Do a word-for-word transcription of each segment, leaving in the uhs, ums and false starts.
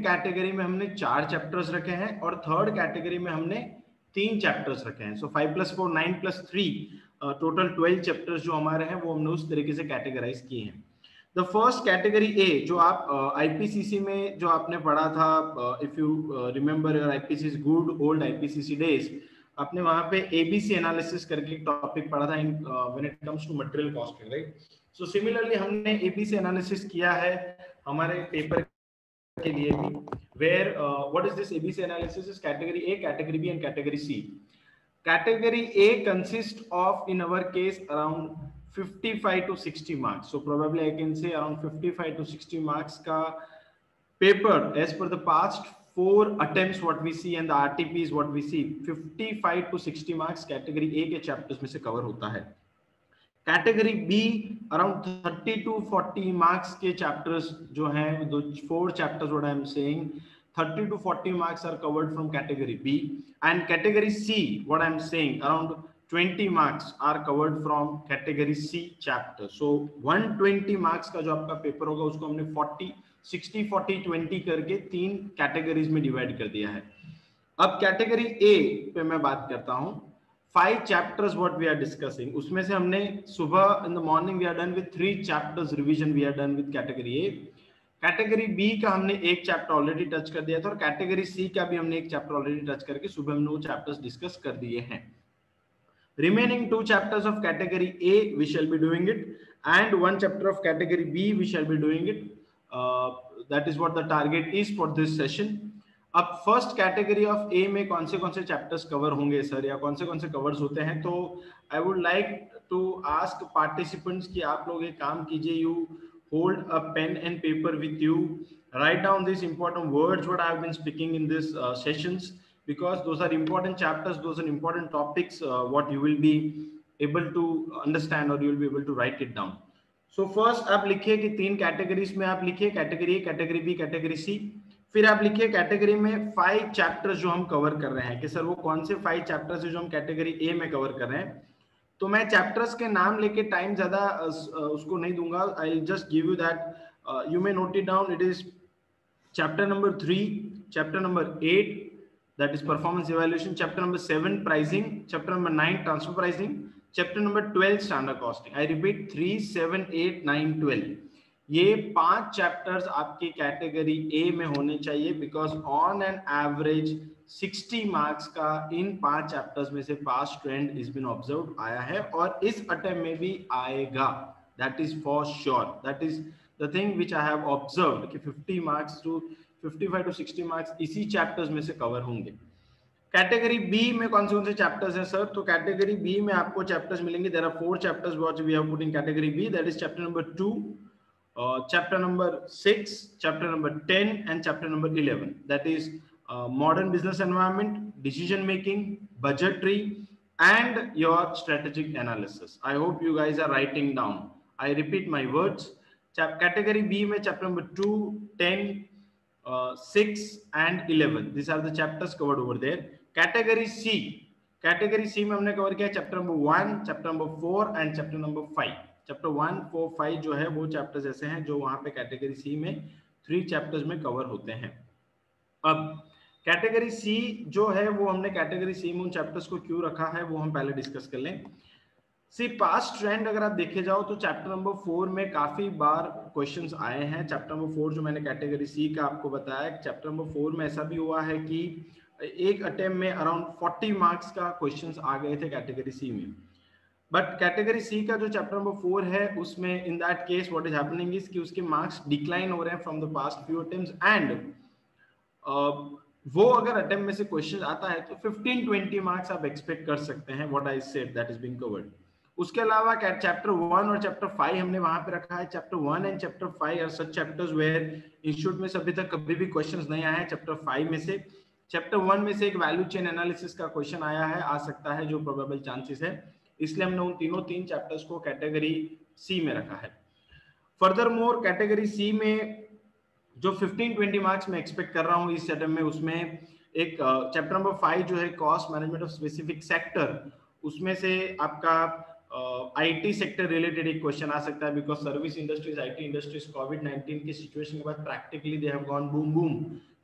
Category में हमने चार चैप्टर्स रखे हैं और थर्ड कैटेगरी में हमने तीन चैप्टर्स रखे हैं। So five plus four nine plus three total twelve chapters जो हमारे हैं वो हमने उस तरीके से कैटेगराइज किए हैं। द फर्स्ट कैटेगरी ए जो आप आईपीसीसी uh, में जो आपने पढ़ा था, if you remember your IPC good old IPCC days, आपने वहां पे एबीसी एनालिसिस करके एक टॉपिक पढ़ा था in when it comes to material costing, right. So similarly हमने एबीसी एनालिसिस किया है हमारे पेपर के लिए भी, where what is this ABC analysis is category A, category B and category C. Category A consist of in our case around fifty-five to sixty marks, so probably I can say around fifty-five to sixty marks का paper as per the past four attempts what we see and the R T P is what we see, fifty-five to sixty marks category A के chapters में से cover होता है। Category B around thirty to forty marks के chapters जो हैं, दो four chapters what I am saying, thirty to forty marks are covered from category B, and category C what I am saying around twenty marks are covered from category C chapter. So one hundred twenty marks का जो आपका paper होगा उसको हमने forty, sixty, forty, twenty करके तीन categories में divide कर दिया है। अब कैटेगरी A पे मैं बात करता हूँ। Five chapters what we are discussing, उसमें से हमने सुबह in the morning we are done with three chapters revision we are done with category A। Category B का हमने एक चैप्टर ऑलरेडी टच कर दिया था और कैटेगरी सी का भी हमने एक चैप्टर ऑलरेडी टच करके सुबह हमने वो चैप्टर्स डिस्कस कर दिए हैं। Remaining two chapters of category A we shall be doing it, and one chapter of category B we shall be doing it. Uh, that is what the target is for this session. अब first category of A में कौन से कौन से chapters cover होंगे sir, या कौन से कौन से कवर्स होते हैं, तो I would like to ask participants कि आप लोग एक काम कीजिए, you hold a pen and paper with you, write down this important words what I have been speaking in this sessions, because those are important chapters, those are important topics uh, what you will be able to understand or you will be able to write it down. So first आप लिखिए कि तीन categories में आप लिखिए, category A, category B, category C. फिर आप लिखिए कैटेगरी में फाइव चैप्टर्स जो हम कवर कर रहे हैं, कि सर वो कौन से फाइव चैप्टर्स है जो हम कैटेगरी ए में कवर कर रहे हैं। तो मैं चैप्टर्स के नाम लेके टाइम ज्यादा उसको नहीं दूंगा, I will just give you that, you may note it down. It is chapter number three, chapter number eight that is performance evaluation, chapter number seven pricing, chapter number nine transfer pricing, chapter number twelve standard costing. I repeat three, seven, eight, nine, twelve. ये पांच chapters आपकी category A में होने चाहिए, because on an average sixty marks का इन पांच chapters में से past trend is been observe आया है और इस अटेम्प्ट में भी आएगा, that is for sure. That is the thing which I have observed कि fifty marks to fifty-five to sixty marks इसी चैप्टर्स में से कवर होंगे। कैटेगरी बी में कौन से कौन से चैप्टर्स हैं सर, तो कैटेगरी बी में आपको चैप्टर्स मिलेंगे, there are four chapters what we have put in category B, that is chapter number two, chapter number six, chapter number ten and chapter number eleven, that is modern business environment, decision making, budgetary and your strategic analysis. I hope you guys are writing down. I repeat my words, category B में chapter number two, ten, Uh, six and eleven, these are the chapters covered over there. Category C, category C में हमने cover किया chapter number one, chapter number four and chapter number five. Chapter one, four, five जो है वो chapters ऐसे हैं जो वहां पे कैटेगरी सी में थ्री चैप्टर्स में कवर होते हैं। अब कैटेगरी सी जो है वो हमने कैटेगरी सी में उन चैप्टर्स को क्यों रखा है वो हम पहले डिस्कस कर लें। सी पास्ट ट्रेंड अगर आप देखे जाओ तो चैप्टर नंबर फोर में काफी बार क्वेश्चंस आए हैं। चैप्टर नंबर फोर जो मैंने कैटेगरी सी का आपको बताया, चैप्टर नंबर फोर में ऐसा भी हुआ है कि एक अटेम्प्ट में अराउंड forty मार्क्स का क्वेश्चंस आ गए थे कैटेगरी सी में। बट कैटेगरी सी का जो चैप्टर नंबर फोर है उसमें in that case what is happening is कि उसके मार्क्स डिक्लाइन हो रहे हैं from the past few attempts, and वो अगर अटेम्प्ट में से क्वेश्चन आता है तो fifteen twenty मार्क्स आप एक्सपेक्ट कर सकते हैं, what I said that is being covered. उसके अलावा चैप्टर वन और चैप्टर फाइव हमने वहां पे रखा है। Chapter one and chapter five are such chapters where institute में अभी तक कभी भी क्वेश्चंस नहीं आए हैं। चैप्टर फाइव में से, चैप्टर वन में से एक वैल्यू चेन एनालिसिस का क्वेश्चन आया है, आ सकता है, जो प्रोबेबल चांसेस है, इसलिए हमने उन तीनों तीन चैप्टर्स को कैटेगरी सी में रखा है। फर्दर मोर कैटेगरी सी में जो fifteen twenty मार्क्स में एक्सपेक्ट कर रहा हूँ इस सेटअप में, उसमें एक चैप्टर नंबर फाइव जो है cost management of specific sector, उसमें से आपका आईटी सेक्टर रिलेटेड एक क्वेश्चन आ सकता है, because service industries, IT industries COVID nineteen की सिचुएशन के बाद practically they have gone boom boom.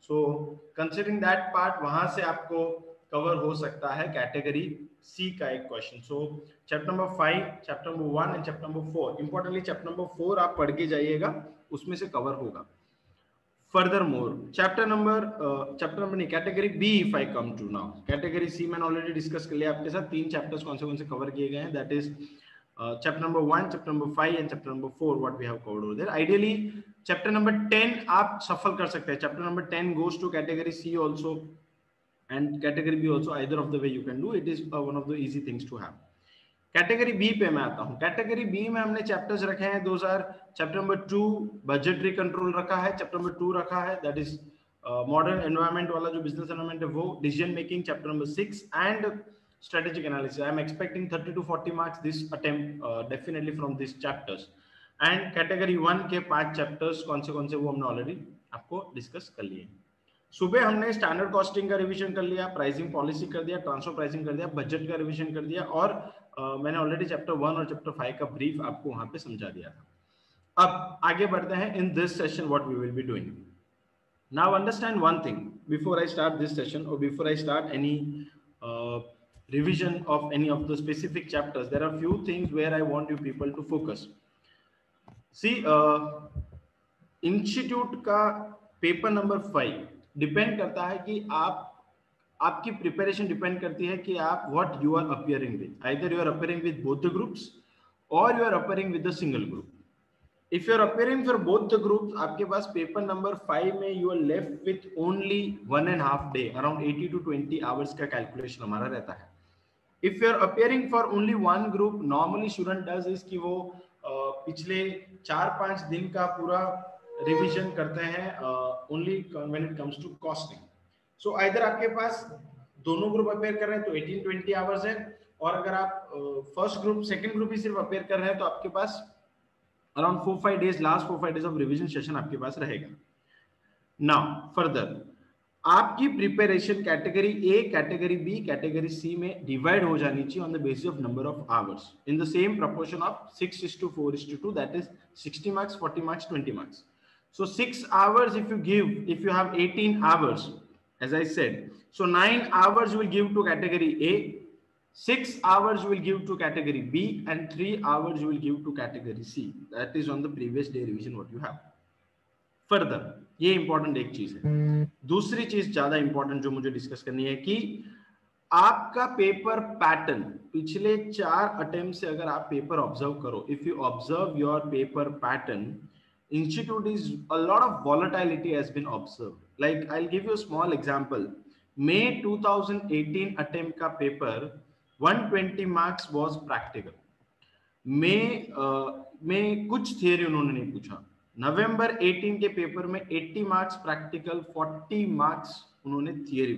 So considering that part, वहां से आपको कवर हो सकता है कैटेगरी सी का एक question. So chapter number five, chapter number one and chapter number four, importantly chapter number four आप पढ़ के जाइएगा, उसमें से कवर होगा। Furthermore, chapter number uh, chapter number नहीं, category B if I come to now, category C मैंने already discuss कर लिया आपके साथ। तीन chapters कौन से कौन से cover किए गए हैं, that is uh, chapter number one, chapter number five and chapter number four what we have covered over there. Ideally chapter number ten आप shuffle कर सकते हैं, chapter number ten goes to category C also and category B also, either of the way you can do it, is uh, one of the easy things to have. Category B पे मैं आता हूं। Category B में हमने chapters रखे हैं दो हजार, chapter number two budgetary control रखा है, चैप्टर नंबर टू रखा है दैट इज मॉडर्न एनवायरनमेंट वाला जो बिजनेस एनवायरनमेंट है वो, decision making chapter number six and strategic analysis. I am expecting thirty to forty marks this attempt definitely from this chapters. And category one के पांच chapters कौन से कौन से वो हमने ऑलरेडी आपको डिस्कस कर लिए। सुबह हमने स्टैंडर्ड कॉस्टिंग का रिवीजन कर लिया, प्राइसिंग पॉलिसी कर दिया, ट्रांसफर प्राइसिंग कर दिया, बजट का रिवीजन कर दिया, और uh, मैंने ऑलरेडी चैप्टर वन और चैप्टर फाइव का ब्रीफ आपको वहां पे समझा दिया था। अब आगे बढ़ते हैं। In this session what we will be doing now, understand one thing before I start this session और before I start any revision of any of the specific chapters, there are few things where I want you people to focus. See, institute का paper number five depend करता है कि आप, आपकी preparation depend करती है कि आप what you are appearing with, either you are appearing with both the groups और you are appearing with the single group. If you are appearing for both the groups, आपके पास पेपर नंबर फाइव में you are left with only one and half day, around eighty to twenty hours का calculation हमारा रहता है। If you are appearing for only one group, normally student does is कि वो uh, पिछले चार पांच दिन का पूरा रिवीजन करते हैं only when it comes to costing. So either आपके पास दोनों ग्रुप अपेयर कर रहे हैं तो एटीन ट्वेंटी आवर्स है, और अगर आप फर्स्ट ग्रुप सेकंड ग्रुप ही सिर्फ अपेयर कर रहे हैं तो आपके पास around four five days, last four five days of revision session आपके पास रहेगा। नाउ फर्दर आपकी preparation category A, category B, category C में डिवाइड हो जानी चाहिए on the basis of number of hours in the same proportion of six is to four is to two, that is sixty marks, forty marks, twenty marks. So six hours if you give, if you have eighteen hours, as I said, so nine hours you will give to category A, six hours you will give to category B, and three hours you will give to category C. That is on the previous day revision what you have. Further, ये important एक चीज है। दूसरी चीज ज्यादा important जो मुझे discuss करनी है कि आपका पेपर पैटर्न, पिछले चार अटेम्प्ट से अगर आप पेपर ऑब्जर्व करो, if you observe your paper pattern, institute is a lot of volatility has been observed. Like I'll give you a small example. May twenty eighteen attempt का paper one hundred twenty marks was practical. May uh, में कुछ theory उन्होंने नहीं पूछा। November eighteen के paper में eighty marks practical, forty marks उन्होंने theory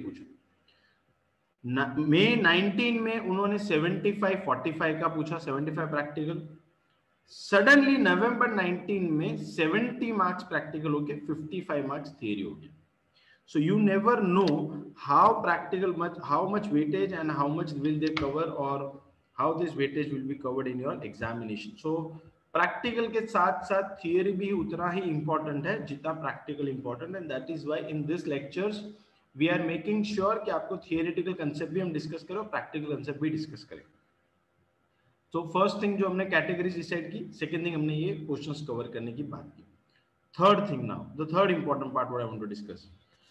पूछा। May nineteen में उन्होंने seventy-five forty-five का पूछा, seventy-five practical। Suddenly November nineteen में सेवेंटी मार्क्स प्रैक्टिकल होके fifty-five मार्क्स थियरी हो गया। So you never know how practical much, how much weightage and how much will they cover, और how this weightage will be covered in your examination. So practical के साथ साथ theory भी उतना ही important है जितना प्रैक्टिकल इंपॉर्टेंट है, and that is why in this lectures we are making sure कि आपको थियरेटिकल कंसेप्ट भी हम डिस्कस करें और प्रैक्टिकल कंसेप्ट भी डिस्कस करें। तो फर्स्ट थिंग जो हमने कैटेगरीज डिसाइड की, सेकंड थिंग हमने ये क्वेश्चंस कवर करने की बात की। Third thing now, the third important part what I want to discuss,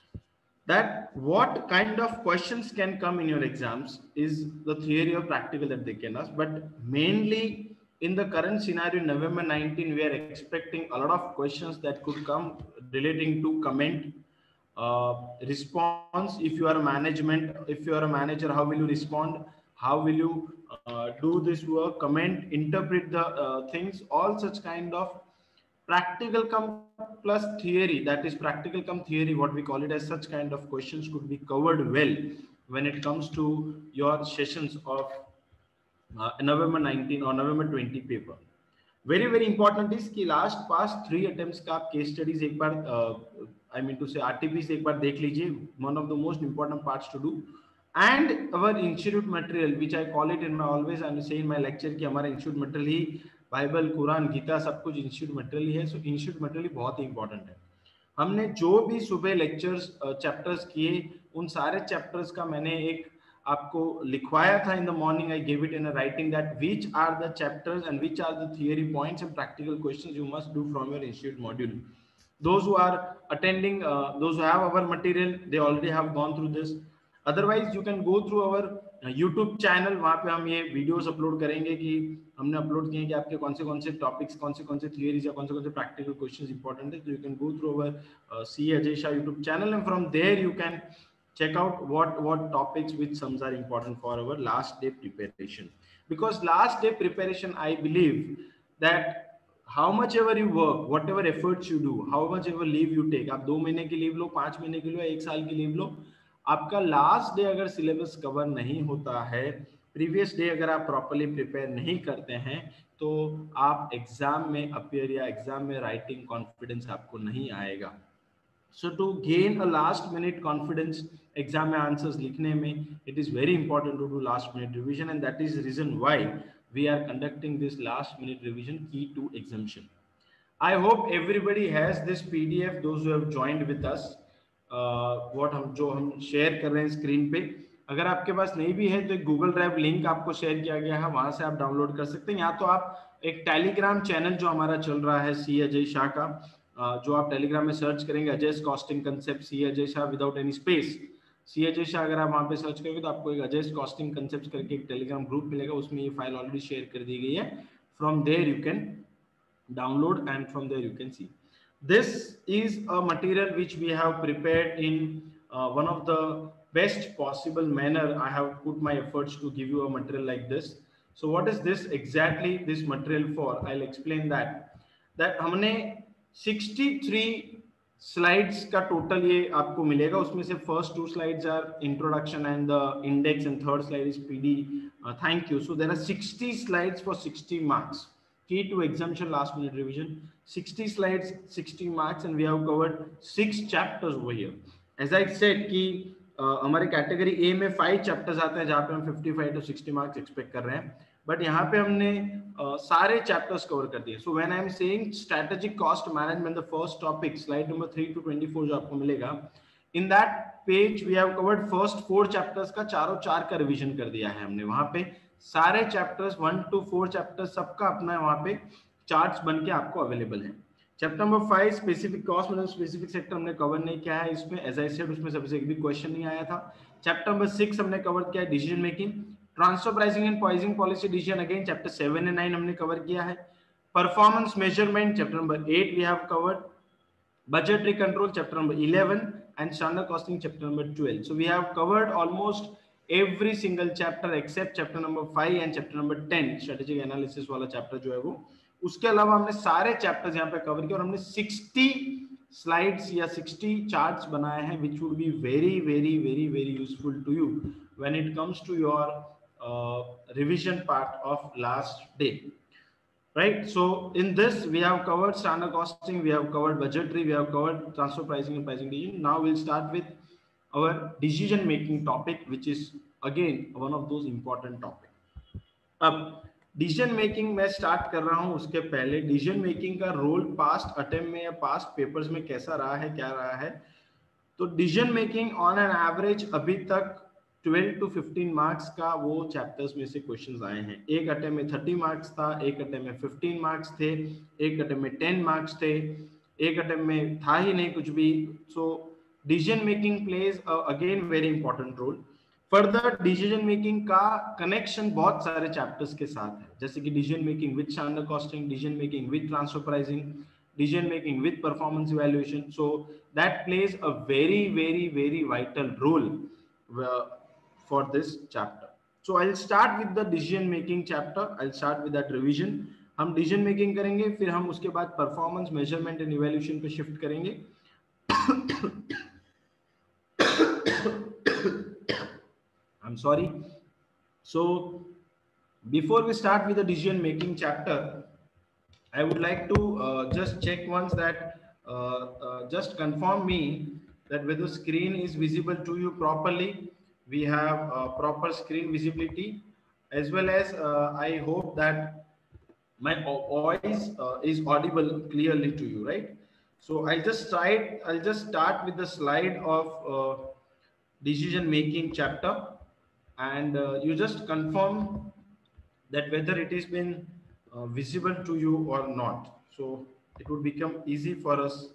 that what kind of questions can come in your exams is the theory और practical that they can ask, but mainly in the current scenario in November nineteen we are expecting a lot of questions that could come relating to comment, uh, response. If you are a management, if you are a manager, how will you respond, how will you uh, do this work, comment, interpret the uh, things, all such kind of practical come plus theory, that is practical come theory, what we call it as, such kind of questions could be covered well when it comes to your sessions of uh, November nineteen or November twenty paper. Very very important is कि last past three attempts का आप case studies एक बार uh, I mean to say R T Ps एक बार देख लीजिए, one of the most important parts to do. And our institute material, which I call it in my always I say in my lecture कि हमारा institute material ही Bible, Quran, Gita सब कुछ institute material ही है। So institute material ही बहुत ही important है। हमने जो भी सुबह लेक्चर्स चैप्टर्स किए उन सारे चैप्टर्स का मैंने एक आपको लिखवाया था in the morning. I give it in a writing that which are the chapters and which are the theory points and practical questions you must do from your institute module. Those who are attending, uh, those who have our material, they already have gone through this. Otherwise you can go through our uh, YouTube channel. वहाँ पे हम ये videos upload करेंगे कि हमने upload किए कि आपके कौन से कौन से टॉपिक्स, कौन से कौन से थियरीज या कौन से कौन से प्रैक्टिकल क्वेश्चंस इंपॉर्टेंट है. तो you can go through our C Ajay Shah YouTube channel and from there you can check out what what topics which sums are important for our last day preparation. Because last day preparation, I believe that how much ever you work, whatever efforts you do, how much ever leave you take, आप दो महीने की leave लो, पांच महीने की लो, एक साल की लीव लो, आपका लास्ट डे अगर सिलेबस कवर नहीं होता है, प्रीवियस डे अगर आप प्रॉपर्ली प्रिपेयर नहीं करते हैं, तो आप एग्जाम में अपीयर या एग्जाम में राइटिंग कॉन्फिडेंस आपको नहीं आएगा. So to gain a last minute confidence exam में answers लिखने में, it is very important to do last minute revision, and that is the reason why we are conducting this last minute revision key to exemption. I hope everybody has this P D F, those who have joined with us. uh, what हम जो हम share कर रहे हैं screen पे, अगर आपके पास नहीं भी है तो एक गूगल ड्राइव लिंक आपको शेयर किया गया है, वहां से आप डाउनलोड कर सकते हैं. या तो आप एक टेलीग्राम चैनल जो हमारा चल रहा है सी अजय शाह का, जो आप टेलीग्राम में सर्च करेंगे Ajay costing concept C Ajay Shah without any space, C Ajay Shah अगर आप वहां पे सर्च करेंगे तो आपको एक अजय कॉस्टिंग कंसेप्ट करके एक टेलीग्राम ग्रुप मिलेगा, उसमें ये फाइल ऑलरेडी शेयर कर दी गई है. From there you can download and from there you can see. This is a material which we have prepared in uh, one of the best possible manner. I have put my efforts to give you a material like this. So what is this exactly this material for? I'll explain that. That हमने sixty-three slides का total ये आपको मिलेगा, उसमें से first two slides are introduction and the index and third slide is P D. Uh, thank you. So there are sixty slides for sixty marks. Key to exemption last minute revision, sixty slides, sixty marks, and we have covered six chapters over here. As I said कि हमारे category A में five chapters आते हैं जहाँ पे हम fifty-five to sixty marks expect कर रहे हैं, बट यहाँ पे हमने uh, सारे चैप्टर्स कवर कर दिए. So when I am saying strategic cost management, the first topic slide number three to twenty four जो आपको मिलेगा, in that page we have covered first four chapters का चारों चार का रिविजन कर दिया है हमने. वहां पे सारे chapters one two four chapters सबका अपना वहां पे चार्ट्स बन के आपको अवेलेबल है. Chapter number five specific cost मतलब स्पेसिफिक सेक्टर हमने कवर नहीं किया है इसमें, एज आई सेड उसमें सबसे एक भी क्वेश्चन नहीं आया था. चैप्टर नंबर सिक्स हमने कवर किया है decision making, transfer pricing and pricing policy decision, again chapter seven and nine हमने कवर किया है. Performance measurement chapter number eight we have covered, budgetary control chapter number eleven, and standard costing chapter number twelve. So we have covered almost every single chapter except chapter number five and chapter number ten, strategic analysis वाला chapter जो है वो. उसके अलावा हमने सारे chapters यहाँ पे cover किए और हमने sixty slides या sixty charts बनाए हैं which would be very very very very useful to you when it comes to your uh, revision part of last day. Right, so in this we have covered standard costing, we have covered budgetary, we have covered transfer pricing and pricing decision. Now we'll start with our decision making topic, which is again one of those important topic. अब decision making मैं start कर रहा हूँ, उसके पहले decision making का role past attempt में या past papers में कैसा रहा है, क्या रहा है. तो decision making on an average अभी तक ट्वेल्व टू फिफ्टीन मार्क्स का वो चैप्टर्स में से क्वेश्चंस आए हैं. एक अटेम्प्ट में थर्टी मार्क्स था, एक अटेम्प्ट में फिफ्टीन मार्क्स थे, एक अटेम्प्ट में टेन मार्क्स थे, एक अटेम्प्ट में था ही नहीं कुछ भी. So decision making plays again very important role. Further decision making का कनेक्शन बहुत सारे चैप्टर्स के साथ है, जैसे कि decision making with standard costing, decision making with transfer pricing, decision making with performance evaluation. So that plays a very very very vital role uh, for this chapter. So I'll start with the decision making chapter. I'll start with that revision. हम decision making करेंगे, फिर हम उसके बाद performance measurement and evaluation पे shift करेंगे. I'm sorry. So before we start with the decision making chapter, I would like to uh, just check once that uh, uh, just confirm me that whether the screen is visible to you properly. We have uh, proper screen visibility, as well as uh, I hope that my voice uh, is audible clearly to you, right? So I'll just start, I'll just start with the slide of uh, decision making chapter, and uh, you just confirm that whether it has been uh, visible to you or not. So it would become easy for us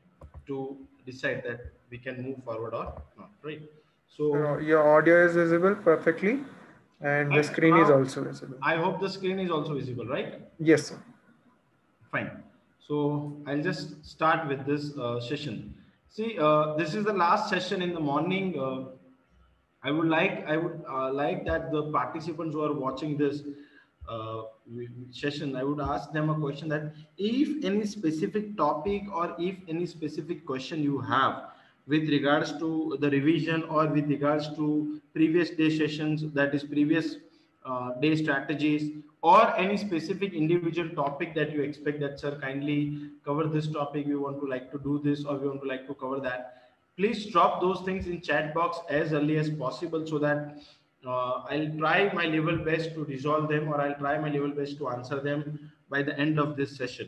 to decide that we can move forward or not, right? Uh, So your audio is visible perfectly, and the right, so screen is now also visible. I hope the screen is also visible, right? Yes, sir. Fine. So I'll just start with this uh, session. See, uh, this is the last session in the morning. Uh, I would like I would uh, like that the participants who are watching this uh, session, I would ask them a question that if any specific topic or if any specific question you have with regards to the revision or with regards to previous day sessions, that is previous uh, day strategies, or any specific individual topic that you expect that sir kindly cover this topic, we want to like to do this or we want to like to cover that, please drop those things in chat box as early as possible so that uh, I'll try my level best to resolve them, or I'll try my level best to answer them by the end of this session.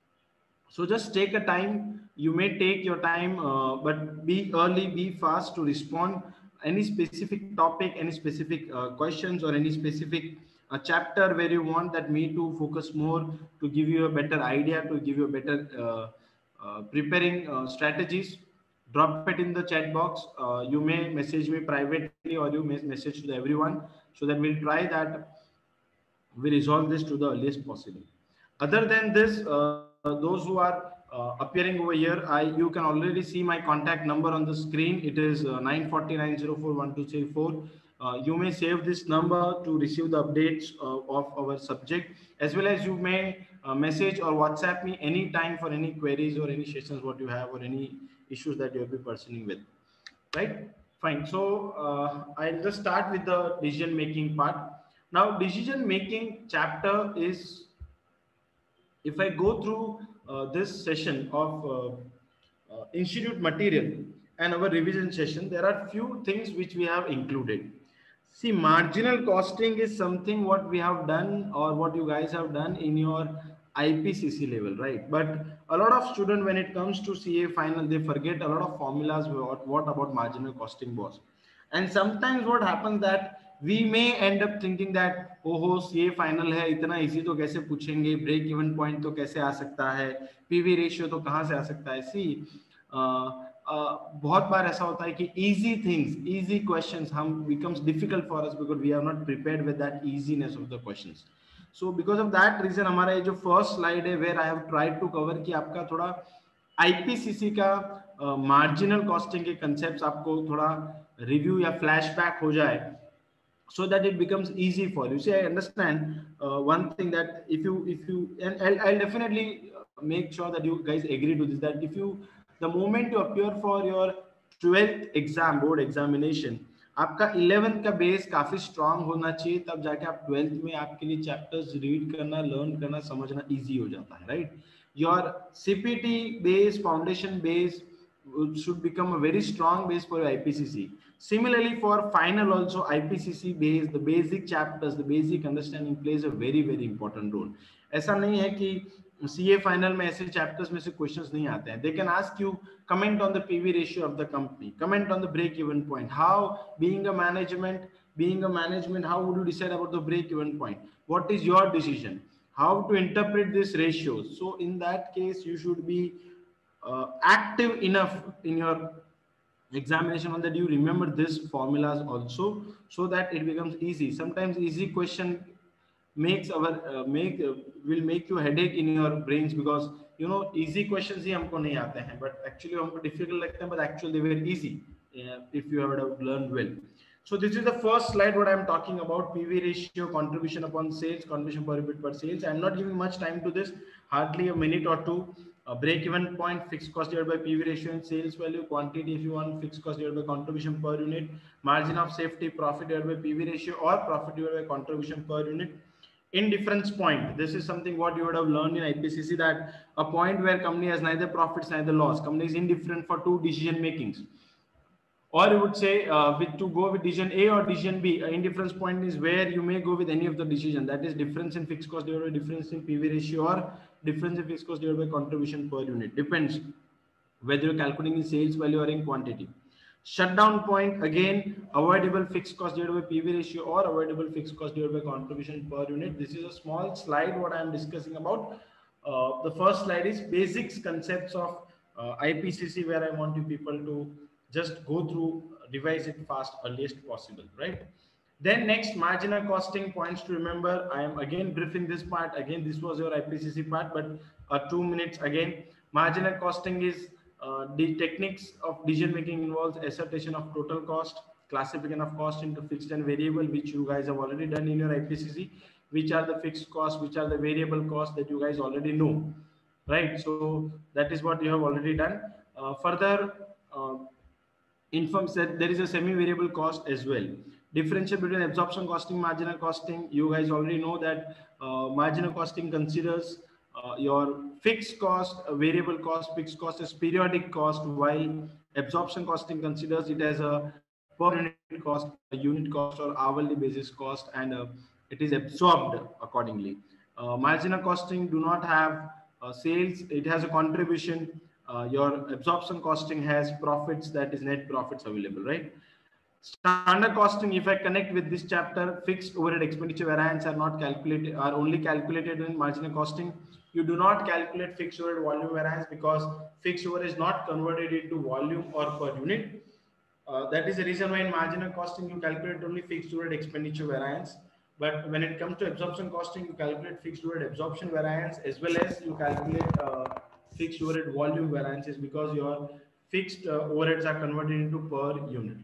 So just take a time. You may take your time, uh, but be early, be fast to respond. Any specific topic, any specific uh, questions, or any specific uh, chapter where you want that me to focus more to give you a better idea, to give you a better uh, uh, preparing uh, strategies, drop it in the chat box. Uh, you may message me privately or you may message to everyone so that we'll try that we resolve this to the earliest possible. Other than this, uh, those who are uh, appearing over here, I you can already see my contact number on the screen. It is uh, nine four zero nine zero four one two three four. Uh, you may save this number to receive the updates uh, of our subject, as well as you may uh, message or WhatsApp me anytime for any queries or any sessions what you have or any issues that you will be pursuing with. Right? Fine. So uh, I'll just start with the decision making part. Now, decision making chapter is, if I go through uh, this session of uh, uh, institute material and our revision session, there are few things which we have included. See, marginal costing is something what we have done or what you guys have done in your I P C C level, right? But a lot of students, when it comes to C A final, they forget a lot of formulas. What, what about marginal costing was? And sometimes what happens that we may end up thinking that oh हो सी A final है इतना easy तो कैसे पूछेंगे, break even point तो कैसे आ सकता है, पीवी रेशियो तो कहाँ से आ सकता है. सी बहुत बार ऐसा होता है कि इजी थिंग्स, इजी क्वेश्चंस हम becomes difficult for us because we are not prepared with that easiness of the questions. So because of that reason हमारा ये जो फर्स्ट स्लाइड है where I have tried to cover कि आपका थोड़ा IPCC का marginal uh, costing के concepts आपको थोड़ा रिव्यू या फ्लैशबैक हो जाए, so that it becomes easy for you. See, I understand uh, one thing that if you if you and I'll, I'll definitely make sure that you guys agree to this, that if you the moment you appear for your twelfth exam board examination, आपका eleventh का base काफी strong होना चाहिए, तब जाके आप twelfth में आपके लिए चैप्टर्स रीड करना, लर्न करना, समझना इजी हो जाता है, right? Your CPT base, foundation base should become a very strong base for your I P C C. Similarly, for final also, I P C C base, the basic chapters, the basic understanding plays a very very important role. ऐसा नहीं है कि C A final में ऐसे chapters में से questions नहीं आते हैं. They can ask you comment on the P V ratio of the company, comment on the break even point. How being a management, being a management, how would you decide about the break even point? What is your decision? How to interpret this ratios? So in that case, you should be uh, active enough in your examination on that you remember this formulas also, so that it becomes easy. Sometimes easy question makes our uh, make uh, will make you headache in your brains, because you know easy questions ही हमको नहीं आते हैं, but actually हमको difficult लगते हैं, but actually they were easy uh, if you have learned well. So this is the first slide what I am talking about, P V ratio, contribution upon sales, contribution per unit per sales. I am not giving much time to this, hardly a minute or two. Uh, break even point, fixed cost divided by P V ratio and sales value, quantity if you want, fixed cost divided by contribution per unit, margin of safety, profit divided by P V ratio or profit divided by contribution per unit. Indifference point, this is something what you would have learned in I P C C, that a point where company has neither profits neither loss, company is indifferent for two decision makings. Or you would say uh, with to go with decision A or decision B, uh, indifference point is where you may go with any of the decision, that is difference in fixed cost divided by difference in P V ratio or difference in fixed cost divided by contribution per unit, depends. whether you're calculating in sales value or in quantity. Shutdown point, again, avoidable fixed cost divided by P V ratio or avoidable fixed cost divided by contribution per unit. This is a small slide what I am discussing about. Uh, the first slide is basics concepts of uh, I P C C, where I want you people to just go through, revise it fast, earliest possible, right? Then next, marginal costing points to remember. I am again briefing this part. Again, this was your I P C C part, but uh, two minutes again. Marginal costing is uh, the techniques of decision making involves assertion of total cost, classification of cost into fixed and variable, which you guys have already done in your I P C C. Which are the fixed costs, which are the variable costs that you guys already know, right? So that is what you have already done. Uh, further, uh, informs that there is a semi-variable cost as well. Differential between absorption costing, marginal costing. You guys already know that uh, marginal costing considers uh, your fixed cost, uh, variable cost, fixed cost as periodic cost, while absorption costing considers it as a per unit cost, a unit cost or hourly basis cost, and uh, it is absorbed accordingly. Uh, marginal costing do not have uh, sales, it has a contribution. Uh, your absorption costing has profits, that is net profits available, right? Standard costing, if I connect with this chapter, fixed overhead expenditure variance are not calculated, are only calculated in marginal costing. You do not calculate fixed overhead volume variance because fixed overhead is not converted into volume or per unit. Uh, that is the reason why in marginal costing you calculate only fixed overhead expenditure variance. But when it comes to absorption costing, you calculate fixed overhead absorption variance as well as you calculate uh, fixed overhead volume variances, because your fixed uh, overheads are converted into per unit.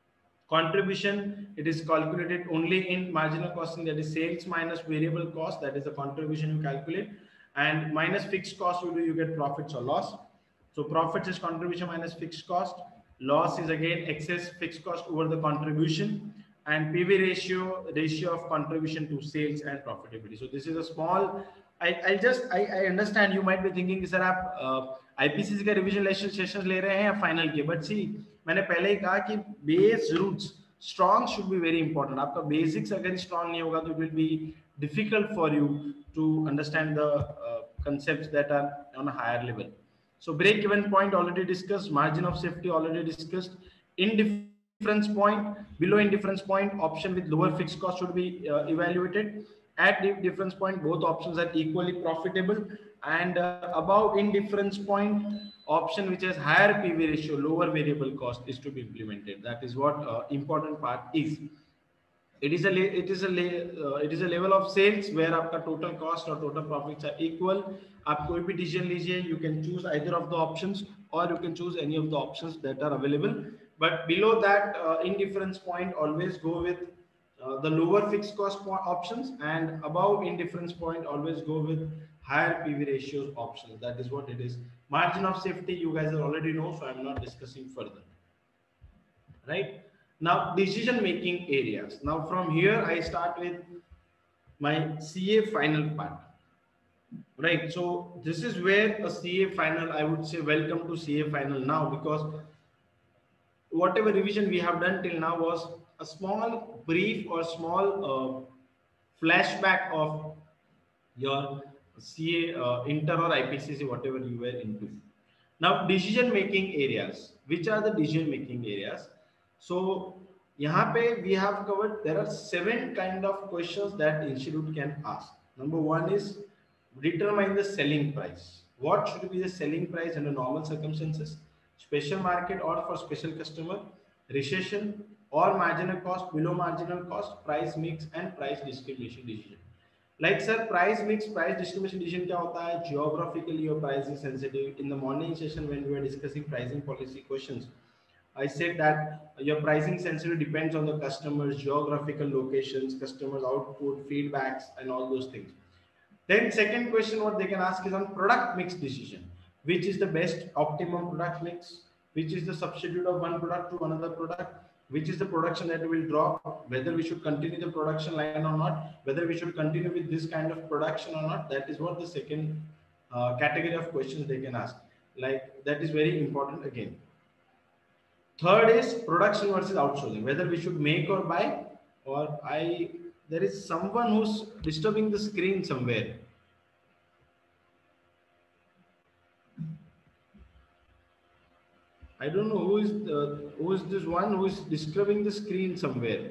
Contribution, it is calculated only in marginal costing, that is sales minus variable cost, that is the contribution you calculate, and minus fixed cost you do, you get profits or loss. So profits is contribution minus fixed cost, loss is again excess fixed cost over the contribution, and P V ratio, ratio of contribution to sales and profitability. So this is a small, I I just I, I understand you might be thinking sir आप IPCC का revision sessions ले रहे हैं या final के, but सी मैंने पहले ही कहा कि base roots strong should be very important. आपका बेसिक्स अगर स्ट्रॉन्ग नहीं होगा तो it will be difficult for you to understand the concepts that are on a higher level. So break even point already discussed, margin of safety already discussed, indifference point, below indifference point option with lower fixed cost should be uh, evaluated. At the difference point both options are equally profitable, and uh, above indifference point option which has higher P V ratio, lower variable cost is to be implemented. That is what uh, important part is. It is a it is a uh, it is a level of sales where आपका total cost और total profits are equal. आप कोई भी decision लीजिए, you can choose either of the options or you can choose any of the options that are available. But below that uh, indifference point, always go with uh, the lower fixed cost options, and above indifference point always go with higher P V ratios options. That is what it is. Margin of safety you guys already know, so I'm not discussing further. Right? Now, decision making areas. Now, from here, I start with my C A final part. Right. So, this is where a C A final, I would say, welcome to C A final now, because whatever revision we have done till now was a small brief or small uh, flashback of your C A, uh, inter or I P C C, whatever you were into. Now, decision making areas. Which are the decision making areas? So, यहाँ पे we have covered, there are seven kind of questions that institute can ask. Number one is determine the selling price. What should be the selling price under normal circumstances? Special market or for special customer, recession or marginal cost, below marginal cost, price mix and price discrimination decision. Like sir, price mix, price discrimination decision क्या होता है? Geographically or pricing sensitive. In the morning session when we were discussing pricing policy questions, I said that your pricing sensitivity depends on the customer's geographical locations, customers' output, feedbacks, and all those things. Then second question what they can ask is on product mix decision. Which is the best optimum product mix? Which is the substitute of one product to another product? Which is the production that will drop? Whether we should continue the production line or not? Whether we should continue with this kind of production or not? That is what the second uh, category of questions they can ask. Like that is very important again. Third is production versus outsourcing, whether we should make or buy, or I, there is someone who's disturbing the screen somewhere. I don't know who is uh, who is this one who is disturbing the screen somewhere.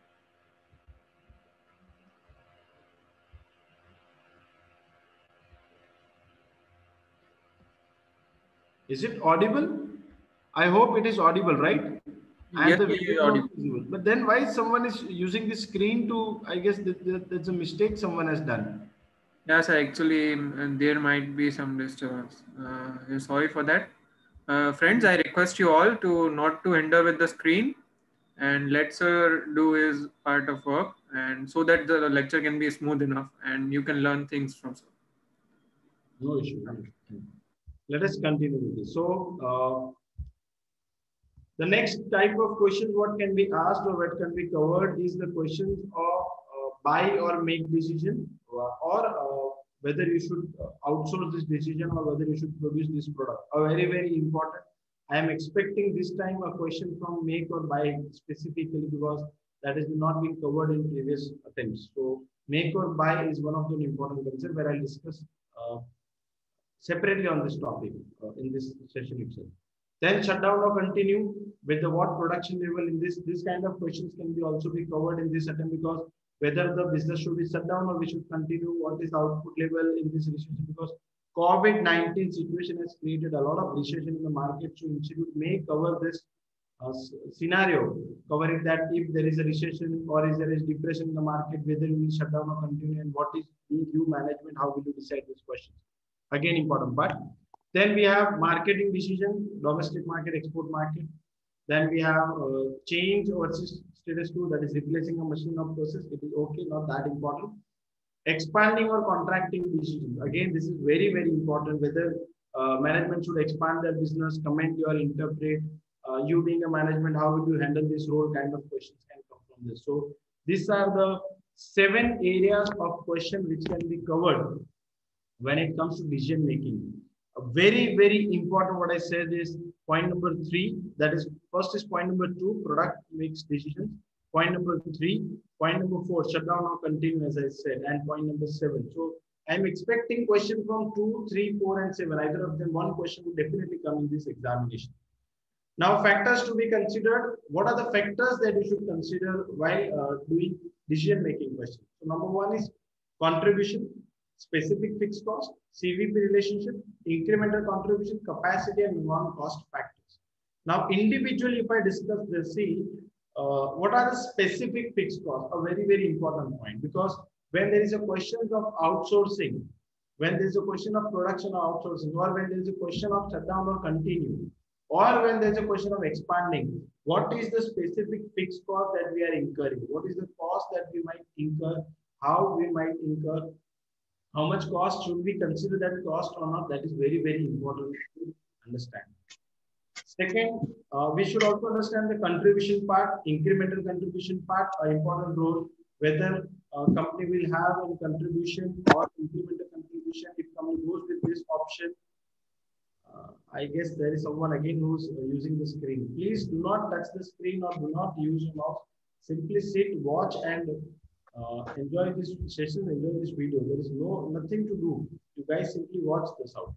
Is it audible? I hope it is audible, right? And Yes, the yes, video is audible. also visible. But then why someone is using the screen to? I guess that, that, that's a mistake someone has done. Yes, actually, mm, there might be some disturbance. Uh, sorry for that. Uh, friends, I request you all to not to hinder with the screen and let sir do his part of work, and so that the lecture can be smooth enough and you can learn things from sir. No issue. No issue. Let us continue with this. So, uh, the next type of questions what can be asked or what can be covered is the questions of uh, buy or make decision, or, or uh, whether you should uh, outsource this decision or whether you should produce this product. A very, very important. I am expecting this time a question from make or buy specifically because that has not been covered in previous attempts. So make or buy is one of the important concepts where I'll discuss uh, separately on this topic uh, in this session itself. Then shut down or continue with the what production level in this. This kind of questions can be also be covered in this attempt because whether the business should be shut down or we should continue, what is the output level in this recession, because COVID nineteen situation has created a lot of recession in the market. So institute may cover this uh, scenario, covering that if there is a recession or is there is depression in the market, whether we will shut down or continue, and what is the you management, how will you decide these questions. Again, important part. Then we have marketing decision, domestic market, export market. Then we have uh, change versus status quo, that is replacing a machine or process. It is okay, not that important. Expanding or contracting decisions. Again, this is very, very important. Whether uh, management should expand their business, comment or interpret. Uh, you being a management, how would you handle this role? Kind of questions can come from this. So these are the seven areas of question which can be covered when it comes to decision making. A very, very important what I said is point number three. That is, first is point number two, product makes decisions. Point number three, point number four, shut down or continue, as I said, and point number seven. So I'm expecting question from two, three, four, and seven. Either of them, one question will definitely come in this examination. Now, factors to be considered. What are the factors that you should consider while uh, doing decision making questions? So number one is contribution, specific fixed cost, C V P relationship, incremental contribution, capacity, and non-cost factors. Now, individually, if I discuss this, see, uh, what are the specific fixed costs? A very, very important point, because when there is a question of outsourcing, when there is a question of production or outsourcing, or when there is a question of shutdown or continue, or when there is a question of expanding, what is the specific fixed cost that we are incurring? What is the cost that we might incur? How we might incur? How much cost should we consider that cost or not? That is very, very important to understand. Second, uh, we should also understand the contribution part, incremental contribution part, an important role, whether a company will have a contribution or incremental contribution if company goes with this option. Uh, I guess there is someone again who's uh, using the screen. Please do not touch the screen or do not use a mouse. Simply sit, watch, and uh, enjoy this session, enjoy this video. There is no nothing to do. You guys simply watch this out.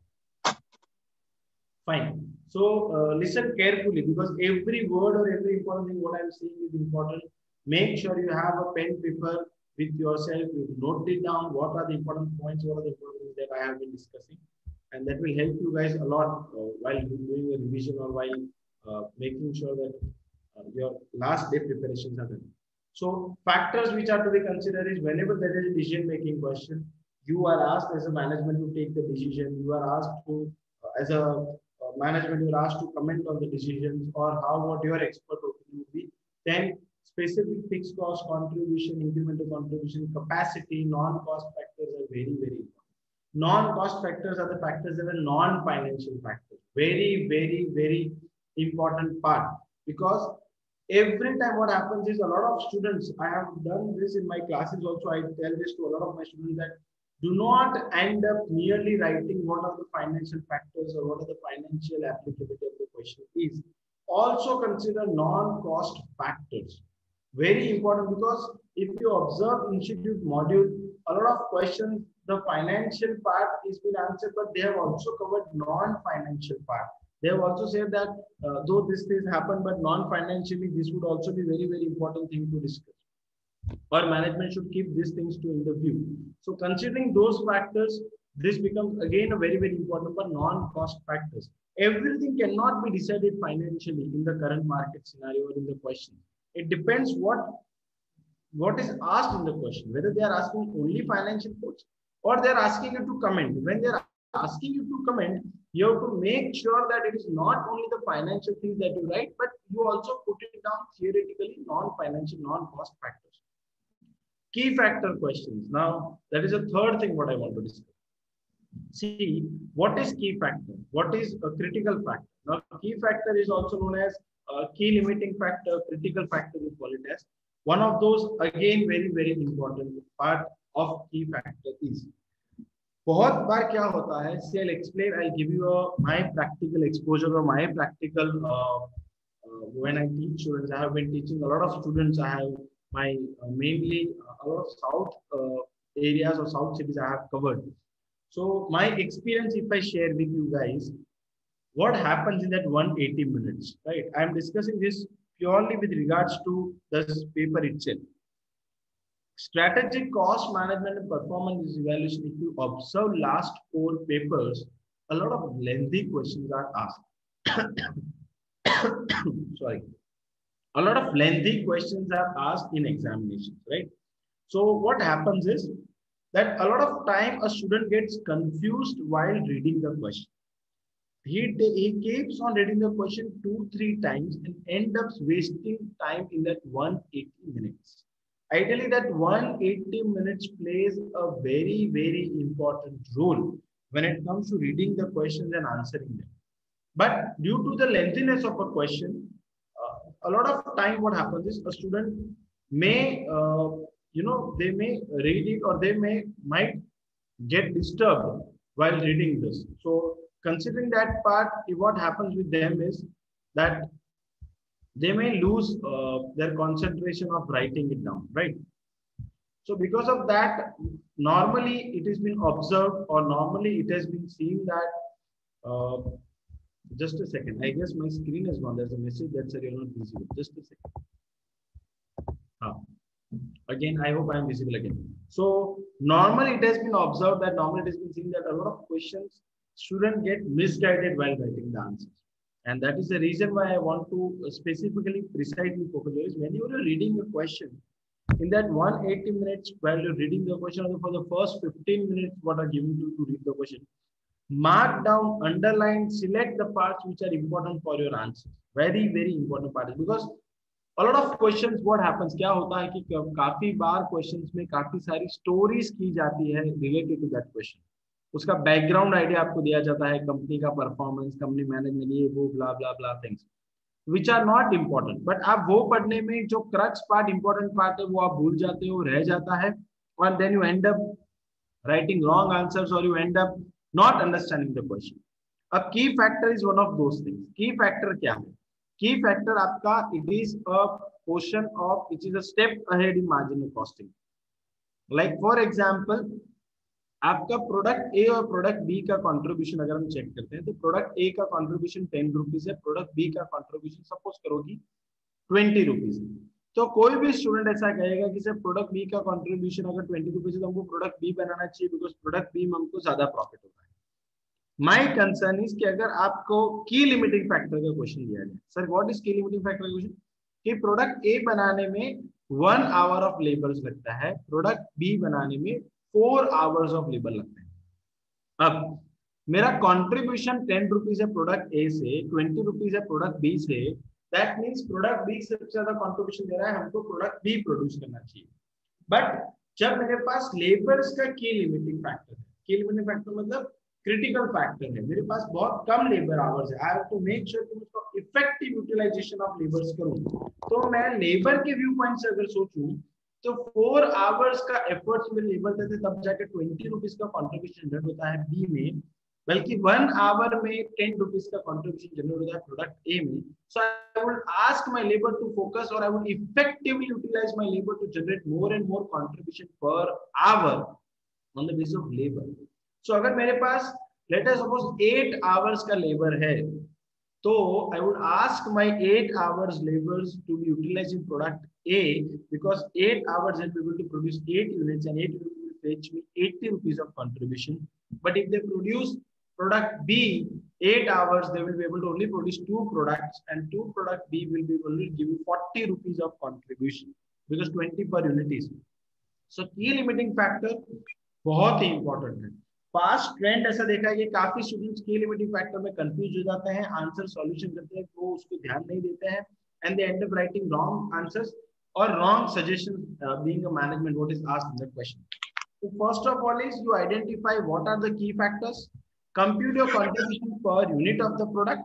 Fine. So uh, listen carefully, because every word or every important thing what I'm saying is important. Make sure you have a pen paper with yourself. You note it down. What are the important points? What are the important things that I have been discussing? And that will help you guys a lot uh, while doing a revision or while uh, making sure that uh, your last day preparations are done. So factors which are to be considered is whenever there is a decision making question, you are asked as a management to take the decision. You are asked to, uh, as a uh, management, you are asked to comment on the decisions or how what your expert opinion would be. Then specific fixed cost contribution, incremental contribution, capacity, non-cost factors are very, very important. Non-cost factors are the factors that are non-financial factors. Very, very, very important part, because every time what happens is a lot of students, I have done this in my classes also, I tell this to a lot of my students that do not end up merely writing what are the financial factors or what are the financial applicability of the question is. Also consider non-cost factors. Very important, because if you observe institute module, a lot of questions, the financial part is been answered, but they have also covered non-financial part. They have also said that uh, though this things happen, but non-financially, this would also be very, very important thing to discuss. Or management should keep these things to in the view. So considering those factors, this becomes again a very, very important but non-cost factors. Everything cannot be decided financially in the current market scenario or in the question. It depends what what is asked in the question, whether they are asking only financial quotes or they are asking you to comment. When they are asking you to comment, you have to make sure that it is not only the financial things that you write, but you also put it down theoretically non-financial, non-cost factors. Key factor questions. Now, that is a third thing what I want to discuss. See, what is key factor? What is a critical factor? Now, key factor is also known as a key limiting factor, critical factor, we call it as. One of those, again, very, very important part of key factor is. बहुत बार क्या होता है, see, I'll explain, I'll give you a, my practical exposure or my practical, uh, uh, when I teach students, I have been teaching a lot of students, I have my, uh, mainly uh, a lot of South uh, areas or South cities I have covered. So my experience, if I share with you guys, what happens in that one hundred eighty minutes, right? I'm discussing this purely with regards to this paper itself. Strategic cost management and performance evaluation, if you observe last four papers, a lot of lengthy questions are asked. Sorry. A lot of lengthy questions are asked in examinations, right? So what happens is that a lot of time a student gets confused while reading the question. He, he keeps on reading the question two, three times and ends up wasting time in that one hundred eighty minutes. Ideally, that one hundred eighty minutes plays a very, very important role when it comes to reading the questions and answering them. But due to the lengthiness of a question, uh, a lot of time what happens is a student may, uh, you know, they may read it or they may might get disturbed while reading this. So considering that part, what happens with them is that they may lose uh, their concentration of writing it down, right? So because of that, normally it has been observed or normally it has been seen that, uh, just a second, I guess my screen is gone. There's a message that said you're not visible. Just a second. Ah. Again, I hope I am visible again. So normally it has been observed that normally it has been seen that a lot of questions students get misguided while writing the answers. And that is the reason why I want to specifically precisely focus on is when you are reading a question, in that one hundred eighty minutes while you're reading the question, for the first fifteen minutes, what are given to you to read the question, mark down, underline, select the parts which are important for your answers. Very, very important part. Because a lot of questions, what happens, क्या होता है कि काफी बार questions में काफी सारी stories की जाती है related to that question. उसका बैकग्राउंड आइडिया आपको दिया जाता है, कंपनी का परफॉर्मेंस, कंपनी मैनेजमेंट, ये वो blah blah blah things which are not important. But आप वो पढ़ने में जो क्रक्स पार्ट, इंपॉर्टेंट पार्ट है, वो आप भूल जाते हो, रह जाता है, और then you end up writing wrong answers और you end up not understanding the question. अब key factor is one of those things. Key factor क्या है? की फैक्टर आपका it is a portion of, it is a step ahead in marginal costing. Like for example, आपका product A और product B का contribution अगर हम check करते हैं तो प्रोडक्ट ए का कंट्रीब्यूशन टेन रुपीज है, प्रोडक्ट बी का कंट्रीब्यूशन सपोज करो कि ट्वेंटी रुपीज है. तो कोई भी स्टूडेंट ऐसा कहेगा कि सर प्रोडक्ट बी का कंट्रीब्यूशन अगर ट्वेंटी रुपीज है तो हमको प्रोडक्ट बी बनाना चाहिए बिकॉज प्रोडक्ट बी में हमको ज्यादा प्रॉफिट होता है. माय कंसर्न इज कि अगर आपको की लिमिटिंग फैक्टर का क्वेश्चन दिया जाए, sir what is key limiting factor का क्वेश्चन, कि प्रोडक्ट ए बनाने में वन आवर ऑफ लेबर्स लगता है, प्रोडक्ट बी बनाने में फोर आवर्स ऑफ लेबर लगते हैं. अब मेरा कंट्रीब्यूशन टेन रुपीज है प्रोडक्ट ए से, ट्वेंटी रुपीज है प्रोडक्ट बी से, दैट मींस प्रोडक्ट बी सबसे ज्यादा कंट्रीब्यूशन दे रहा है, हमको प्रोडक्ट बी प्रोड्यूस करना चाहिए. बट जब मेरे पास लेबर्स का की लिमिटिंग फैक्टर है, की लिमिटिंग फैक्टर मतलब क्रिटिकल फैक्टर है, मेरे पास बहुत कम लेबर आवर्स है, I have to make sure कि उसको इफेक्टिव यूटिलाइजेशन ऑफ लेबर्स करूं. तो मैं लेबर के व्यू पॉइंट से अगर सोचूं तो फोर आवर्स का एफर्ट्स में लेबर देते तब जाके ट्वेंटी रुपीज का कंट्रीब्यूशन जनरेट होता है बी में, बल्कि वन आवर में टेन रुपीज का कंट्रीब्यूशन जनरेट होता है प्रोडक्ट ए में. So I would ask my labour to focus और I would effectively utilise my labour to generate more and more contribution per hour on the basis of labour. So अगर मेरे पास let us suppose eight hours का labour है So I would ask my eight hours labors to be utilized in product A, because eight hours will be able to produce eight units, and eight units will fetch me eighty rupees of contribution. But if they produce product B, eight hours, they will be able to only produce two products, and two product B will be able to give you forty rupees of contribution, because twenty per unit is. So key limiting factor बहुत ही important है. Past trend ऐसा देखा है कि काफी students की limiting factor में कंफ्यूज हो जाते हैं, आंसर सॉल्यूशन करते हैं तो उसको ध्यान नहीं देते हैं, and they end up writing wrong answers और wrong suggestions being a management what is asked in the question. So first of all is you identify what are the key factors, compute your contribution per unit of the product.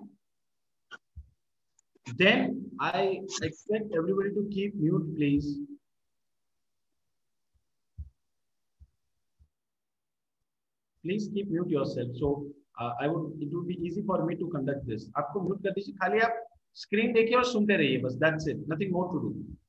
Then I expect everybody to keep mute, please. Please keep mute yourself. So uh, I would, it would be easy for me to conduct this. आपको mute कर दीजिए, खाली आप screen देखिए और सुनते रहिए बस. That's it. Nothing more to do.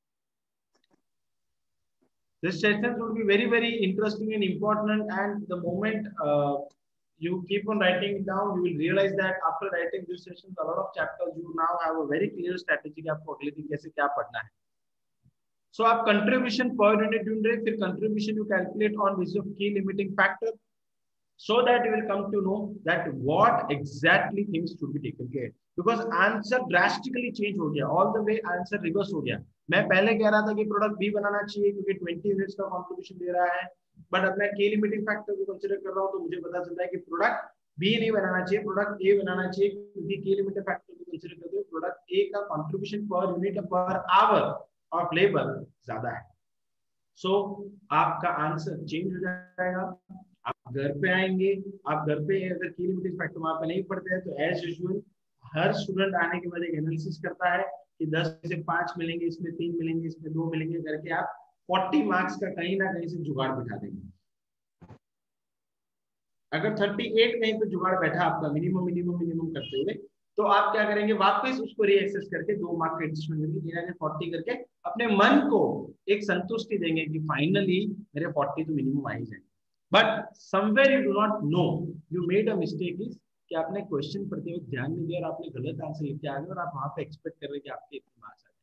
This session would be very very interesting and important. And the moment uh, you keep on writing it down, you will realize that after writing this session, a lot of chapters, you now have a very clear strategy कि आपको अगले दिन कैसे क्या पढ़ना है. So आप contribution per unit ढूंढ रहे, फिर contribution you calculate on basis of key limiting factor. So that you will come to know that what exactly things should be taken care, because answer drastically change हो गया, all the way answer reverse हो गया. मैं पहले कह रहा था कि प्रोडक्ट बी बनाना चाहिए क्योंकि ट्वेंटी यूनिट्स का कंट्रीब्यूशन दे रहा है, बट अब मैं के लिमिटिंग फैक्टर को कंसीडर कर रहा हूं तो मुझे पता चलता है कि प्रोडक्ट बी नहीं बनाना चाहिए, प्रोडक्ट ए बनाना चाहिए, क्योंकि के लिमिटिंग फैक्टर को कंसीडर करते हुए प्रोडक्ट ए का contribution per unit per hour of labour ज्यादा है. सो so, आपका आंसर चेंज हो जाएगा. आप घर पे आएंगे, आप घर पे अगर की लिमिटिंग फैक्टर वहां पे नहीं पढ़ते हैं तो एज यूजुअल हर स्टूडेंट आने के बाद एक एनालिसिस करता है कि दस से पांच मिलेंगे, इसमें तीन मिलेंगे, इसमें दो मिलेंगे करके आप चालीस मार्क्स का कहीं ना कहीं से जुगाड़ बिठा देंगे. अगर अड़तीस कहीं पे जुगाड़ बैठा आपका मिनिमम मिनिमम मिनिमम करते हुए, तो आप क्या करेंगे, वापस उसको रीएक्सेस करके दो मार्क के एडजस्टमेंट करके चालीस करके अपने मन को एक संतुष्टि देंगे कि फाइनली मेरे चालीस तो मिनिमम आ ही जाएंगे. But somewhere you do not know you made a mistake is कि आपने क्वेश्चन पढ़ते हुए ध्यान नहीं दिया और आपने गलत आंसर लिख के आ गए और आप वहां पे एक्सपेक्ट कर रहे कि आपके इतने मार्क्स आ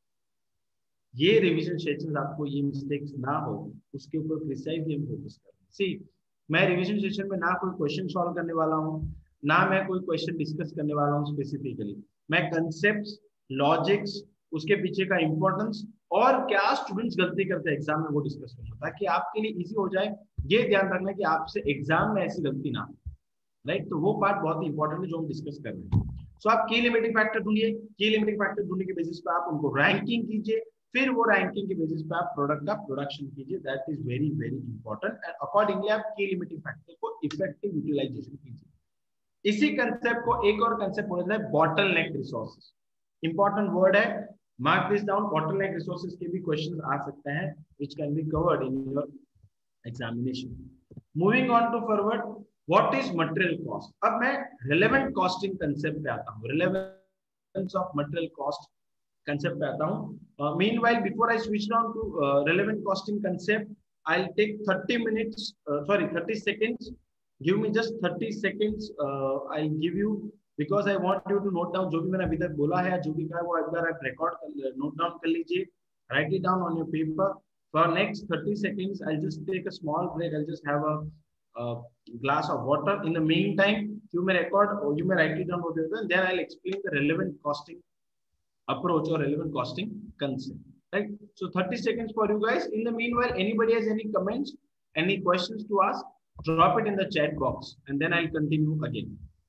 जाए. ये रिवीजन सेशन आपको ये मिस्टेक्स ना हो उसके ऊपर प्रिसाइजली हम फोकस कर रहे हैं. सी, मैं रिवीजन सेशन में ना कोई क्वेश्चन सॉल्व करने वाला हूँ, ना मैं कोई क्वेश्चन डिस्कस करने वाला हूँ स्पेसिफिकली. मैं कंसेप्ट्स, लॉजिक्स, उसके पीछे का इंपॉर्टेंस और क्या स्टूडेंट्स गलती करते हैं एग्जाम में वो डिस्कस करूंगा, ताकि आपके लिए इजी हो जाए. ये ध्यान रखना कि आपसे एग्जाम में ऐसी गलती ना हो, राइट. तो वो पार्ट बहुत इंपॉर्टेंट है जो हम डिस्कस कर रहे हैं. सो so, आप की लिमिटिंग फैक्टर ढूंढिए, की लिमिटिंग फैक्टर ढूंढने के बेसिस पे आप उनको रैंकिंग कीजिए, फिर वो रैंकिंग के बेसिस पे आप प्रोडक्ट का प्रोडक्शन कीजिए. That is very very important. And accordingly आप की लिमिटिंग फैक्टर को इफेक्टिव यूटिलाइजेशन कीजिए. इसी कंसेप्ट को एक और कंसेप्ट बोलते हैं bottleneck resources. Important word है, mark this down. Bottleneck resources के भी क्वेश्चंस आ सकते हैं which can be covered in your examination. Moving on to forward, what is material cost. अब मैं रिलेवेंट कॉस्टिंग कंसेप्ट पे आता हूं, relevance of material cost concept पे आता हूं. Meanwhile before I switch down to relevant costing concept, I will take thirty minutes, sorry thirty seconds. Give me just thirty seconds. uh, I'll give you, because I want you to note down जो भी मैंने अभी तक बोला है, जो भी कहा है वो एक बार आप रिकॉर्ड कर नोट डाउन कर लीजिए. Write it down on your paper. For next thirty seconds, I'll just take a small break. I'll just have a, a glass of water. In the meantime, you may record or you may write it down on paper, and then I'll explain the relevant costing approach or relevant costing concept. Right? So thirty seconds for you guys. In the meanwhile, anybody has any comments, any questions to ask? Drop it in the chat box and then I'll continue again.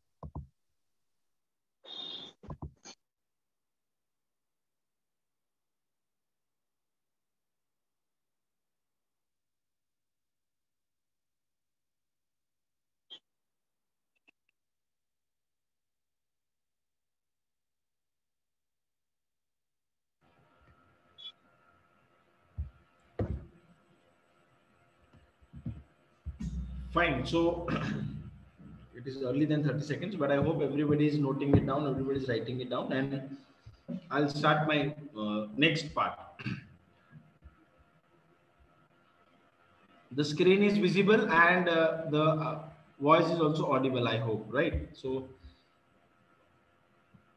Fine. So it is early than thirty seconds, but I hope everybody is noting it down, everybody is writing it down, and I'll start my uh, next part. The screen is visible and uh, the uh, voice is also audible, I hope, right? So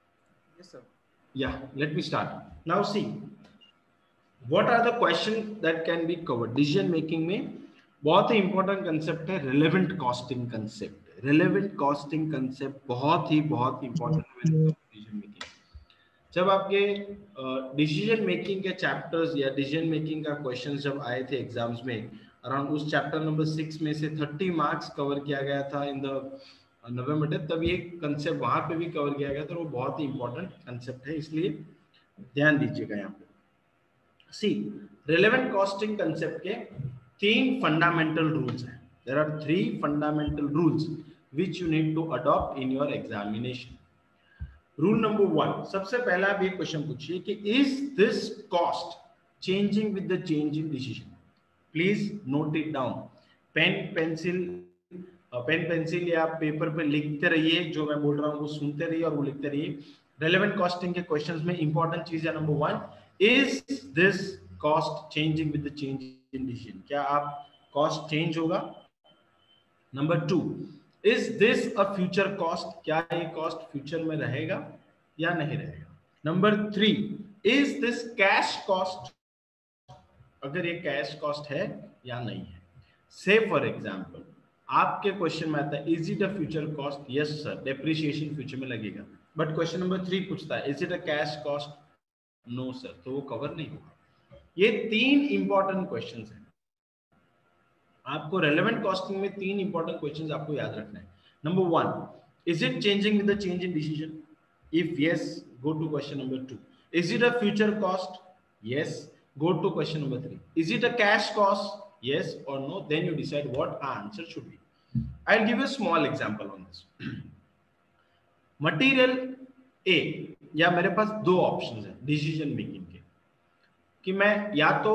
Yes, sir. Yeah, let me start. Now see, what are the questions that can be covered? Decision making में बहुत ही important concept है relevant costing concept. Relevant costing concept बहुत ही बहुत important है decision making. जब आपके डिसीजन मेकिंग के चैप्टर्स या डिसीजन मेकिंग का क्वेश्चंस जब आए थे एग्जाम्स में, अराउंड उस चैप्टर नंबर सिक्स में से थर्टी मार्क्स कवर किया गया था इन द नवंबर टेंथ, तब ये कंसेप्ट वहां पे भी कवर किया गया था. वो बहुत ही इंपॉर्टेंट कंसेप्ट है, इसलिए ध्यान दीजिएगा यहाँ पे. सी, रिलेवेंट कॉस्टिंग कंसेप्ट के तीन फंडामेंटल रूल्स हैं. There are three fundamental rules which you need to adopt in your examination. Rule number one, सबसे पहला आप ये क्वेश्चन पूछिए कि is this cost changing with the change in decision. Please note it down. Pen pencil pen pencil या paper पे लिखते रहिए, जो मैं बोल रहा हूँ वो सुनते रहिए और वो लिखते रहिए. रेलेवेंट कॉस्टिंग के क्वेश्चंस में इंपॉर्टेंट चीज है number one, is this cost changing with the change in decision. क्या आप कॉस्ट चेंज होगा. Number two, is this a future cost. क्या ये कॉस्ट फ्यूचर में रहेगा या नहीं रहेगा. Number three, is this cash cost. अगर ये कैश कॉस्ट है या नहीं है. से फॉर एग्जाम्पल आपके क्वेश्चन में आता है is it a future cost. Yes sir, depreciation future में लगेगा. बट क्वेश्चन नंबर थ्री पूछता है is it a cash cost. No sir, तो वो कवर नहीं होगा. ये तीन इंपॉर्टेंट क्वेश्चंस हैं. आपको रेलेवेंट कॉस्टिंग में तीन इंपॉर्टेंट क्वेश्चंस आपको याद रखना है. Number one, is it changing with the change in decision. If yes, go to question number two. Is it a future cost. Yes, go to question number three. Is it a cash cost? Yes or no? Then you decide what our answer should be. I'll give you a small example on this. Material A, या मेरे पास दो options हैं decision making के, कि मैं या तो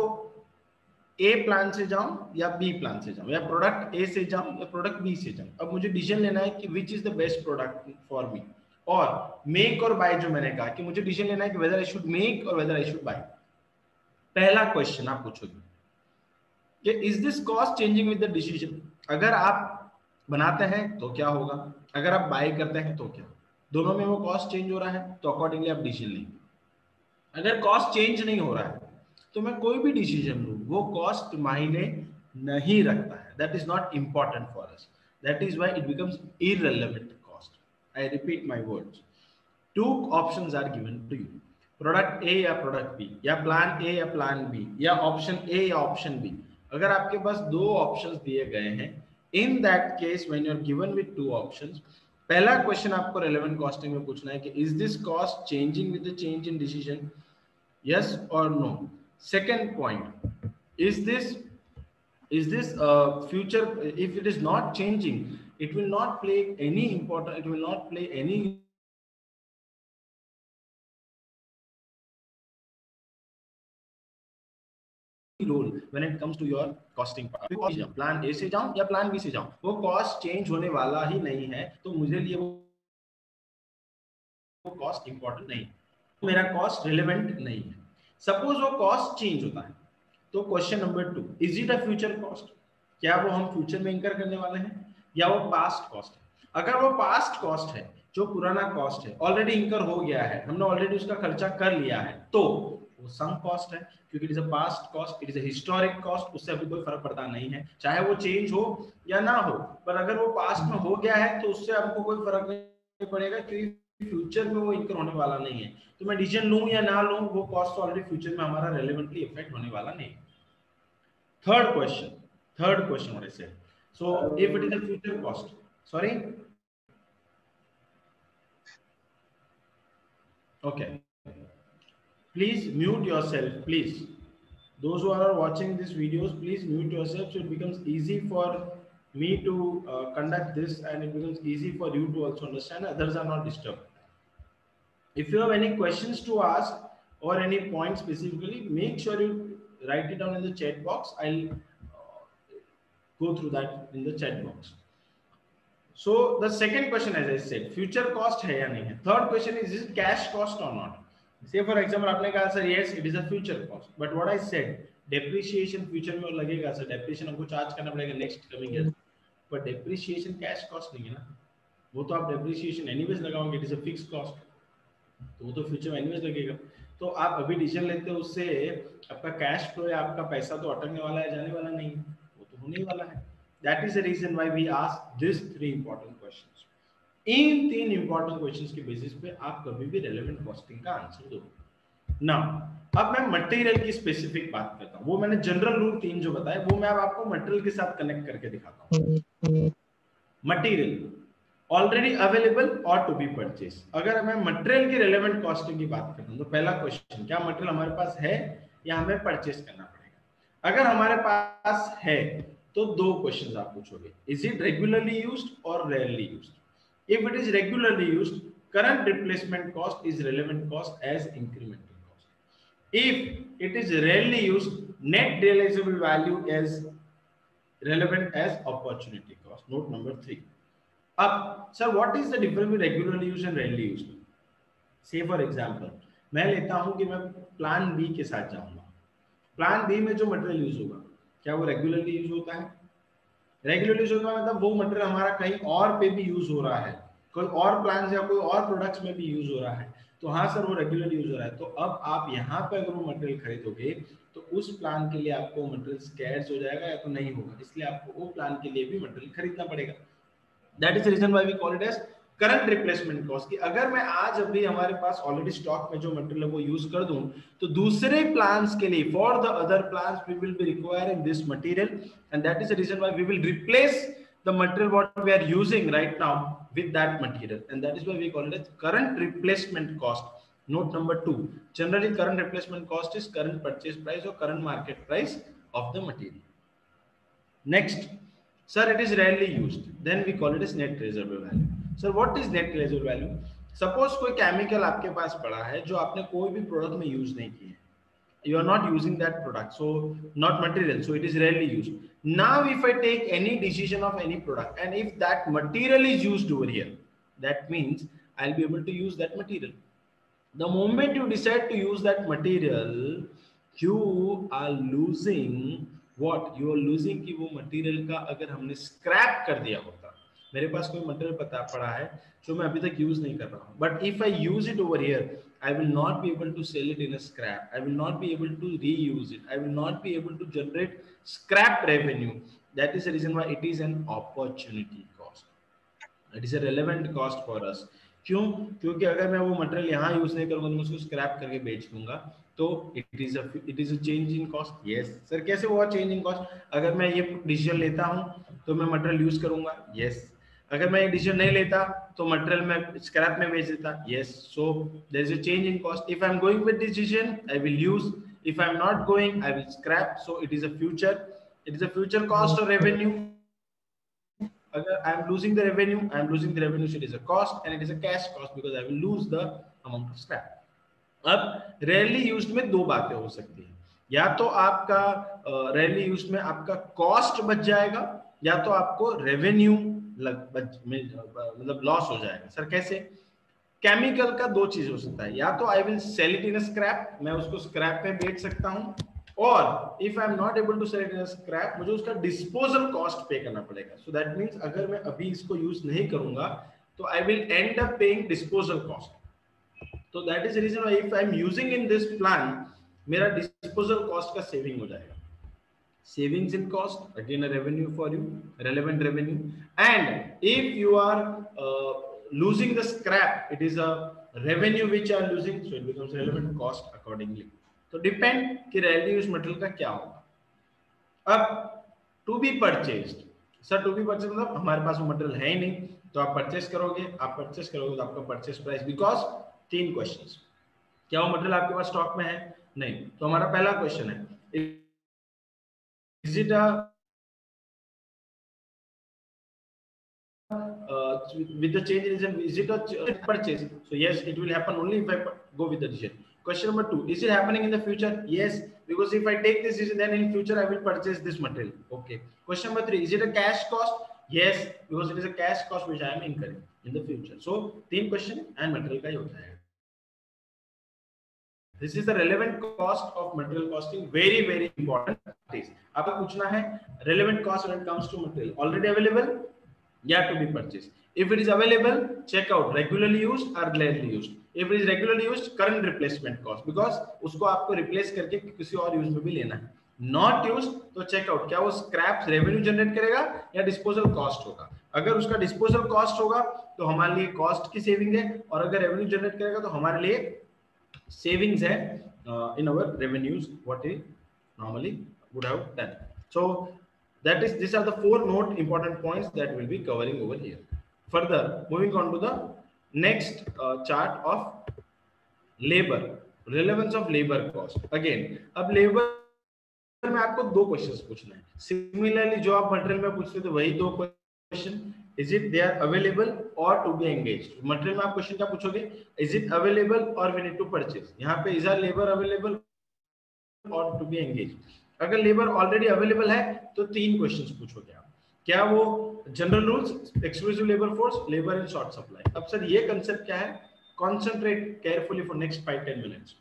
ए plan से जाऊं या बी प्लान से जाऊं, या प्रोडक्ट ए से जाऊं या प्रोडक्ट बी से जाऊं. अब मुझे डिसीजन लेना है कि which is the best product for me. और मेक और बाय, जो मैंने कहा कि मुझे डिसीजन लेना है कि whether I should make or whether I should buy. पहला क्वेश्चन आप पूछोगे कि is this cost changing with the decision. अगर आप बनाते हैं तो क्या होगा, अगर आप बाय करते हैं तो क्या. दोनों में वो कॉस्ट चेंज हो रहा है तो अकॉर्डिंगली आप डिसीजन लेंगे. अगर कॉस्ट चेंज नहीं हो रहा है तो मैं कोई भी डिसीजन लूं वो कॉस्ट मायने नहीं रखता है. That is not important for us. That is why it becomes irrelevant cost. I repeat my words. Two options are given to you, product A या प्रोडक्ट बी, या प्लान ए या plan B, या option A या option B. अगर आपके पास दो options दिए गए हैं, in that case when you are given with two options, पहला क्वेश्चन आपको रेलेवेंट कॉस्टिंग में पूछना है कि is this cost changing with the change in decision. Yes और no. Second point, is this is this uh, future. If it is not changing, it will not play any important, it will not play any role when it comes to your costing part. Plan A से जाऊं या plan B से जाऊं, वो cost change होने वाला ही नहीं है, तो मुझे लिए वो कॉस्ट इंपॉर्टेंट नहीं, मेरा कॉस्ट रिलेवेंट नहीं है. सपोज वो कॉस्ट चेंज होता है तो question number two, is it a future cost. क्या वो हम फ्यूचर में इंकर करने वाले हैं या वो पास्ट कॉस्ट है. अगर वो पास्ट कॉस्ट है, जो पुराना कॉस्ट है, ऑलरेडी इंकर हो गया है, हमने ऑलरेडी उसका खर्चा कर लिया है, तो वो संक कॉस्ट है, क्योंकि it is a past cost, it is a historic cost. उससे अभी कोई फर्क पड़ता नहीं है, चाहे वो चेंज हो या ना हो. पर अगर वो पास्ट में हो गया है तो उससे आपको कोई फर्क नहीं पड़ेगा, क्योंकि फ्यूचर में वो इंकर होने वाला नहीं है. तो मैं डिसीजन लूं या ना लूं, वो कॉस्ट ऑलरेडी फ्यूचर में हमारा रेलेवेंटली इफेक्ट होने वाला नहीं. Third question, third question what I said. So if it is a future cost, sorry, okay, please mute yourself, please. Those who are watching these videos, please mute yourself, so it becomes easy for me to uh, conduct this, and it becomes easy for you to also understand, others are not disturbed. If you have any questions to ask or any point specifically, make sure you write it down in the chat box. I'll go through that in the chat box. So the second question, as I said, future cost है या नहीं है. Third question is, is it cash cost or not. Say for example आपने कहा sir yes it is a future cost, but what I said, depreciation future में लगेगा sir, depreciation हमको charge करना पड़ेगा next coming year, but depreciation cash cost नहीं है ना, वो तो आप depreciation anyways लगाओगे, it is a fixed cost. तो वो तो फ्यूचर वैल्यू में लगेगा। तो आप अभी डिसीजन लेते हो उससे आपका कैश फ्लो या आपका पैसा तो अटकने वाला है, जाने वाला नहीं, वो तो होने ही वाला है। That is the reason why we ask this three important questions. इन तीन इंपॉर्टेंट क्वेश्चंस के बेसिस पे आप कभी भी रेलेवेंट कॉस्टिंग का आंसर दो। नाउ अब मैं मटेरियल की स्पेसिफिक बात करता हूं। वो मैंने जनरल रूल तीन जो बताए वो मैं अब आपको मटेरियल के साथ कनेक्ट करके दिखाता हूं। मटेरियल ऑलरेडी अवेलेबल और टू बी परचेज। अगर मैं मटेरियल की रेलेवेंट कॉस्टिंग की बात करता हूं तो पहला क्वेश्चन, क्या मटेरियल हमारे पास है या हमें परचेज करना पड़ेगा? अगर हमारे पास है तो दो क्वेश्चंस आप पूछोगे, is it regularly used or rarely used? If it is regularly used, current replacement cost is relevant cost as incremental cost. If it is rarely used, net realizable value is relevant as opportunity cost. Note number three. Up, sir, what is the difference between regularly used and rarely used? Say for example, मैं लेता हूं कि मैं plan B के साथ जाऊंगा। Plan B में जो मटेरियल यूज होगा क्या वो रेगुलरली यूज होता है? रेगुलरली यूज होता है मतलब वो मटेरियल हमारा कहीं और पे भी यूज हो रहा है, कोई और प्लान या कोई और प्रोडक्ट्स में भी यूज हो रहा है, तो हाँ सर वो रेगुलर यूज हो रहा है। तो अब आप यहाँ पे अगर वो मटेरियल खरीदोगे तो उस प्लान के लिए आपको मटेरियल स्कैर्स हो जाएगा या तो नहीं होगा, इसलिए आपको वो प्लान के लिए भी मटेरियल खरीदना पड़ेगा। That is the reason why we call it as current replacement cost. कि अगर मैं आज अभी हमारे पास ऑलरेडी स्टॉक में जो मटेरियल है वो यूज कर दूं तो दूसरे प्लान्स के लिए for the other plans we will be requiring this material, and that is the reason why we will replace the material what we are using right now with that material, and that is why we call it as current replacement cost. Note number two, generally current replacement cost is current purchase price or current market price of the material. Next, sir, it is rarely used, then we call it as net realizable value. Sir, what is net realizable value? Suppose कोई chemical आपके पास पड़ा है जो आपने कोई भी product में यूज नहीं किया है, you are not using that product, so not material, so it is rarely used. Now if I take any decision of any product and if that material is used over here, that means I'll be able to use that material. The moment you decide to use that material, you are losing what? You are losing कि वो material का अगर हमने scrap कर दिया होता, मेरे पास कोई मटेरियल पता पड़ा है जो मैं अभी तक यूज नहीं कर रहा हूं, but if I use it over here, I will not be able to sell it in a scrap. I will not be able to reuse it. I will not be able to generate scrap revenue. That is the reason why it is an opportunity cost. It is a relevant cost for us. क्यों? क्योंकि अगर मैं वो material यहाँ use नहीं करूंगा तो मैं उसको स्क्रैप करके बेच दूंगा, तो it is a it is a change in cost. Yes sir, कैसे हुआ चेंज इन कॉस्ट? अगर मैं ये डिसीजन लेता हूँ तो मैं मटेरियल यूज करूंगा, यस yes. अगर मैं ये डिसीजन नहीं लेता तो मटेरियल में स्क्रैप में बेच देता, yes. So there is a change in cost. If I am going with decision I will use, if I am not going I will scrap, so it is a future, it is a future cost or revenue. अगर I am losing the revenue, I am losing the revenue, so it is a cost and it is a cash cost because I will lose the amount of scrap. अब rarely used में दो बातें हो सकती हैं, या तो आपका रेयरली यूज्ड में आपका कॉस्ट बच जाएगा या तो आपको रेवेन्यू मतलब लॉस हो जाएगा। सर कैसे? केमिकल का दो चीज हो सकता है, या तो I will sell it in scrap, मैं उसको स्क्रैप में बेच सकता हूं, और if I am not able to sell it in scrap, मुझे उसका डिस्पोजल कॉस्ट पे करना पड़ेगा। सो दैट मींस अगर मैं अभी इसको यूज नहीं करूंगा तो I will end up paying disposal cost. तो that is the reason why if I am using in this plan, मेरा डिस्पोजल कॉस्ट का सेविंग हो जाएगा। Savings in cost, again a revenue for you, relevant revenue. And if you are uh, losing the scrap, it is a revenue which you are losing, so it becomes relevant cost accordingly. So depend कि rarely used material का क्या होगा। अब to be purchased, sir to be purchased मतलब हमारे पास वो material है ही नहीं, तो आप purchase करोगे, आप purchase करोगे तो आपका purchase price, because तीन questions, क्या वो material आपके पास stock में है? नहीं, तो हमारा पहला question है, is it a uh, with the change in, is it a purchase? So yes, it will happen only if I go with the decision. Question number two, is it happening in the future? Yes, because if I take this decision, then in future I will purchase this material. Okay. Question number three, is it a cash cost? Yes, because it is a cash cost which I am incurring in the future. So तीन question and material का ही होता है। This is the relevant cost of material costing, very very important piece. आपको पूछना है relevant cost when it comes to material already available या to be purchased. If it is available, check out regularly used or rarely used. If it is regularly used current replacement cost, because उसको आपको replace करके किसी और use में भी लेना है। नॉट यूज तो चेकआउट, क्या वो स्क्रैप रेवेन्यू जनरेट करेगा या डिस्पोजल कॉस्ट होगा। अगर उसका डिस्पोजल कॉस्ट होगा तो हमारे लिए कॉस्ट की सेविंग है, और अगर रेवेन्यू जनरेट करेगा तो हमारे लिए सेविंग्स है in our revenues what is normally would have done. So that is, these are the four note important points that we'll be covering over here. Further, moving on to the next uh, chart of labor, relevance of labor cost. Again, अब labor में आपको दो questions पूछना है। Similarly जो आप material में पूछते थे वही दो question, is it they are available और टू बी एंगेज्ड। मटेरियल में आप क्वेश्चन क्या पूछोगे, इज इट अवेलेबल और वी नीड टू परचेज। यहाँ पे इज आर लेबर अवेलेबल और टू बी एंगेज। अगर लेबर ऑलरेडी अवेलेबल है तो तीन क्वेश्चंस पूछोगे आप, क्या वो general rules, exclusive labour force, labour in short supply. अब सर ये कंसेप्ट क्या है, concentrate carefully for next five ten minutes.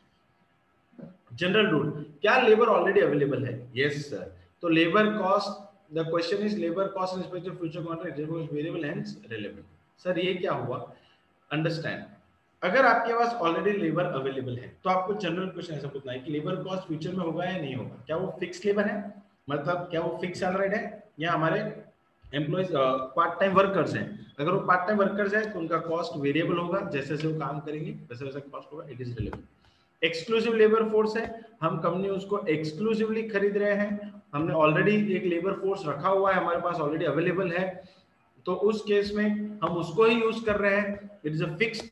General rule, क्या लेबर ऑलरेडी अवेलेबल है, यस सर, तो labour cost, the question is labour cost in respect of future contract is variable hence relevant. Sir ये क्या हुआ, understand, अगर आपके पास already labour available है तो आपको जनरल क्वेश्चन ऐसा पूछना है कि लेबर कॉस्ट फ्यूचर में होगा या नहीं होगा, क्या वो फिक्स लेबर है, मतलब क्या वो फिक्स सैलरीड है या हमारे एम्प्लॉइज पार्ट टाइम वर्कर्स हैं। अगर वो पार्ट टाइम वर्कर्स हैं तो उनका कॉस्ट वेरिएबल होगा, जैसे जैसे वो काम करेंगे वैसे वैसे कॉस्ट होगा, it is relevant. Exclusive labour force है, हम कंपनी उसको एक्सक्लूसिवली खरीद रहे हैं, हमने ऑलरेडी एक लेबर फोर्स रखा हुआ है, हमारे पास ऑलरेडी अवेलेबल है, तो उस केस में हम उसको ही यूज कर रहे हैं। It is a fix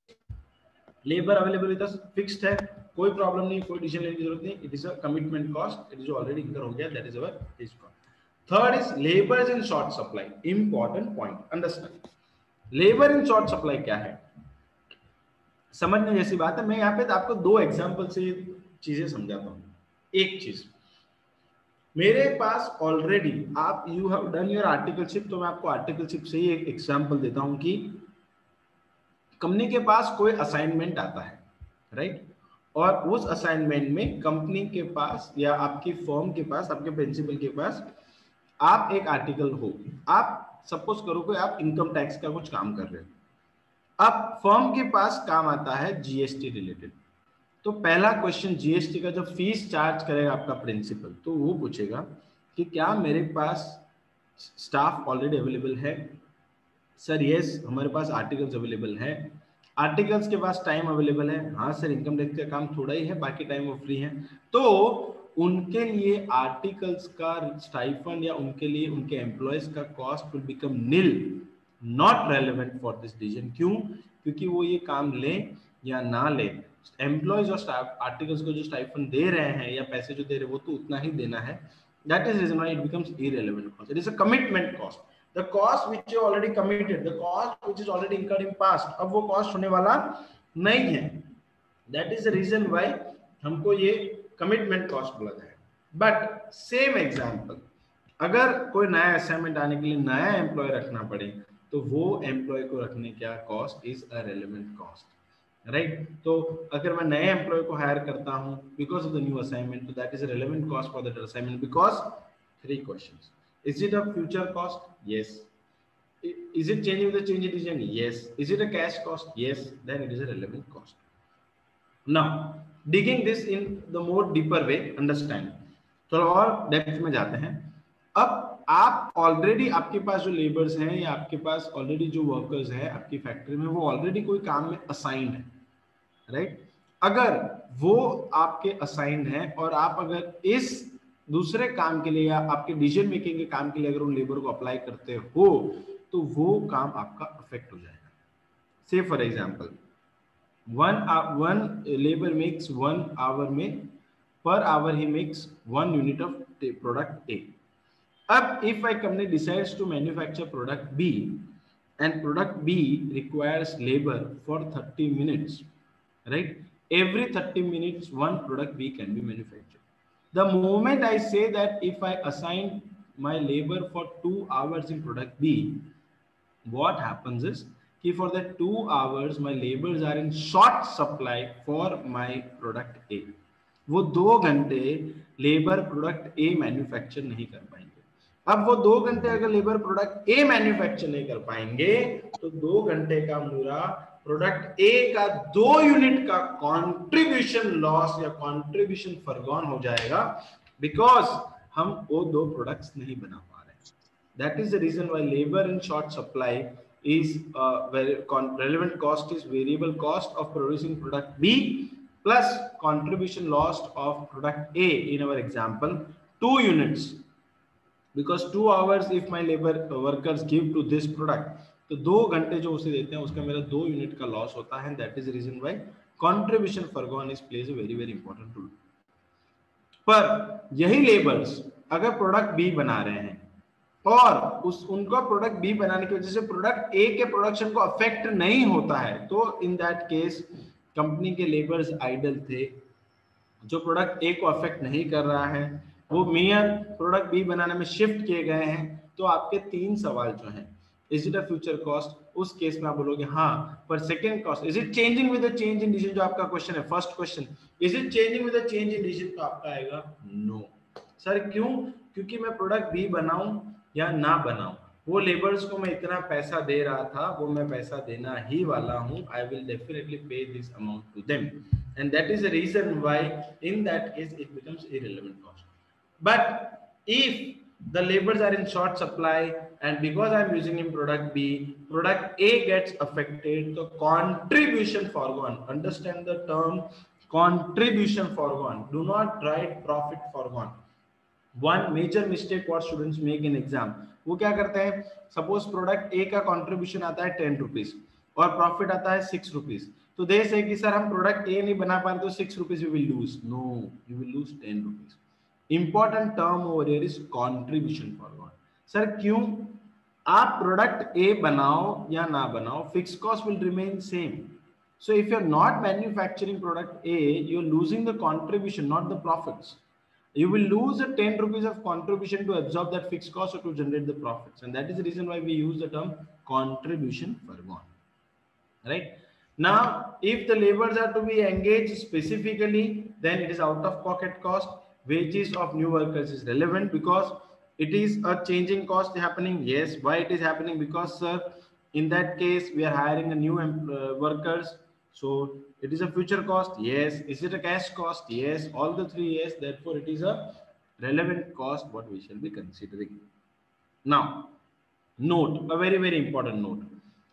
labour availability fixed है, कोई प्रॉब्लम नहीं, कोई डिसीजन लेने की जरूरत नहीं, it is a commitment cost, it is already incur हो गया, that is our fixed cost. Third is labour in short supply, important point, understand labour in short supply क्या है, समझने जैसी बात है। मैं यहाँ पे आपको दो एग्जांपल से चीजें समझाता हूँ। एक चीज, मेरे पास ऑलरेडी आप you have done your articleship, तो मैं आपको आर्टिकलशिप से ही एक एग्जांपल देता हूँ कि कंपनी के पास कोई असाइनमेंट आता है, राइट, और उस असाइनमेंट में कंपनी के पास या आपकी फर्म के पास, आपके प्रिंसिपल के पास आप एक आर्टिकल हो, आप सपोज करो कि आप इनकम टैक्स का कुछ काम कर रहे हो, अब फर्म के पास काम आता है जीएसटी रिलेटेड, तो पहला क्वेश्चन जीएसटी का जब फीस चार्ज करेगा आपका प्रिंसिपल, तो वो पूछेगा कि क्या मेरे पास स्टाफ ऑलरेडी अवेलेबल है। सर यस, हमारे पास आर्टिकल्स अवेलेबल है। आर्टिकल्स के पास टाइम अवेलेबल है, हाँ सर, इनकम टैक्स का काम थोड़ा ही है, बाकी टाइम वो फ्री है, तो उनके लिए आर्टिकल्स का स्टाइफंड या उनके लिए उनके एम्प्लॉयज का cost will become nil, not relevant for this decision. क्यों, क्योंकि वो ये काम ले या ना ले, एम्प्लॉयज और स्टाफ आर्टिकल्स को जो स्टाइफंड दे रहे हैं या पैसे जो दे रहे हैं वो तो उतना ही देना है, that is reason why it becomes irrelevant cost. It is a commitment cost, the cost which you already committed, the cost which is already incurred in past, अब वो cost होने वाला नहीं है, that is the reason why हमको ये commitment cost बोला जाए। but same example, अगर कोई नया असाइनमेंट आने के लिए नया एम्प्लॉय रखना पड़े तो वो एम्प्लॉय को रखने का cost is a relevant cost, right. तो अगर मैं नए एम्प्लॉय को हायर करता हूँ because of the new assignment, तो that is a relevant cost for that assignment, because three questions, is it a future cost, yes, is it changing the change in decision, yes, is it a cash cost, yes, then it is a relevant cost. Now digging this in the more deeper way, understand, थोड़ा और depth में जाते हैं। अब आप already, आपके पास जो labours हैं या आपके पास ऑलरेडी जो वर्कर्स हैं आपकी फैक्ट्री में, वो ऑलरेडी कोई काम में असाइंड है, राइट। अगर वो आपके असाइंड हैं और आप अगर इस दूसरे काम के लिए या आपके डिसीजन मेकिंग के काम के लिए अगर उन लेबर को अप्लाई करते हो तो वो काम आपका अफेक्ट हो जाएगा। Say for example one one labour makes one hour में पर आवर ही makes one unit of product A. अब if I company decides to manufacture product B and product B requires labour for thirty minutes, right, every thirty minutes one product B can be manufactured. The moment I say that if I assign my labor for two hours in product B, what happens is कि for that two hours my labors are in short supply for my product A. वो दो घंटे labour product A manufacture नहीं कर पाएंगे। अब वो दो घंटे अगर लेबर प्रोडक्ट A मैन्युफैक्चर नहीं कर पाएंगे तो दो घंटे का पूरा प्रोडक्ट ए का दो यूनिट का कंट्रीब्यूशन लॉस या कंट्रीब्यूशन फॉरगॉन हो जाएगा, बिकॉज हम वो दो प्रोडक्ट्स नहीं बना पा रहे हैं. That is the reason why labour in short supply is uh, very relevant cost is variable cost of producing product B plus contribution lost of product A. In our example, two units, because two hours if my labor workers give to this product, तो दो घंटे जो उसे देते हैं उसका मेरा दो यूनिट का लॉस होता है. That is reason why contribution forgone is plays a very very important role. पर यही लेबर्स अगर प्रोडक्ट बी बना रहे हैं और उस उनका प्रोडक्ट बी बनाने की वजह से प्रोडक्ट ए के प्रोडक्शन को अफेक्ट नहीं होता है, तो इन दैट केस कंपनी के लेबर्स आइडल थे. जो प्रोडक्ट ए को अफेक्ट नहीं कर रहा है वो मियर प्रोडक्ट बी बनाने में शिफ्ट किए गए हैं. तो आपके तीन सवाल जो हैं, is it a future cost, उस केस में आप बोलोगे हाँ. पर second cost, is it changing with the change in decision, जो आपका क्वेश्चन है first question, is it changing with the change in decision, तो आपका आएगा नो. सर क्यों? क्योंकि मैं प्रोडक्ट बी बनाऊं या ना बनाऊं, वो लेबर्स को मैं इतना पैसा दे रहा था, वो मैं पैसा देना ही वाला हूं. I will definitely pay this amount to them, and that is the reason why in that case it becomes irrelevant cost. But if the labours are in short supply and because I am using in product B, product A gets affected, so contribution foregone. Understand the term contribution foregone. Do not write profit foregone. One major mistake what students make in exam, वो क्या करते हैं, suppose product A का contribution आता है ten rupees और profit आता है सिक्स रुपीज, तो दे से कि सर हम प्रोडक्ट ए नहीं बना पा रहे तो six rupees we will lose. No, you will lose ten rupees. Important term over here is contribution forgone. Sir क्यों? आप प्रोडक्ट ए बनाओ या ना बनाओ, fix cost will remain same. So if you're not manufacturing product A, you're losing the contribution, not the profits. You will lose the ten rupees of contribution to absorb that fixed cost or to generate the profits. And that is the reason why we use the term contribution foregone. Right? Now, if the laborers are to be engaged specifically, then it is out of pocket cost. Wages of new workers is relevant because it is a changing cost happening. Yes. Why it is happening? Because sir, in that case, we are hiring a new uh, workers. So it is a future cost. Yes. Is it a cash cost? Yes. All the three yes. Therefore, it is a relevant cost what we shall be considering. Now, note, a very, very important note.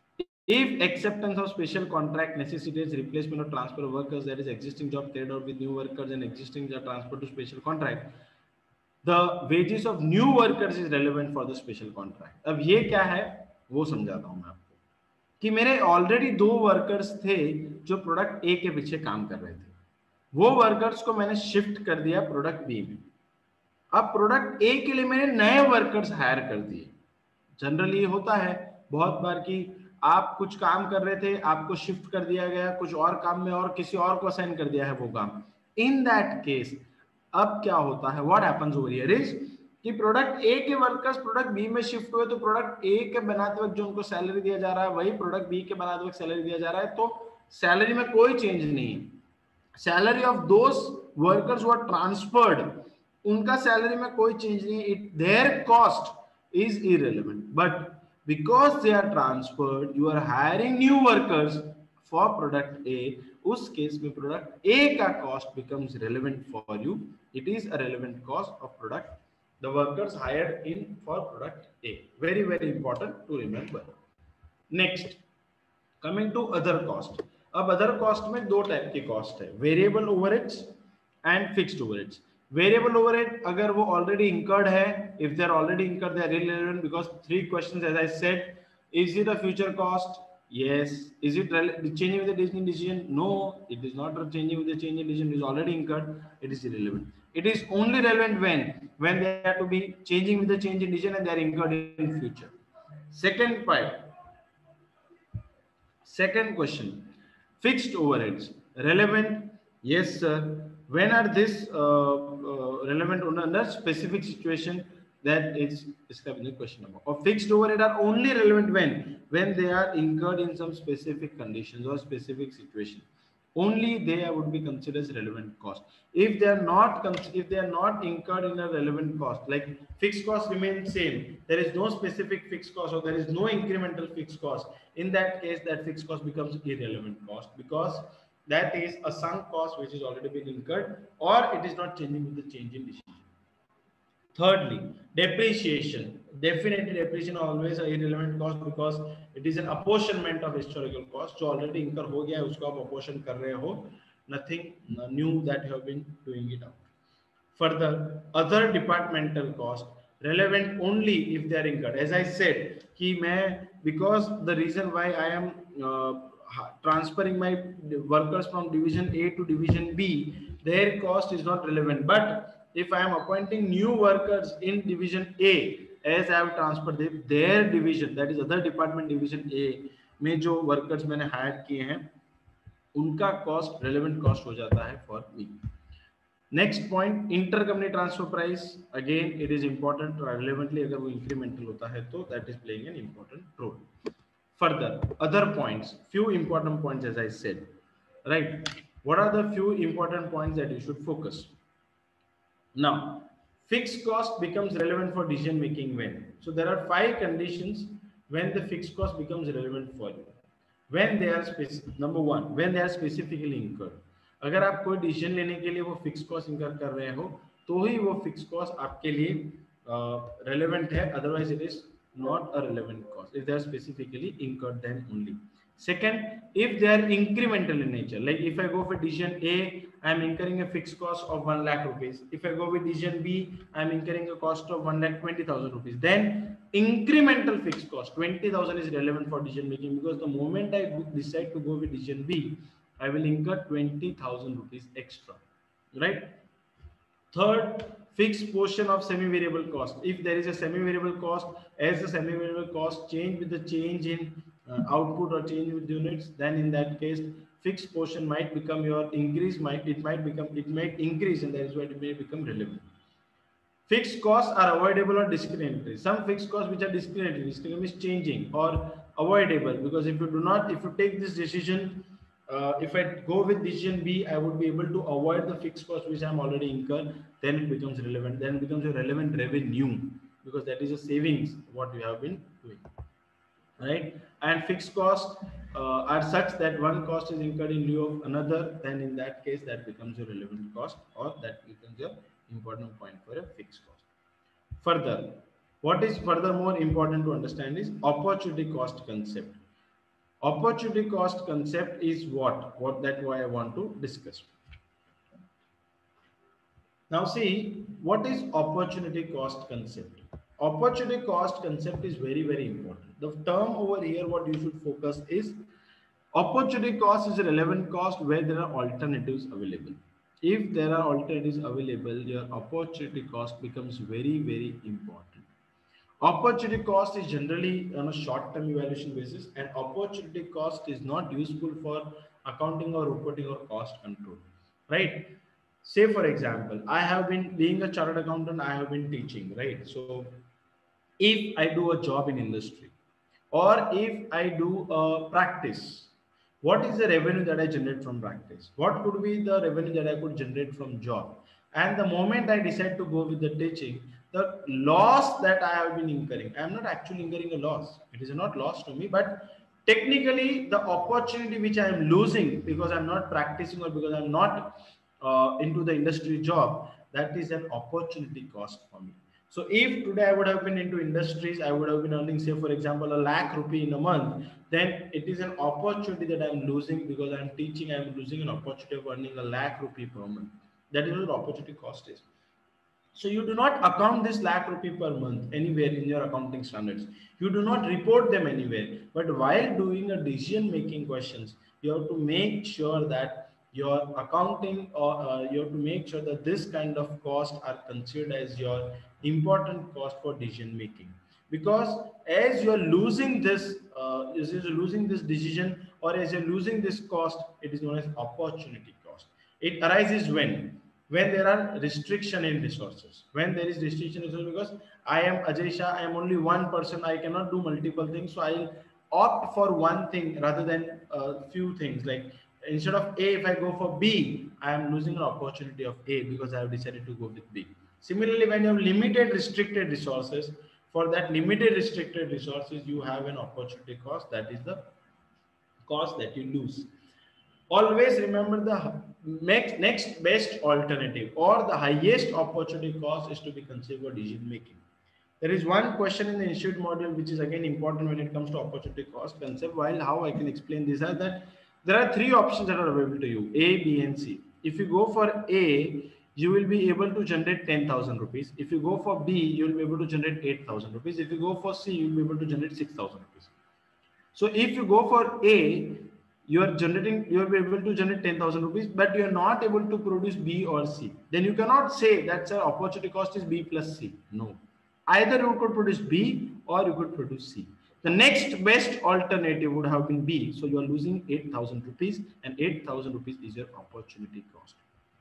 If acceptance of special contract necessitates replacement or transfer of workers, that is existing job carried out with new workers and existing job transferred to special contract, the wages of new workers is relevant for the special contract. अब ये क्या है वो समझाता हूं मैं आपको कि मेरे ऑलरेडी दो वर्कर्स थे जो प्रोडक्ट ए के पीछे काम कर रहे थे. वो वर्कर्स को मैंने शिफ्ट कर दिया प्रोडक्ट बी में. अब प्रोडक्ट ए के लिए मैंने नए वर्कर्स हायर कर दिए. जनरली होता है बहुत बार कि आप कुछ काम कर रहे थे, आपको शिफ्ट कर दिया गया कुछ और काम में और किसी और को असाइन कर दिया है वो काम. इन दैट केस अब क्या होता है, what happens over here is कि प्रोडक्ट ए के वर्कर्स प्रोडक्ट बी में शिफ्ट हुए, तो प्रोडक्ट ए के बनाते वक्त जो उनको सैलरी दिया जा रहा है वही प्रोडक्ट बी के बनाते वक्त सैलरी दिया जा रहा है. तो सैलरी में कोई चेंज नहीं है. Salary of those workers who are transferred, उनका सैलरी में कोई चेंज नहीं है. It their cost is irrelevant, but because they are transferred, you are hiring new workers for product A. उस केस में प्रोडक्ट A का cost becomes relevant for you. It is a relevant cost of product the workers hired in for product A. Very very important to remember. Next, coming to other cost. अब other cost में दो type की cost है, variable overheads and fixed overheads. Variable overhead अगर वो already incurred है, if they are already incurred, they are irrelevant because three questions as I said. Is it a future cost? Yes. Is it changing with the changing decision? No, it is not changing with the changing decision. It is already incurred. It is irrelevant. It is only relevant when when they have to be changing with the changing decision and they are incurred in future. Second part. Second question. Fixed overheads relevant? Yes, sir. When are this uh, uh, relevant under specific situation? That is described in the question number. Or fixed overhead are only relevant when when they are incurred in some specific conditions or specific situation. only they would be considered as relevant cost. If they are not if they are not incurred in a relevant cost, like fixed cost remains same, there is no specific fixed cost or there is no incremental fixed cost, in that case that fixed cost becomes irrelevant cost, because that is a sunk cost which has already been incurred, or it is not changing with the change in decision. Thirdly, depreciation. Definitely depreciation always an irrelevant cost, because it is an apportionment of historical cost. जो already incur हो गया है उसको आप apportion कर रहे हो. Nothing new that you have been doing it out. Further, other departmental cost relevant only if they are incurred. As I said, कि मैं because the reason why I am uh, transferring my workers from division A to division B, their cost is not relevant. But if I am appointing new workers in division A, as I have transferred them, their division, that is other department division A में जो workers मैंने hire किए हैं, उनका cost relevant cost हो जाता है for me. Next point, intercompany transfer price. Again, it is important. Relevantly, अगर वो incremental होता है तो that is playing an important role. Further, other points, few important points as I said, right? What are the few important points that you should focus? Now, fixed cost becomes relevant for decision making when? So there are five conditions when the fixed cost becomes relevant for you. When they are specific, number one, when they are specifically incurred. अगर आप कोई decision लेने के लिए वो fix cost incur कर रहे हो तो ही वो फिक्स कॉस्ट आपके लिए रेलेवेंट है, otherwise it is not a relevant cost if they are specifically incurred then only. Second, if they are incremental in nature, like if I go for decision A, I am incurring a fixed cost of one lakh rupees. If I go with decision B, I am incurring a cost of one lakh twenty thousand rupees. Then incremental fixed cost twenty thousand is relevant for decision making, because the moment I decide to go with decision B, I will incur twenty thousand rupees extra, right? Third, fixed portion of semi-variable cost. If there is a semi-variable cost, as the semi-variable cost change with the change in uh, output or change with units, then in that case, fixed portion might become your increase. Might it might become it might increase, and that is why it may become relevant. Fixed costs are avoidable or discriminatory. Some fixed costs which are discriminatory, discriminatory is changing or avoidable, because if you do not, if you take this decision. Uh, if I go with decision B, I would be able to avoid the fixed cost which I am already incurred. Then it becomes relevant. Then it becomes a relevant revenue, because that is a savings what you have been doing, right? And fixed costs uh, are such that one cost is incurred in lieu of another. Then in that case, that becomes a relevant cost, or that becomes a important point for a fixed cost. Further, what is furthermore important to understand is opportunity cost concept. Opportunity cost concept is what? What that why I want to discuss. Now see, what is opportunity cost concept? Opportunity cost concept is very, very important. The term over here, what you should focus is opportunity cost is a relevant cost where there are alternatives available. If there are alternatives available, your opportunity cost becomes very, very important. Opportunity cost is generally on a short-term evaluation basis, and opportunity cost is not useful for accounting or reporting or cost control, right? Say for example, I have been being a chartered accountant, I have been teaching, right? So if I do a job in industry, or if I do a practice, what is the revenue that I generate from practice? What could be the revenue that I could generate from job? And the moment I decide to go with the teaching, the loss that I have been incurring, I am not actually incurring a loss. It is not loss to me, but technically the opportunity which I am losing because I'm not practicing or because I'm not uh, into the industry job, that is an opportunity cost for me. So if today I would have been into industries, I would have been earning, say for example, a lakh rupee in a month, then it is an opportunity that I'm losing because I'm teaching, I'm losing an opportunity of earning a lakh rupee per month. That is what opportunity cost is. So you do not account this lakh rupee per month anywhere in your accounting standards. You do not report them anywhere. But while doing a decision making questions, you have to make sure that your accounting or uh, you have to make sure that this kind of costs are considered as your important cost for decision making. Because as you are losing this, uh, as you're losing this decision or as you're losing this cost, it is known as opportunity cost. It arises when? When there are restriction in resources. When there is restriction in resources, because I am Ajay Shah, I am only one person, I cannot do multiple things. So I'll opt for one thing rather than a few things. Like instead of A, if I go for B, I am losing an opportunity of A because I have decided to go with B. Similarly, when you have limited restricted resources, for that limited restricted resources, you have an opportunity cost. That is the cost that you lose. Always remember the next, next best alternative or the highest opportunity cost is to be considered for decision making. There is one question in the institute module which is again important when it comes to opportunity cost concept. While how I can explain this is that there are three options that are available to you: A, B, and C. If you go for A, you will be able to generate ten thousand rupees. If you go for B, you will be able to generate eight thousand rupees. If you go for C, you will be able to generate six thousand rupees. So if you go for A, you are generating, you will be able to generate ten thousand rupees, but you are not able to produce B or C. Then you cannot say that sir, opportunity cost is B plus C. No. Either you could produce B or you could produce C. The next best alternative would have been B. So you are losing eight thousand rupees, and eight thousand rupees is your opportunity cost.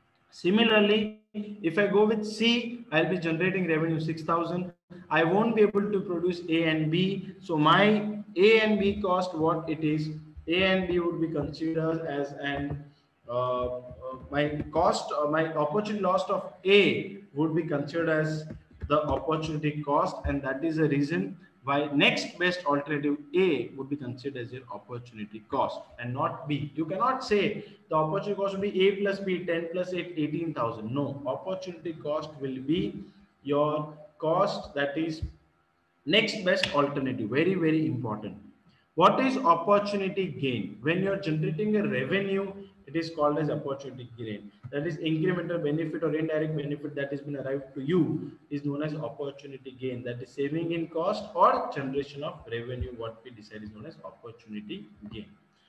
Similarly, if I go with C, I'll be generating revenue six thousand. I won't be able to produce A and B. So my A and B cost, what it is, A and B would be considered as an uh, uh, my cost or my opportunity loss of A would be considered as the opportunity cost, and that is the reason why next best alternative A would be considered as your opportunity cost and not B. You cannot say the opportunity cost will be A plus B, ten plus eight, eighteen thousand. No, opportunity cost will be your cost, that is next best alternative. Very, very important. What is opportunity gain? When you're generating a revenue, it is called as opportunity gain. That is incremental benefit or indirect benefit that has been arrived to you is known as opportunity gain. That is saving in cost or generation of revenue. What we decide is known as opportunity gain.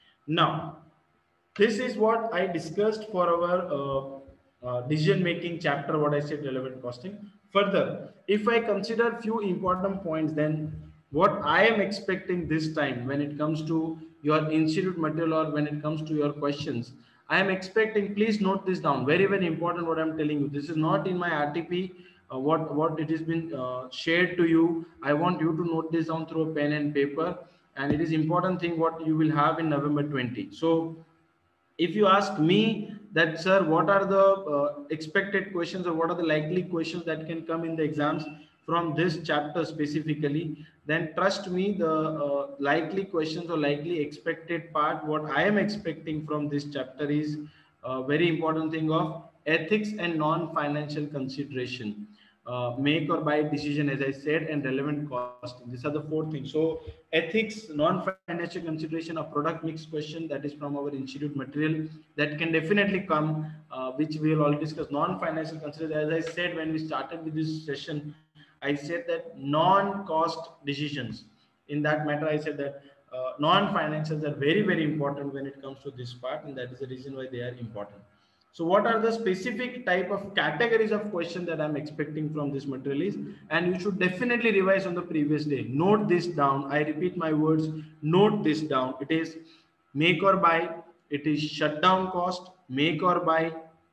Now, this is what I discussed for our uh, uh, decision making chapter, what I said relevant costing. Further, if I consider few important points, then what I am expecting this time when it comes to your institute material or when it comes to your questions, I am expecting, please note this down, very, very important what I'm telling you. This is not in my R T P, uh, what, what it has been uh, shared to you. I want you to note this down through a pen and paper, and it is important thing what you will have in November twentieth. So if you ask me that, sir, what are the uh, expected questions or what are the likely questions that can come in the exams from this chapter specifically, then trust me, the uh, likely questions or likely expected part, what I am expecting from this chapter is a very important thing of ethics and non-financial consideration. Uh, make or buy decision, as I said, and relevant costing. These are the four things. So ethics, non-financial consideration, a product mix question that is from our institute material that can definitely come, uh, which we will all discuss. Non-financial consideration, as I said when we started with this session, I said that non-cost decisions. In that matter, I said that uh, non-financials are very, very important when it comes to this part, and that is the reason why they are important. So what are the specific type of categories of question that I'm expecting from this material is, and you should definitely revise on the previous day. Note this down. I repeat my words. Note this down. It is make or buy. It is shutdown cost, make or buy,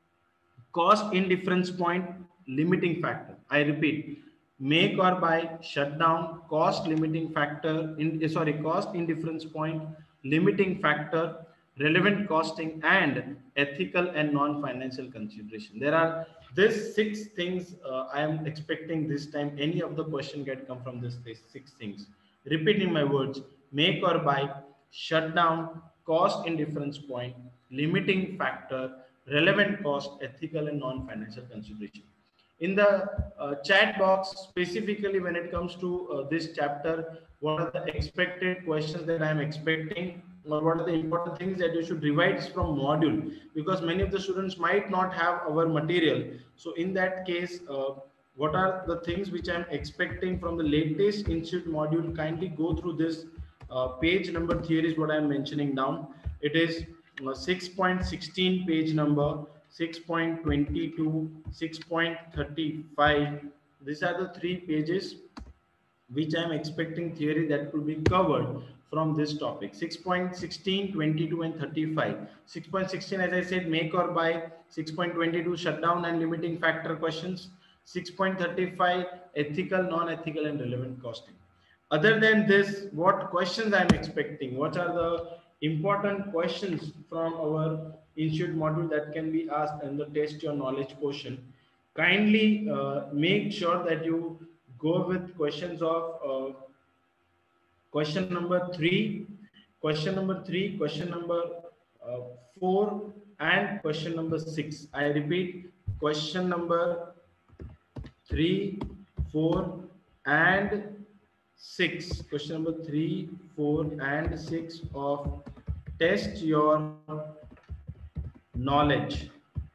cost indifference point, limiting factor. I repeat, make or buy, shutdown, cost limiting factor, in, sorry, cost indifference point, limiting factor, relevant costing, and ethical and non-financial consideration. There are these six things uh, I am expecting this time. Any of the question can come from this, these six things. Repeating my words: make or buy, shutdown, cost indifference point, limiting factor, relevant cost, ethical and non-financial consideration. In the uh, chat box, specifically when it comes to uh, this chapter, what are the expected questions that I am expecting, or what are the important things that you should revise from module, because many of the students might not have our material. So in that case, uh, what are the things which I'm expecting from the latest institute module? Kindly go through this uh, page number theory is what I'm mentioning down. It is uh, six point one six page number, six point twenty-two, six point thirty-five. These are the three pages which I am expecting theory that could be covered from this topic. six point one six, twenty-two and thirty-five. six point one six, as I said, make or buy. six point twenty-two, shutdown and limiting factor questions. six point thirty-five, ethical, non-ethical and relevant costing. Other than this, what questions I am expecting? What are the important questions from our institute module that can be asked in the test your knowledge portion. Kindly uh, make sure that you go with questions of uh, question number three, question number three, question number uh, four, and question number six. I repeat, question number three, four, and six. Question number three, four, and six of test your knowledge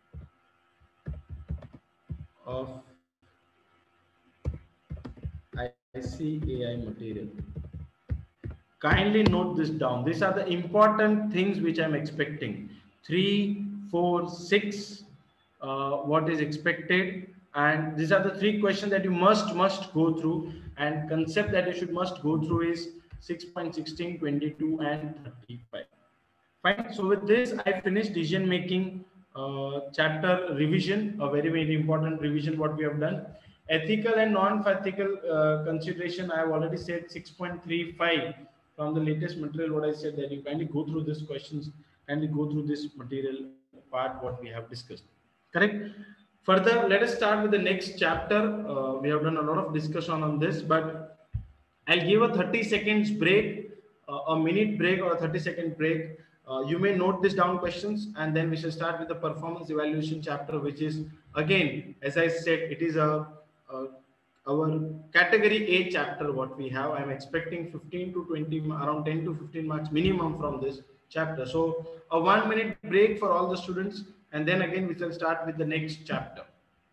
of I C A I material. Kindly note this down. These are the important things which I'm expecting. Three, four, six, uh, what is expected. And these are the three questions that you must, must go through. And concept that you should must go through is six point one six, twenty-two, and thirty-five. Fine. So with this, I finished decision making uh, chapter revision, a very, very important revision what we have done. Ethical and non-ethical uh, consideration, I have already said six point three five from the latest material. What I said that you kindly go through these questions, kindly go through this material part what we have discussed. Correct. Further, let us start with the next chapter. Uh, we have done a lot of discussion on this, but I'll give a thirty seconds break, uh, a minute break or a thirty second break. Uh, you may note this down questions, and then we shall start with the performance evaluation chapter, which is again, as I said, it is a, a our category A chapter. What we have, I'm expecting fifteen to twenty, around ten to fifteen marks minimum from this chapter. So a one minute break for all the students, and then again we shall start with the next chapter.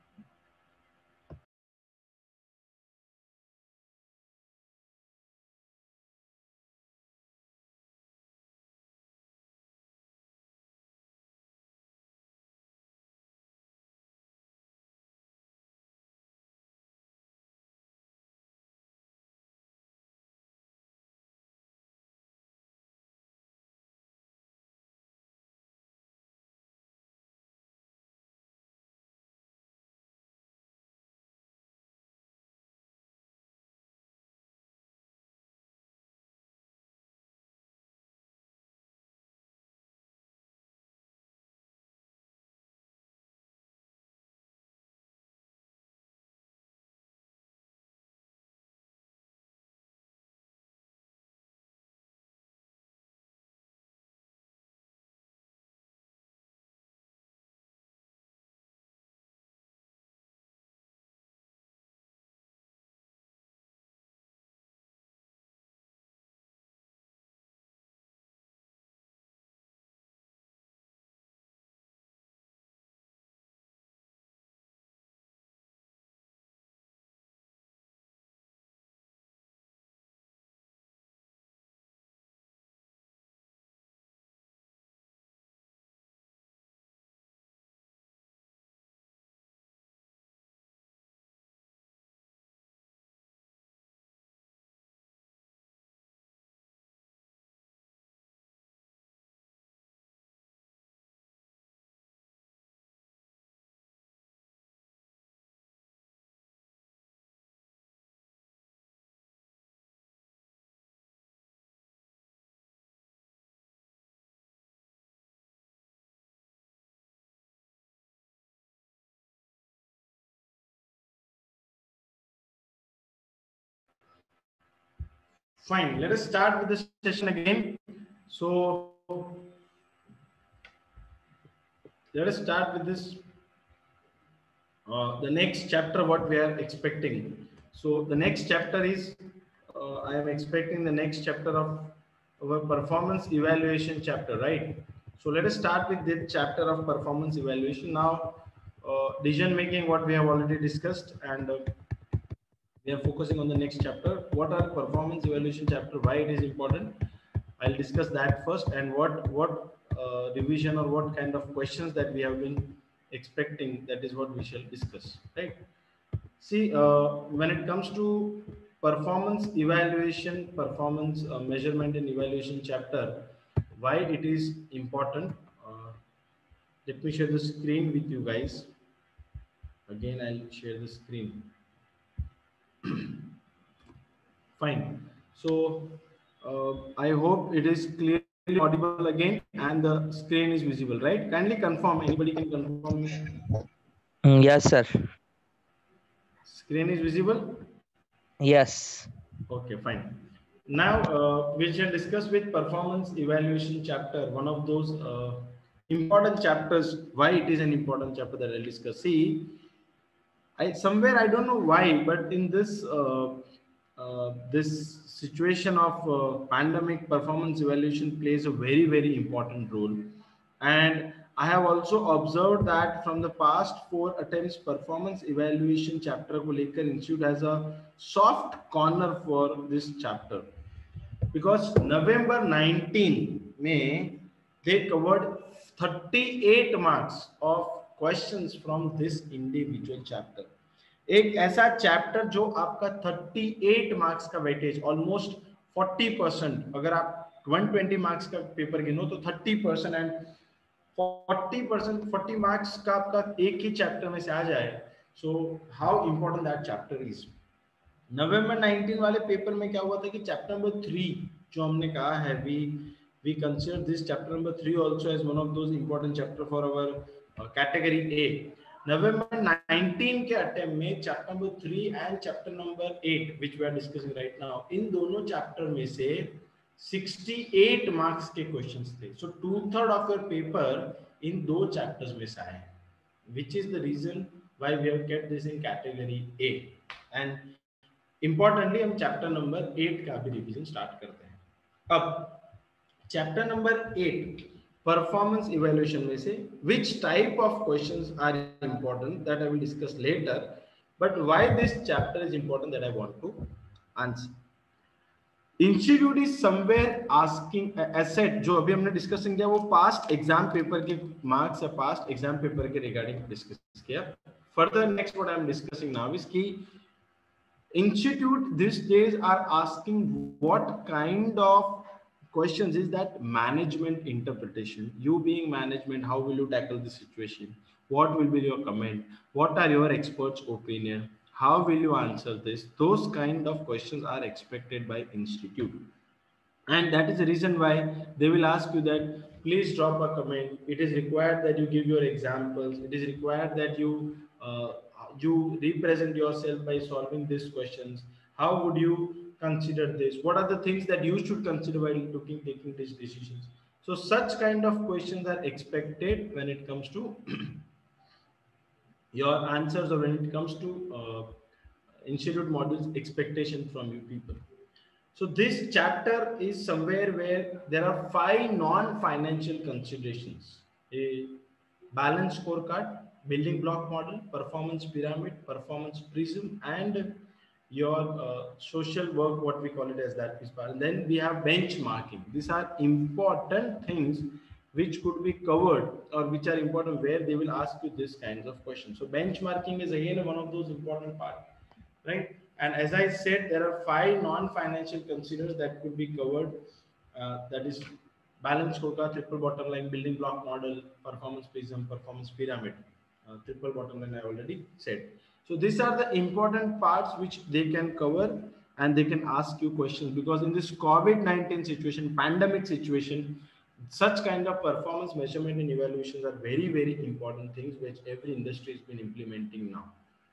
Fine. Let us start with the session again. So let us start with this. Uh, the next chapter, what we are expecting. So the next chapter is, uh, I am expecting the next chapter of our performance evaluation chapter, right? So let us start with the chapter of performance evaluation. Now, uh, decision making, what we have already discussed, and uh, we are focusing on the next chapter. What are performance evaluation chapter? Why it is important? I'll discuss that first, and what what uh, revision or what kind of questions that we have been expecting. That is what we shall discuss, right? See, uh, when it comes to performance evaluation, performance uh, measurement and evaluation chapter, why it is important? Uh, let me share the screen with you guys. Again, I'll share the screen. Fine. So uh, I hope it is clear audible again and the screen is visible, right? Kindly confirm. Anybody can confirm me? Mm, yes, sir. Screen is visible? Yes. Okay, fine. Now uh, we shall discuss with performance evaluation chapter, one of those uh, important chapters. Why it is an important chapter that I'll discuss. See, I somewhere I don't know why, but in this uh, uh, this situation of uh, pandemic, performance evaluation plays a very very important role, and I have also observed that from the past four attempts, performance evaluation chapter को लेकर institute has a soft corner for this chapter, because November nineteenth में they covered thirty-eight marks of questions from this individual chapter. एक ऐसा chapter जो आपका thirty-eight marks का weightage, almost forty percent, अगर आप one hundred twenty मार्क्स का paper गिनो तो thirty percent and forty percent forty marks का आपका एक ही चैप्टर में से आ जाए, so how important that chapter is. November nineteen वाले पेपर में क्या हुआ था कि चैप्टर नंबर थ्री जो हमने कहा है, we we consider this chapter number three also as one of those important chapter for our category A. November nineteen के अटेम्प्ट में chapter number three and chapter number eight which we are discussing right now, इन दोनों chapter में से sixty-eight marks के questions थे. So two third of your paper इन दो चैप्टर्स में से आए, which is the reason why we have kept this in category A. And importantly हम चैप्टर नंबर एट का भी रिवीजन स्टार्ट करते हैं. अब chapter number eight performance evaluation में से which type of questions are important that I will discuss later, but why this chapter is important that I want to answer. Institute is somewhere asking asset, जो अभी हमने discussing किया वो past exam paper के marks या past exam paper के regarding discuss किया. Further next what I am discussing now is की Institute these days are asking what kind of questions is that management interpretation. You being management, how will you tackle the situation? What will be your comment? What are your experts' opinion? How will you answer this? Those kind of questions are expected by Institute. And that is the reason why they will ask you that please drop a comment. It is required that you give your examples. It is required that you uh, you represent yourself by solving these questions. How would you consider this? What are the things that you should consider while looking taking these decisions? So such kind of questions are expected when it comes to your answers, or when it comes to uh, Institute modules expectation from you people. So this chapter is somewhere where there are five non-financial considerations: a balanced scorecard, building block model, performance pyramid, performance prism, and your uh, social work, what we call it as that is part. And then we have benchmarking. These are important things which could be covered, or which are important where they will ask you this kinds of questions. So benchmarking is again one of those important parts, right? And as I said, there are five non-financial considerations that could be covered. Uh, that is balanced scorecard, triple bottom line, building block model, performance prism, performance pyramid. Uh, triple bottom line I already said. So these are the important parts which they can cover, and they can ask you questions, because in this COVID nineteen situation, pandemic situation, such kind of performance measurement and evaluations are very very important things which every industry has been implementing now.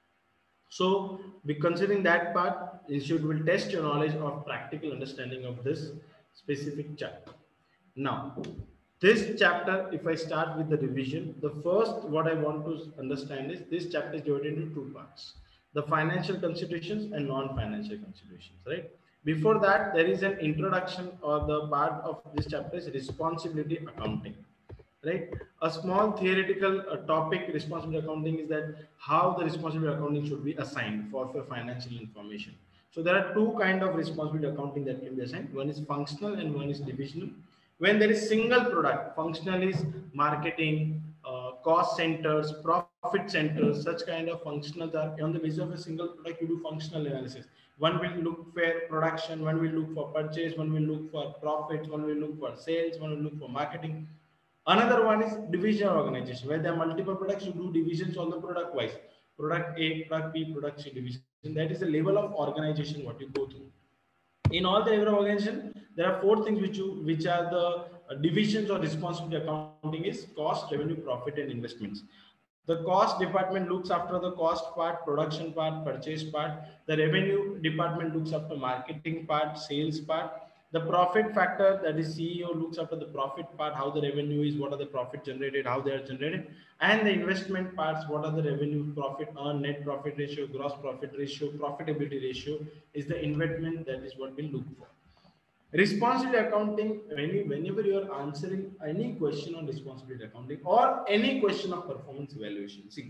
So be considering that part, Institute will test your knowledge of practical understanding of this specific chapter. Now this chapter, if I start with the revision, the first what I want to understand is this chapter is divided into two parts: the financial considerations and non-financial considerations, right? Before that, there is an introduction, or the part of this chapter is responsibility accounting, right? A small theoretical uh, topic, responsibility accounting, is that how the responsibility accounting should be assigned for, for financial information. So there are two kind of responsibility accounting that can be assigned. One is functional and one is divisional. When there is single product, functional is marketing, uh, cost centers, profit centers, such kind of functionals are on the basis of a single product. You do functional analysis. One will look for production, one will look for purchase, one will look for profits, one will look for sales, one will look for marketing. Another one is divisional organization, where there are multiple products. You do divisions on the product wise. Product A, product B, product C division. That is the level of organization what you go through. In all the level of organization, there are four things which you which are the uh, divisions or responsibility accounting is cost, revenue, profit, and investments. The cost department looks after the cost part, production part, purchase part. The revenue department looks after marketing part, sales part. The profit factor, that is C E O, looks after the profit part, how the revenue is, what are the profit generated, how they are generated. And the investment parts, what are the revenue, profit earned, net profit ratio, gross profit ratio, profitability ratio is the investment, that is what we look for. Responsibility accounting, whenever you are answering any question on responsibility accounting or any question of performance evaluation, see,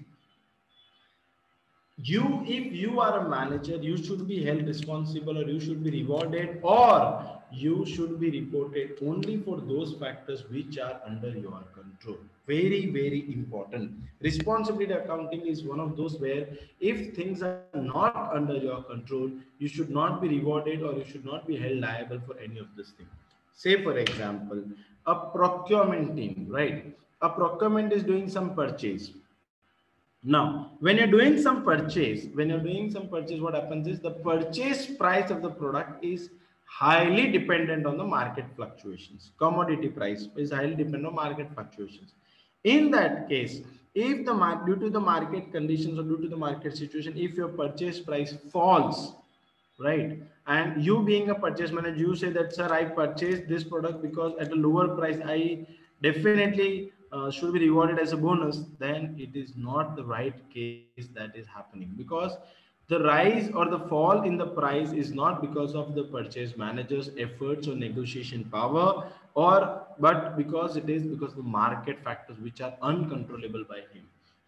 you, if you are a manager, you should be held responsible, or you should be rewarded, or you should be reported only for those factors which are under your control. Very, very important. Responsibility accounting is one of those where if things are not under your control, you should not be rewarded, or you should not be held liable for any of this thing. Say, for example, a procurement team, right? A procurement is doing some purchase. Now, when you're doing some purchase, when you're doing some purchase, what happens is the purchase price of the product is highly dependent on the market fluctuations. Commodity price is highly dependent on market fluctuations. In that case, if the due to the market conditions or due to the market situation, if your purchase price falls, right, and you being a purchase manager, you say that, sir, I purchased this product because at a lower price, I definitely uh, should be rewarded as a bonus, then it is not the right case that is happening, because the rise or the fall in the price is not because of the purchase manager's efforts or negotiation power, or but because it is because of the market factors which are uncontrollable by him.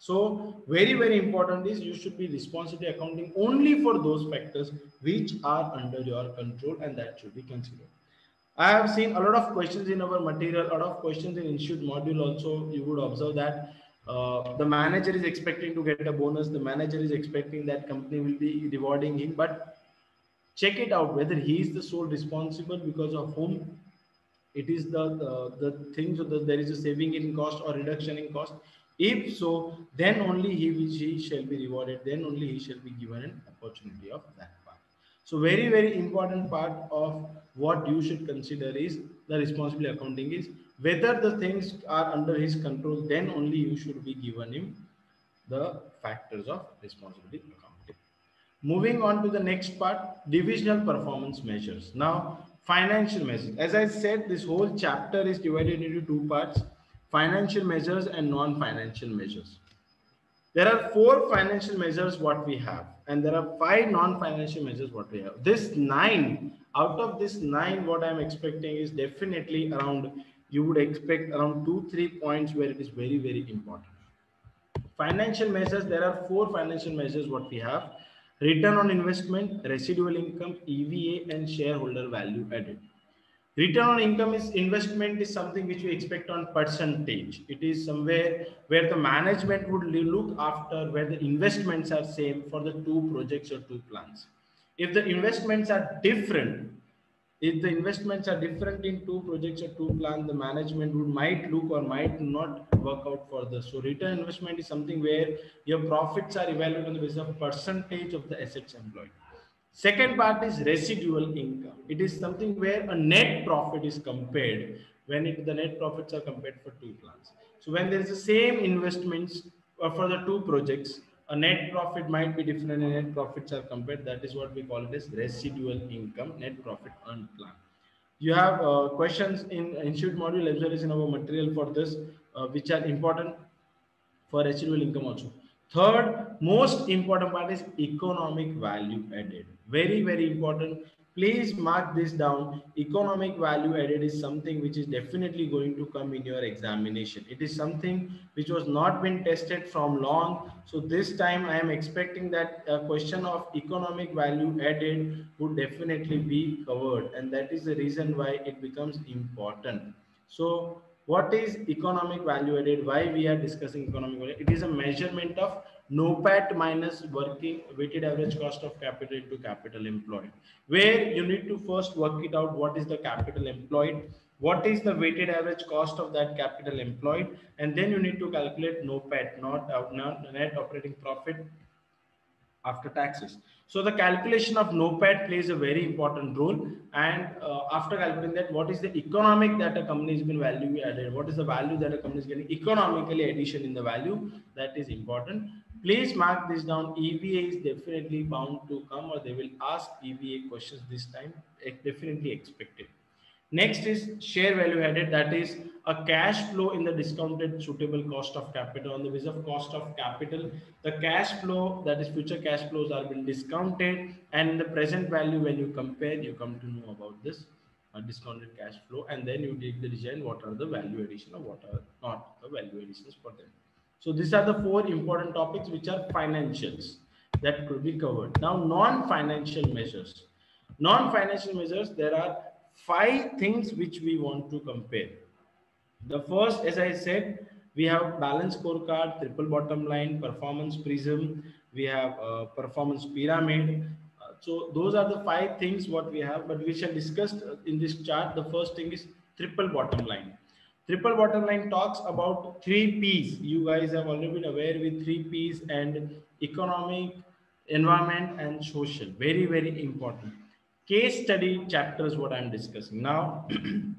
So very, very important is you should be responsibility accounting only for those factors which are under your control, and that should be considered. I have seen a lot of questions in our material, a lot of questions in institute module also. You would observe that uh, the manager is expecting to get a bonus. The manager is expecting that company will be rewarding him, but check it out whether he is the sole responsible because of whom it is the the, the things, or the, there is a saving in cost or reduction in cost. If so, then only he which he shall be rewarded, then only he shall be given an opportunity of that part. So very, very important part of what you should consider is the responsibility accounting is whether the things are under his control, then only you should be given him the factors of responsibility accounting. Moving on to the next part, divisional performance measures. Now, financial measures. As I said, this whole chapter is divided into two parts: financial measures and non-financial measures. There are four financial measures what we have, and there are five non-financial measures what we have. This nine, out of this nine, what I'm expecting is definitely around, you would expect around two, three points where it is very, very important. Financial measures, there are four financial measures what we have: return on investment, residual income, E V A, and shareholder value added. Return on income is investment is something which we expect on percentage. It is somewhere where the management would look after where the investments are same for the two projects or two plans. If the investments are different, if the investments are different in two projects or two plans, the management would might look or might not work out for this. So return investment is something where your profits are evaluated on the basis of percentage of the assets employed. Second part is residual income. It is something where a net profit is compared when it, the net profits are compared for two plans. So when there is the same investments for the two projects, a net profit might be different and net profits are compared. That is what we call it as residual income, net profit earned plan. You have uh, questions in institute module as well as in our material for this, uh, which are important for residual income also. Third most important part is economic value added. Very, very important. Please mark this down. Economic value added is something which is definitely going to come in your examination. It is something which was not been tested from long. So this time I am expecting that a question of economic value added would definitely be covered. And that is the reason why it becomes important. So what is economic value added? Why we are discussing economic value? It is a measurement of NOPAT minus working weighted average cost of capital into capital employed, where you need to first work it out. What is the capital employed? What is the weighted average cost of that capital employed? And then you need to calculate NOPAT, not, not net operating profit after taxes. So the calculation of NOPAT plays a very important role. And uh, after calculating that, what is the economic that a company has been value added? What is the value that a company is getting economically addition in the value? That is important. Please mark this down. E V A is definitely bound to come, or they will ask E V A questions this time. It definitely expected. Next is share value added, that is a cash flow in the discounted suitable cost of capital. On the basis of cost of capital, the cash flow, that is future cash flows, are being discounted, and in the present value, when you compare, you come to know about this uh, discounted cash flow, and then you take the decision what are the value addition or what are not the value additions for them. So these are the four important topics which are financials that could be covered. Now non-financial measures. Non-financial measures, there are five things which we want to compare. The first, as I said, we have balance scorecard, triple bottom line, performance prism, we have a performance pyramid. Uh, so those are the five things what we have, but we shall discuss in this chart. The first thing is triple bottom line. Triple bottom line talks about three P's. You guys have already been aware with three P's, and economic, environment, and social. Very, very important. Case study chapter is what I'm discussing now.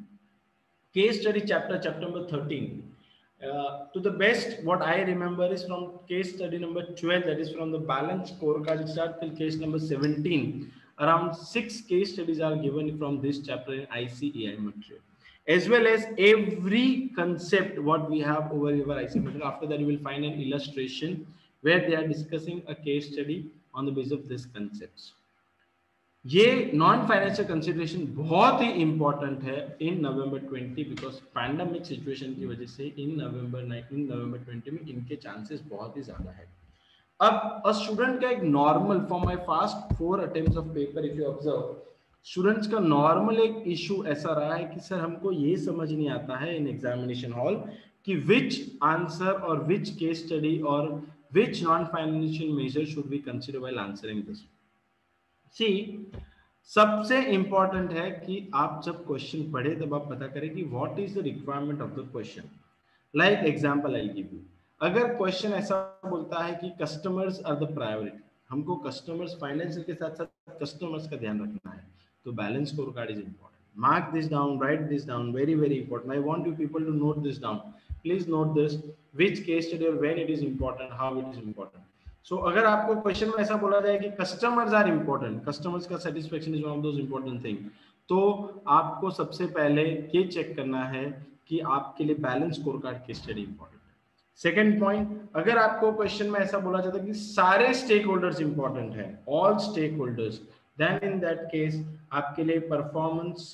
Case study chapter, chapter number thirteen. Uh, to the best, what I remember is from case study number twelve, that is from the balance scorecard start till case number seventeen. Around six case studies are given from this chapter in I C E I material, as well as every concept what we have over here I C material. After that, you will find an illustration where they are discussing a case study on the basis of these concepts. ये non financial consideration बहुत ही important है in November twenty, because pandemic situation की वजह से इन नवंबर इन November twenty में इनके chances बहुत ही ज्यादा है. अब अ स्टूडेंट का एक normal for my past four attempts of paper, if you observe, students का नॉर्मल एक इशू ऐसा रहा है कि सर हमको ये समझ नहीं आता है इन एग्जामिनेशन हॉल कि विच आंसर और विच केस स्टडी और which non financial measure should be consider while answering this. See सबसे इंपॉर्टेंट है कि आप जब क्वेश्चन पढ़े तब आप पता करें कि what is the requirement of the question. Like example I give you, अगर क्वेश्चन ऐसा बोलता है कि कस्टमर्स आर द प्रायोरिटी, हमको कस्टमर्स फाइनेंशियल के साथ साथ कस्टमर्स का ध्यान रखना है, तो balance score card is important. Mark this down, write this down, very very important. I want you people to note this down. Please note this, which case study और when it is important, how it is important. So so, अगर आपको question में ऐसा बोला जाए कि customers are important, customers का satisfaction is one of those important thing, तो आपको सबसे पहले ये चेक करना है कि आपके लिए बैलेंस स्कोर कार्ड की स्टडी इंपॉर्टेंट है. सेकंड पॉइंट, अगर आपको क्वेश्चन में ऐसा बोला जाता है कि सारे स्टेक होल्डर्स इंपॉर्टेंट है, all stake holders, then in that case आपके लिए परफॉर्मेंस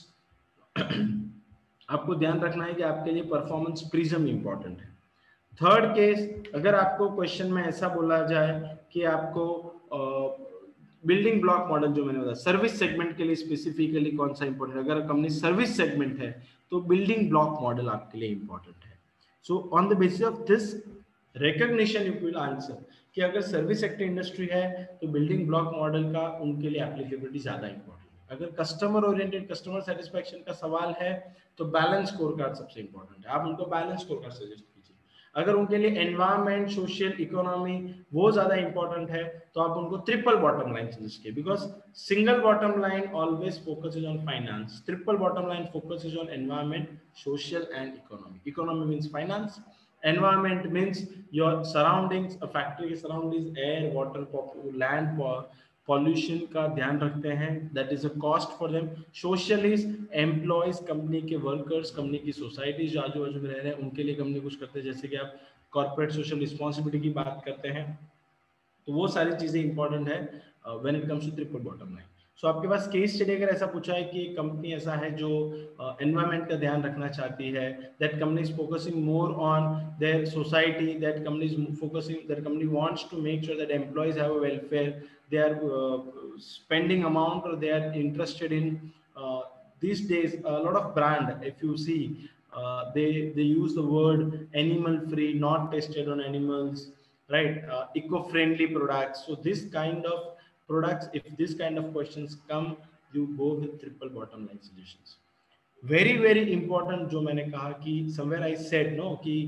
आपको ध्यान रखना है कि आपके लिए परफॉर्मेंस प्रिज्म इंपॉर्टेंट है. थर्ड केस, अगर आपको क्वेश्चन में ऐसा बोला जाए कि आपको बिल्डिंग ब्लॉक मॉडल, जो मैंने बताया सर्विस सेगमेंट के लिए स्पेसिफिकली कौन सा इंपॉर्टेंट, अगर कंपनी सर्विस सेगमेंट है तो बिल्डिंग ब्लॉक मॉडल आपके लिए इंपॉर्टेंट है. So on the basis of this recognition you will answer कि अगर सर्विस सेक्टर इंडस्ट्री है तो बिल्डिंग ब्लॉक मॉडल का उनके लिए एप्लीकेबिलिटी ज्यादा इंपॉर्टेंट है. अगर कस्टमर ओरिएंटेड कस्टमर सेटिस्फेक्शन का सवाल है तो बैलेंस स्कोर कार्ड सबसे इंपॉर्टेंट है, आप उनको बैलेंस स्कोर कार्ड सजेस्ट. अगर उनके लिए एनवायरमेंट, सोशल, इकोनॉमी वो ज्यादा इंपॉर्टेंट है तो आप उनको ट्रिपल बॉटम लाइन सजेस्ट कीजिए, because single bottom line always focuses on finance, triple bottom line focuses on environment, social and economy. Economy means finance, environment means your surroundings, a factory के surroundings, air, water, land, pollution का ध्यान रखते हैं, that is a cost for them. Social is employees, company के workers, company की society जो आजू बाजू में रह रहे हैं उनके लिए कंपनी कुछ करते हैं, जैसे कि आप कॉर्पोरेट सोशल रिस्पॉन्सिबिलिटी की बात करते हैं, तो वो सारी चीजें इंपॉर्टेंट है when it comes to triple bottom line. So आपके पास केस स्टडी अगर ऐसा पूछा है कि कंपनी ऐसा है जो एनवायरमेंट uh, का ध्यान रखना चाहती है, that company is focusing more on their society, that company is focusing, that company wants to make sure that employees have a welfare, they are uh, spending amount or they are interested in uh, these days a lot of brand, if you see uh, they they use the word animal free, not tested on animals, right, uh, eco friendly products. So this kind of products, if this kind of questions come, you go with triple bottom line solutions. Very very important, जो मैंने कहा कि somewhere I said no कि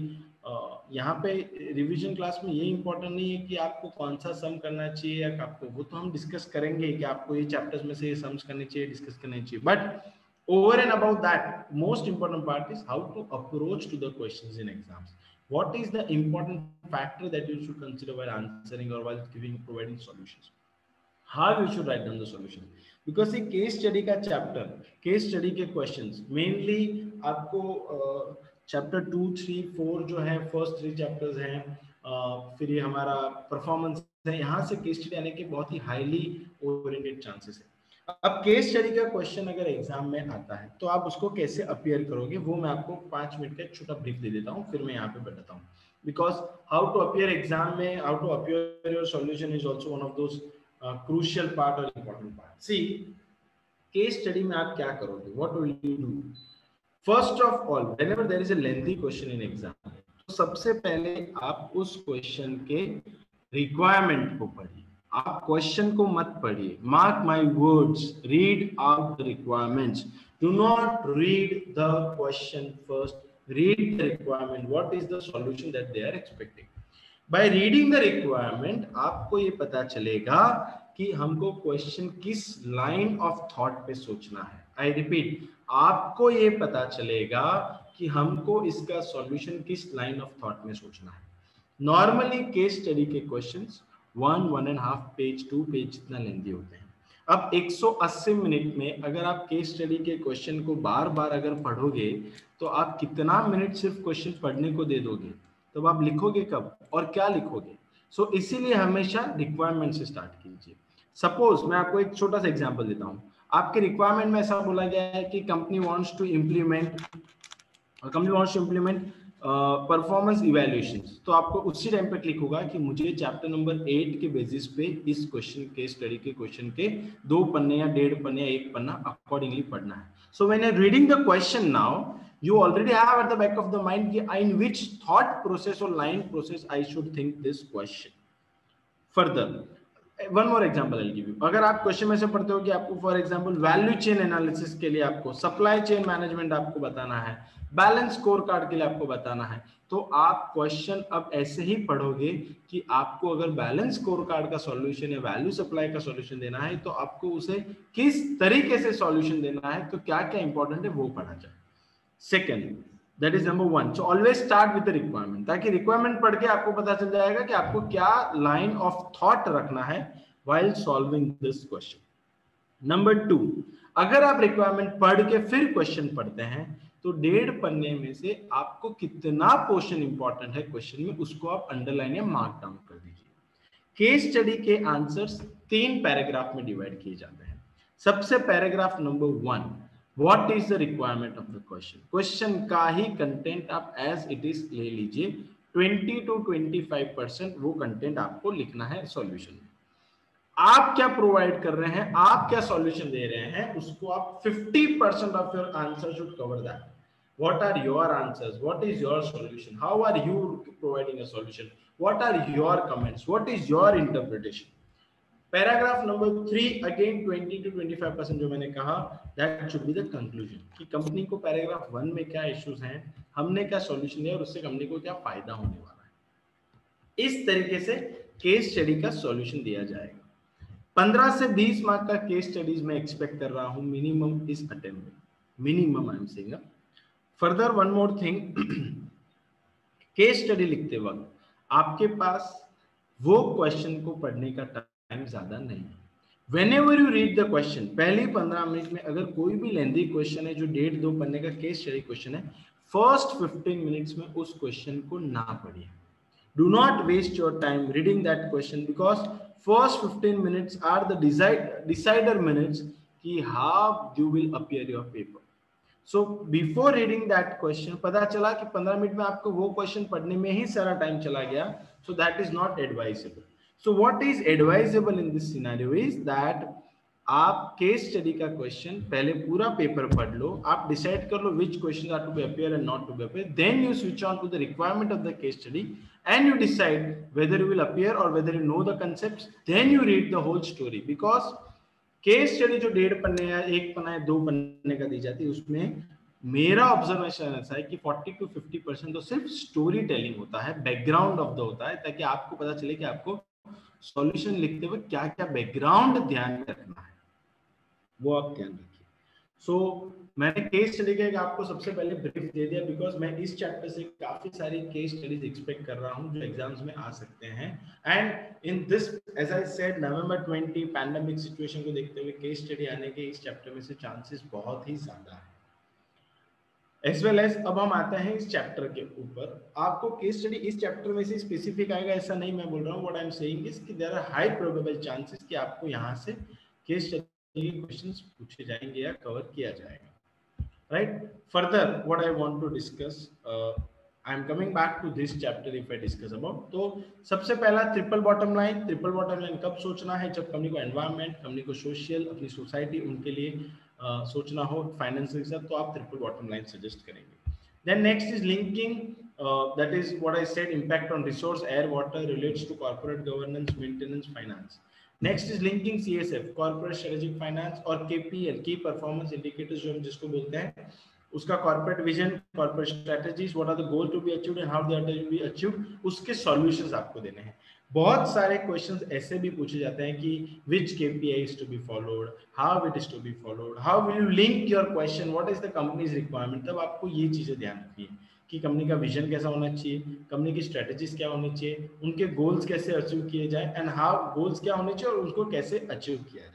यहाँ पे revision class में ये important नहीं है कि आपको कौन सा सम करना चाहिए या आपको, वो तो हम डिस्कस करेंगे कि आपको ये चैप्टर्स में से ये सम्स करने चाहिए, डिस्कस करने चाहिए, but over and above that, most important part is how to approach to the questions in exams. What is the important factor that you should consider while answering or while giving providing solutions? How you should write down the solution? Because ये case study का chapter, case study के questions mainly आपको chapter two, three, four जो है first three chapters हैं, uh, फिर ये हमारा performance है, यहाँ से case study आने के बहुत ही highly oriented chances है. अब केस स्टडी का क्वेश्चन अगर एग्जाम में आता है तो आप उसको कैसे अपियर करोगे, वो मैं आपको पांच मिनट का एक छोटा ब्रीफ दे देता हूं, फिर मैं यहाँ पे बताता हूँ. Because how to appear exam में, how to appear your solution is also one of those crucial part और important part. See, case study में आप क्या करोगे, what will you do? First of all, whenever there is a lengthy question in exam, तो सबसे पहले आप उस क्वेश्चन के रिक्वायरमेंट को पढ़िए. आप क्वेश्चन को मत पढ़िए. Mark my words, read out the requirements. Do not read the question first, read the requirement. What is the solution that they are expecting. By reading the requirement आपको ये पता चलेगा कि हमको क्वेश्चन किस लाइन ऑफ थॉट पे सोचना है. आई रिपीट, आपको ये पता चलेगा कि हमको इसका सॉल्यूशन किस लाइन ऑफ थॉट में सोचना है. नॉर्मली केस स्टडी के questions one one and half page, two page जितना लेंथी होते हैं. अब एक सौ अस्सी मिनट में अगर आप केस स्टडी के क्वेश्चन को बार बार अगर पढ़ोगे तो आप कितना मिनट सिर्फ क्वेश्चन पढ़ने को दे दोगे, तो आप लिखोगे कब और क्या लिखोगे. सो so, इसीलिए हमेशा रिक्वायरमेंट से स्टार्ट कीजिए. सपोज मैं आपको एक छोटा सा एग्जांपल देता हूँ. आपके रिक्वायरमेंट में ऐसा बोला गया है कि company wants to implement company wants to implement performance uh, evaluations. तो आपको उसी टाइम पे क्लिक होगा कि मुझे चैप्टर नंबर एट के बेसिस पे इस क्वेश्चन के स्टडी के क्वेश्चन के दो पन्ने या डेढ़ पन्ने या एक पन्ना अकॉर्डिंगली पढ़ना है. So when you are reading the question now, you already have at the back of the mind in which thought process or line process I should think this question. Further, one more example I'll give you. अगर आप question में से पढ़ते हो कि आपको for example value chain analysis के लिए आपको सप्लाई चेन मैनेजमेंट आपको बताना है, बैलेंस स्कोर कार्ड के लिए आपको बताना है, तो आप क्वेश्चन अब ऐसे ही पढ़ोगे कि आपको अगर बैलेंस स्कोर कार्ड का सॉल्यूशन या वैल्यू सप्लाई का सॉल्यूशन देना है तो आपको उसे किस तरीके से सॉल्यूशन देना है, तो क्या क्या इंपॉर्टेंट है वो पढ़ा जाए. Second, that is number one. So always start with the requirement, ताकि रिक्वायरमेंट पढ़ के आपको पता चल जाएगा कि आपको क्या लाइन ऑफ थॉट रखना है while solving this question. Number two, अगर आप रिक्वायरमेंट पढ़ के फिर क्वेश्चन पढ़ते हैं तो डेढ़ पन्ने में से आपको कितना पोर्शन इंपॉर्टेंट है क्वेश्चन में, उसको आप अंडरलाइन या मार्क डाउन कर दीजिए. केस स्टडी के आंसर्स तीन पैराग्राफ में डिवाइड किए जाते हैं. सबसे paragraph number one, What is the requirement of the question? Question का ही कंटेंट आप एज इट इज ले लीजिए. Twenty to twenty five percent वो कंटेंट आपको लिखना है सॉल्यूशन में. आप क्या प्रोवाइड कर रहे हैं, आप क्या सॉल्यूशन दे रहे हैं, उसको आप fifty percent of your answer should cover that. What are your answers? What is your solution? How are you providing a solution? What are your comments? What is your interpretation? Paragraph number three, again twenty to twenty five percent जो मैंने कहा, that should be the conclusion, कि company को paragraph one में क्या issues हैं, हमने क्या सॉल्यूशन दिया और उससे कंपनी को क्या फायदा होने वाला है. इस तरीके से केस स्टडी का सॉल्यूशन दिया जाएगा. पंद्रह से बीस मार्क का केस स्टडीज में एक्सपेक्ट कर रहा हूं मिनिमम इस अटेम्प्ट में. Minimum I am saying. Further one more thing, case study लिखते वक्त आपके पास वो क्वेश्चन को पढ़ने का टाइम ज्यादा नहीं है. Whenever you read the question, पहली पंद्रह मिनट में अगर कोई भी लेंथी क्वेश्चन है जो डेढ़ दो पन्ने का केस स्टडी क्वेश्चन है, फर्स्ट फिफ्टीन मिनट्स में उस क्वेश्चन को ना पढ़िए. Do not waste your time reading that question because first fifteen minutes are the decide, decider minutes कि how you will appear your paper. So before reading that question, पता चला कि पंद्रह मिनट में आपको वो क्वेश्चन पढ़ने में ही सारा टाइम चला गया, so that is not advisable. So what is advisable in this scenario is that आप केस स्टडी का क्वेश्चन पहले पूरा पेपर पढ़ लो, आप डिसाइड कर लो which questions are to be appear and not to be appear, then you switch on to the requirement of the case study and you decide whether you will appear or whether you know the concepts, then you read the whole story. Because case study जो डेढ़ पन्ने या एक पन्ना या दो पन्ने का दी जाती है उसमें मेरा ऑब्जर्वेशन ऐसा है कि फोर्टी टू फिफ्टी परसेंट तो सिर्फ स्टोरी टेलिंग होता है, बैकग्राउंड ऑफ द होता है, ताकि आपको पता चले कि आपको सॉल्यूशन लिखते हुए क्या क्या बैकग्राउंड ध्यान में रखना है, वो आप ध्यान रखिए। सो so, मैंने केस स्टडी का आपको सबसे पहले ब्रीफ दे दिया, बिकॉज मैं इस चैप्टर से काफी सारी केस स्टडीज एक्सपेक्ट कर रहा हूं जो एग्जाम्स में आ सकते हैं। And in this as I said November twenty pandemic situation को देखते हुए केस स्टडी आने के इस चैप्टर में से चांसेस बहुत ही ज्यादा है। एज वेल एज अब हम आते हैं इस चैप्टर के ऊपर। आपको केस स्टडी इस चैप्टर में से स्पेसिफिक आएगा ऐसा नहीं मैं बोल रहा हूँ, what I am saying is कि there are high probable chances कि आपको यहाँ से केस स्टडी के क्वेश्चंस पूछे जाएंगे या कवर किया जाएगा। Right, further what I want to discuss, uh, I am coming back to this chapter if I discuss about। तो सबसे पहला triple bottom line. Triple bottom line कब सोचना है? जब कंपनी को एनवायरनमेंट, कंपनी को सोशल, अपनी सोसाइटी, उनके लिए uh, सोचना हो फाइनेंशियल के साथ, तो आप ट्रिपल बॉटम लाइन सजेस्ट करेंगे। Then next is linking, that is what I said, impact on resource, air, water, relates to corporate governance, maintenance, finance. Next is linking C S F, corporate strategic finance, और K P L, की performance indicators जो हम जिसको बोलते हैं, उसका corporate vision, corporate strategies, what are the goal to be achieved and how they are to be achieved, उसके solutions आपको देने हैं। बहुत सारे क्वेश्चंस ऐसे भी पूछे जाते हैं कि which K P I is to be followed, how it is to be followed, how will you link your question, what is the company's requirement। तब आपको ये चीजें ध्यान रखनी है कि कंपनी का विजन कैसा होना चाहिए, कंपनी की स्ट्रेटजीज क्या होनी चाहिए, उनके गोल्स कैसे अचीव किए जाए, एंड हाउ गोल्स क्या होने चाहिए और उनको कैसे अचीव किया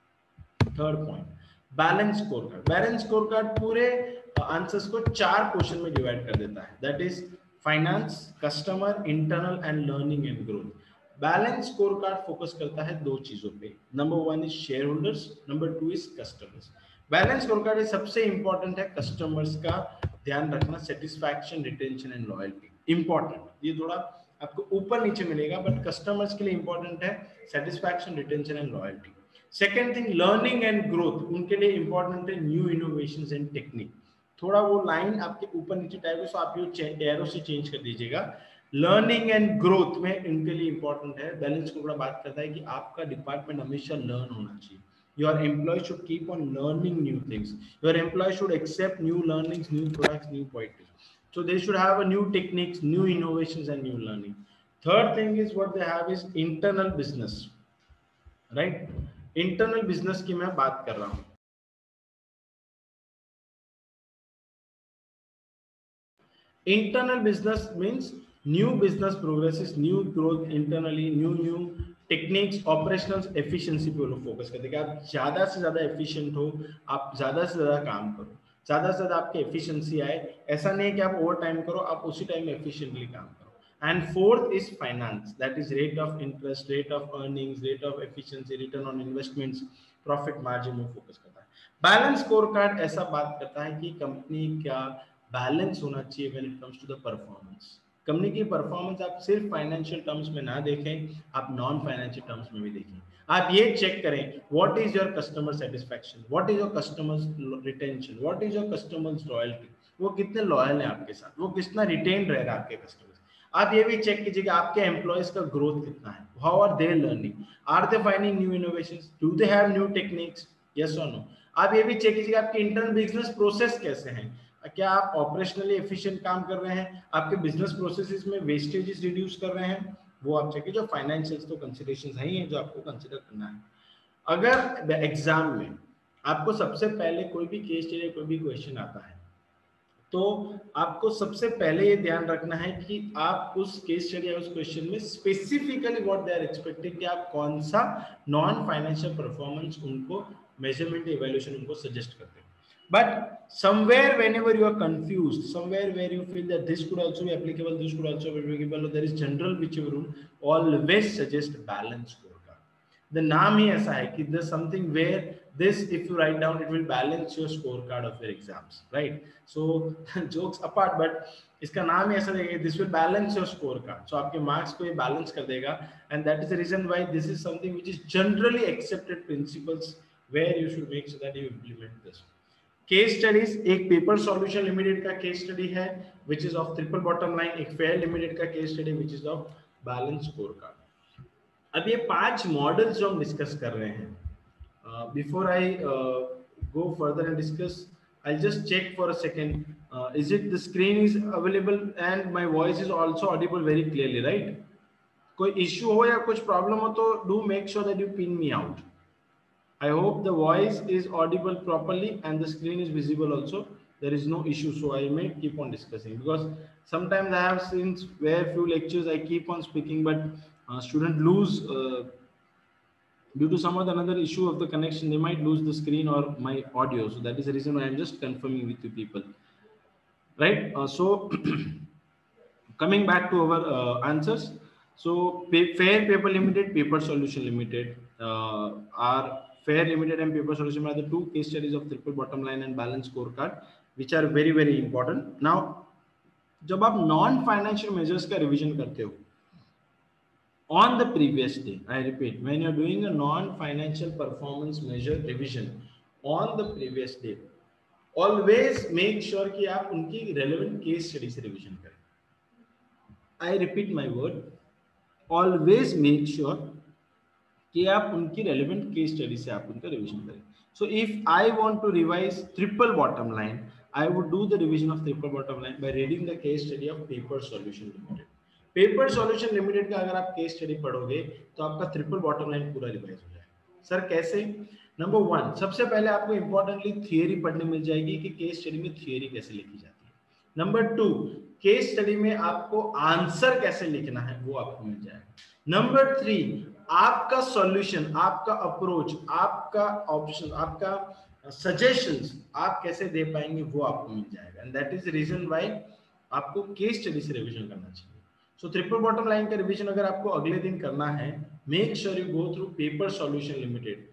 जाए। Third point, balance score card. Balance score card पूरे आंसर्स को चार पोर्शन में डिवाइड कर देता है, that is finance, customer, internal and learning and growth. Balance score card focus करता है दो चीजों पे, number one is share holders, number two is customers. Balance score card सबसे इंपॉर्टेंट है कस्टमर्स का ध्यान रखना, satisfaction, retention and loyalty important. ये थोड़ा आपको ऊपर नीचे मिलेगा, बट कस्टमर्स के लिए इंपॉर्टेंट है satisfaction, retention and loyalty. Second thing, learning and growth, उनके लिए इंपॉर्टेंट है न्यू इनोवेशंस एंड टेक्निक। थोड़ा वो लाइन आपके ऊपर नीचे टाइप है, सो आप ये एरो से चेंज कर दीजिएगा। लर्निंग एंड ग्रोथ में इनके लिए इंपॉर्टेंट है, बैलेंस को बड़ा बात करता है कि आपका डिपार्टमेंट हमेशा लर्न होना चाहिए। Your employees should keep on learning new things. Your employees should accept new learnings, new products, new pointers. So they should have a new techniques, new innovations and new learning. Third thing is what they have is internal business, right? Internal business की मैं बात कर रहा हूँ। Internal business means new business progresses, new growth internally, new new techniques, operational efficiency पे वो लोग focus करते हैं कि आप ज्यादा से ज्यादा एफिशिएंट हो, आप ज्यादा से ज्यादा काम करो, ज्यादा से ज्यादा आपकी एफिशिएंसी आए। ऐसा नहीं है कि आप ओवर टाइम करो, आप उसी टाइम में एफिशिएंटली काम करो। And fourth is finance, that is rate of interest, rate of earnings, rate of efficiency, return on investments, profit margin में फोकस करता है। बैलेंस स्कोर कार्ड ऐसा बात करता है कि कंपनी का बैलेंस होना चाहिए when it comes to the performance. Company की परफॉर्मेंस आप सिर्फ फाइनेंशियल टर्म्स में ना देखें, आप नॉन फाइनेंशियल टर्म्स में भी देखें। आप ये चेक करें, what is your customer satisfaction, what is your customers retention, what is your customers loyalty, वो कितने लॉयल हैं आपके साथ, वो कितना रिटेन रह रहा है आपके कस्टमर्स। आप ये भी चेक कीजिए कि आपके एम्प्लॉयज का ग्रोथ कितना है, how are they learning, are they finding new innovations, do they have new techniques, yes और नो। आप ये भी चेक कीजिए आपके इंटरनल बिजनेस प्रोसेस कैसे हैं, क्या आप ऑपरेशनली एफिशिएंट काम कर रहे हैं, आपके बिजनेस प्रोसेसेस में वेस्टेजेस रिड्यूस कर रहे हैं, वो आप चेक कीजिए। जो फाइनेंशियल्स तो कंसीडरेशंस है ही है जो आपको कंसीडर करना है। अगर एग्जाम में आपको सबसे पहले कोई भी केस स्टडी कोई भी क्वेश्चन आता है, तो आपको सबसे पहले ये ध्यान रखना है कि आप उस केस स्टडी या उस क्वेश्चन में specifically what they are expecting कि आप कौन सा नॉन फाइनेंशियल परफॉर्मेंस उनको मेजरमेंट इवैल्यूएशन उनको सजेस्ट करते हैं। But somewhere whenever you are confused, somewhere where you feel that this could also be applicable, this could also be applicable, there is general whichever rule, always suggest balance scorecard. The नाम ही ऐसा है कि there's something where this if you write down it will balance your scorecard of your exams, right? So jokes apart, but इसका नाम ही ऐसा है, this will balance your scorecard. So आपके marks को ये balance कर देगा, and that is the reason why this is something which is generally accepted principles where you should make sure that you implement this. Case studies, एक paper solution limited का case study है which is of triple bottom line, एक fair limited का case study which is of balance scorecard. अब ये पांच models जो हम डिस्कस कर रहे हैं, before I go further and discuss I'll just check for a second. Uh, is it the screen is available and my voice is also audible very clearly, right? कोई issue हो या कुछ problem हो तो do make sure that you pin me out. I hope the voice is audible properly and the screen is visible also. There is no issue, so I may keep on discussing, because sometimes I have seen where few lectures I keep on speaking, but uh, student lose uh, due to some other another issue of the connection, they might lose the screen or my audio. So that is the reason why I'm just confirming with you people, right? Uh, so coming back to our uh, answers. So pay, Fair Paper Limited, Paper Solution Limited uh, are Fair Limited and Paper Solution are the two case studies of triple bottom line and balance scorecard, which are very very important. Now, जब आप non financial measures का revision करते हो, on the previous day, I repeat, when you're doing a non-financial performance measure revision on the previous day, always make sure कि आप उनकी relevant case study से revision करें. I repeat my word, always make sure कि आप उनकी relevant case study से आप उनका revision करें. So if I want to revise triple bottom line, I would do the revision of triple bottom line by reading the case study of Paper Solution Limited. Paper solution limited का अगर आप case study पढ़ोगे तो आपका triple bottom line पूरा revise हो जाएगा. Sir कैसे? नंबर वन, सबसे पहले आपको इंपॉर्टेंटली थियरी पढ़ने मिल जाएगी कि केस स्टडी में थियरी कैसे लिखी जाती है. नंबर टू, केस स्टडी में आपको आंसर कैसे लिखना है वो आपको मिल जाएगा. नंबर थ्री, आपका सॉल्यूशन, आपका अप्रोच, आपका ऑप्शन, आपका सजेशंस आप कैसे दे पाएंगे वो आपको मिल जाएगा. And that is reason why आपको केस स्टडी से रिवीजन करना चाहिए. सो ट्रिपल बॉटम लाइन का रिवीजन अगर आपको अगले दिन करना है, make sure you go through paper solution limited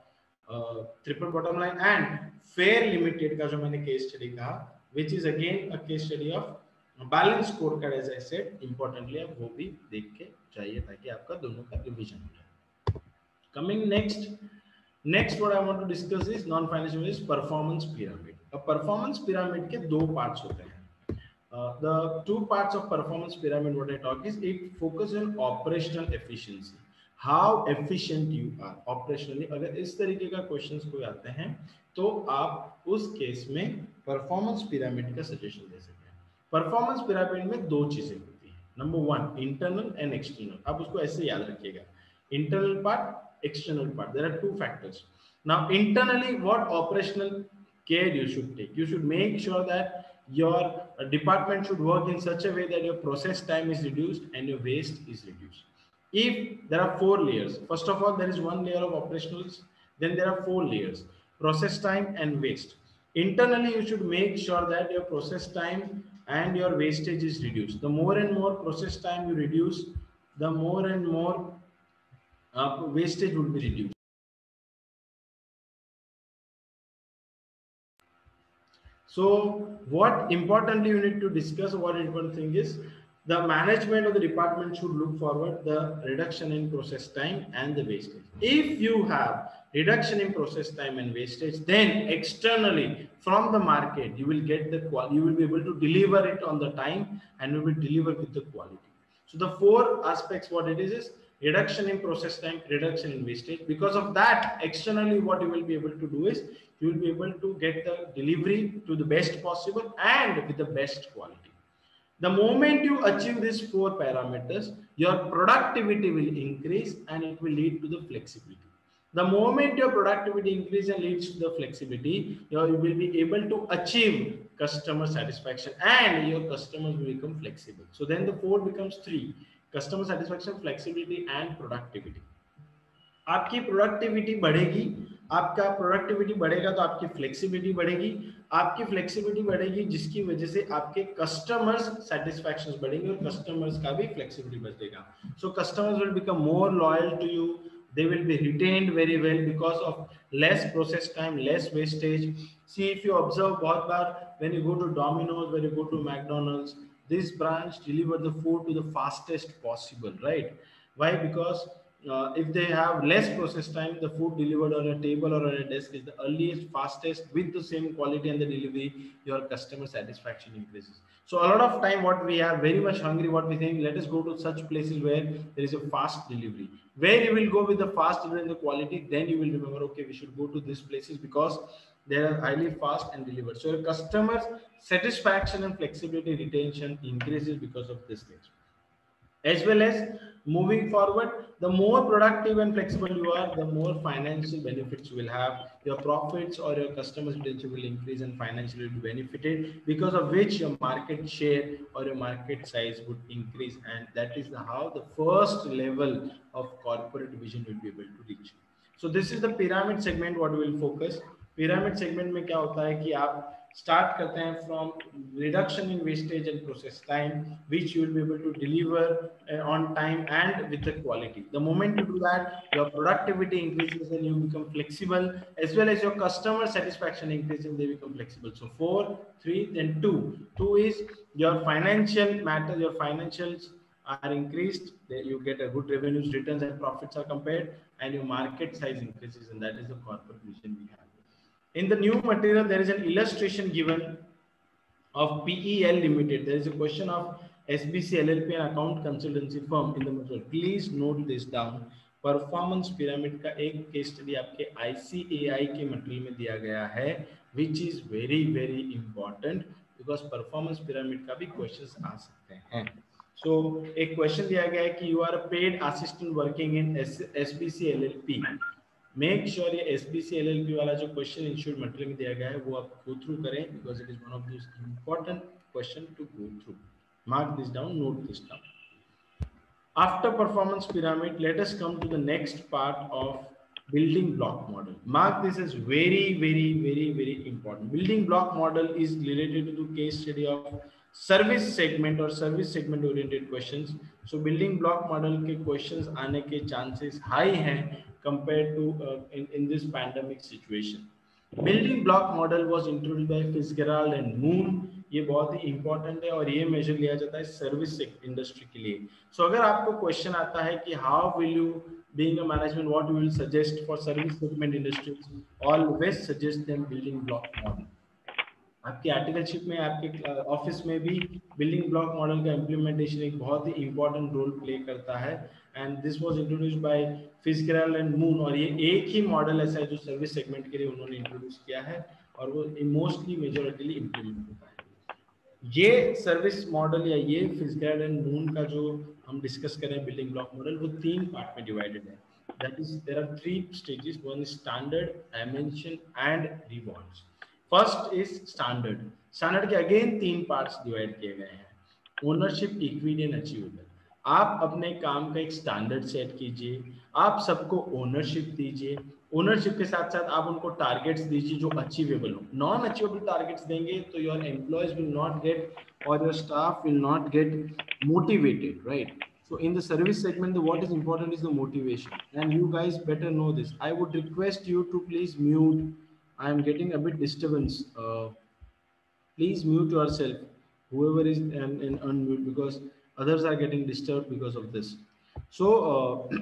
of triple bottom line and fair limited का जो मैंने केस स्टडी कहा, which is again a case study of balance scorecard. As I said, importantly आप वो भी देख के चाहिए ताकि आपका दोनों का रिवीजन हो जाए. Coming next next what I want to discuss is non financial is performance pyramid. अब परफॉर्मेंस पिरामिड के दो पार्ट्स होते हैं. Uh, the two parts of performance pyramid what I talk is it focus on operational efficiency, how efficient you are operationally. अगर इस तरीके का questions कोई आते हैं तो आप उस केस में परफॉर्मेंस पिरामिड का सजेशन दे सकते हैं. परफॉर्मेंस पिरामिड में दो चीजें होती हैं. Number one, internal and external. आप उसको ऐसे याद रखिएगा, internal part, external part. There are two factors. Now internally what operational care you should take, you should make sure that your uh, department should work in such a way that your process time is reduced and your waste is reduced. If there are four layers, first of all there is one layer of operationals, then there are four layers: process time and waste. Internally you should make sure that your process time and your wastage is reduced. The more and more process time you reduce, the more and more uh, wastage would be reduced. So what importantly you need to discuss, what important thing is the management of the department should look forward the reduction in process time and the wastage. If you have reduction in process time and wastage, then externally from the market you will get the quality, you will be able to deliver it on the time and you will deliver with the quality. So the four aspects what it is is reduction in process time, reduction in wastage. Because of that, externally what you will be able to do is you will be able to get the delivery to the best possible and with the best quality. The moment you achieve these four parameters, your productivity will increase and it will lead to the flexibility. The moment your productivity increases and leads to the flexibility, you will be able to achieve customer satisfaction and your customers will become flexible. So then the four becomes three: customer satisfaction, flexibility and productivity. आपकी productivity बढ़ेगी, आपका productivity बढ़ेगा तो आपकी flexibility बढ़ेगी, आपकी flexibility बढ़ेगी जिसकी वजह से आपके कस्टमर्स सेटिस्फैक्शंस बढ़ेंगे और कस्टमर्स का भी फ्लेक्सिबिलिटी बढ़ेगा. So customers will become more loyal to you, they will be retained very well because of less process time, less wastage. See, if you observe बहुत बार when you go to Domino's, when you go to McDonald's, this branch deliver the food to the fastest possible, right? Why? Because uh, if they have less process time, the food delivered on a table or on a desk is the earliest, fastest, with the same quality and the delivery, your customer satisfaction increases. So a lot of time what we are very much hungry, what we think, let us go to such places where there is a fast delivery. Where you will go with the fast delivery and the quality, then you will remember, okay, we should go to these places because they are highly fast and delivered. So your customers satisfaction and flexibility retention increases because of these things. As well as moving forward, the more productive and flexible you are, the more financial benefits you will have. Your profits or your customers retention will increase and financially will be benefited, because of which your market share or your market size would increase. And that is the, how the first level of corporate vision will be able to reach. So this is the pyramid segment what we will focus. Pyramid segment में क्या होता है कि आप start करते हैं from reduction in wastage and process time, which you will be able to deliver uh, on time and with the quality. The moment you do that, your productivity increases and you become flexible, as well as your customer satisfaction increases and they become flexible. So four, three, then two. Two is your financial matter, your financials are increased, you get a good revenues, returns and profits are compared, and your market size increases, and that is the corporate vision we have. In the new material, there is an illustration given of P E L Limited. There is a question of S B C L L P, an account consultancy firm in the material. Please note this down. Performance pyramid का एक case study आपके I C A I के material में दिया गया है, which is very very important because performance pyramid का भी questions आ सकते हैं. So एक question दिया गया है कि you are a paid assistant working in S B C L L P. Make sure ये S B C L L P वाला जो क्वेश्चन इंस्टीट्यूट मटेरियल में दिया गया है वो आप गो थ्रू करें, because it is one of those important question to go through. Mark this down, note this down. After performance pyramid, let us come to the next part of building block model. Mark this as very very very very important. Building block model is related to the case study of service segment or service segment oriented questions. So building block model के questions आने के chances high हैं compared to uh, in, in this pandemic situation. Building block model was introduced by Fitzgerald and Moon. ये बहुत ही important है और ये measure लिया जाता है service industry के लिए. So अगर आपको question आता है कि how will you being a management, what you will suggest for service segment industries, always suggest them building block model. आपके आर्टिकलशिप में, आपके ऑफिस में भी बिल्डिंग ब्लॉक मॉडल का इम्प्लीमेंटेशन एक बहुत ही इंपॉर्टेंट रोल प्ले करता है. And this was introduced by Fitzgerald and Moon, और ये एक ही मॉडल ऐसा है जो सर्विस सेगमेंट के लिए उन्होंने इंट्रोड्यूस किया है और वो मोस्टली मेजॉरिटीली इम्प्लीमेंट होता है. ये सर्विस मॉडल या ये फिशगेराल्ड एंड मून का जो हम डिस्कस करें बिल्डिंग ब्लॉक मॉडल, वो तीन पार्ट में डिवाइडेड है. That is there are three stages. One is standard, dimension and rewards. First is standard. Standard के अगेन तीन पार्ट्स डिवाइड किए गए हैं. Ownership, equity and achievable. आप अपने काम का एक स्टैंडर्ड सेट कीजिए, आप सबको ओनरशिप दीजिए, ओनरशिप के साथ साथ आप उनको टारगेट्स दीजिए जो अचीवेबल हो. नॉन अचीवेबल टारगेट्स देंगे तो your employees will not get और your staff will not get motivated, right? So in the service segment, the what is important is the motivation, and you guys better know this. I would request you to please mute. I am getting a bit disturbance. Uh, please mute yourself, whoever is and, and unmute, because others are getting disturbed because of this. So uh,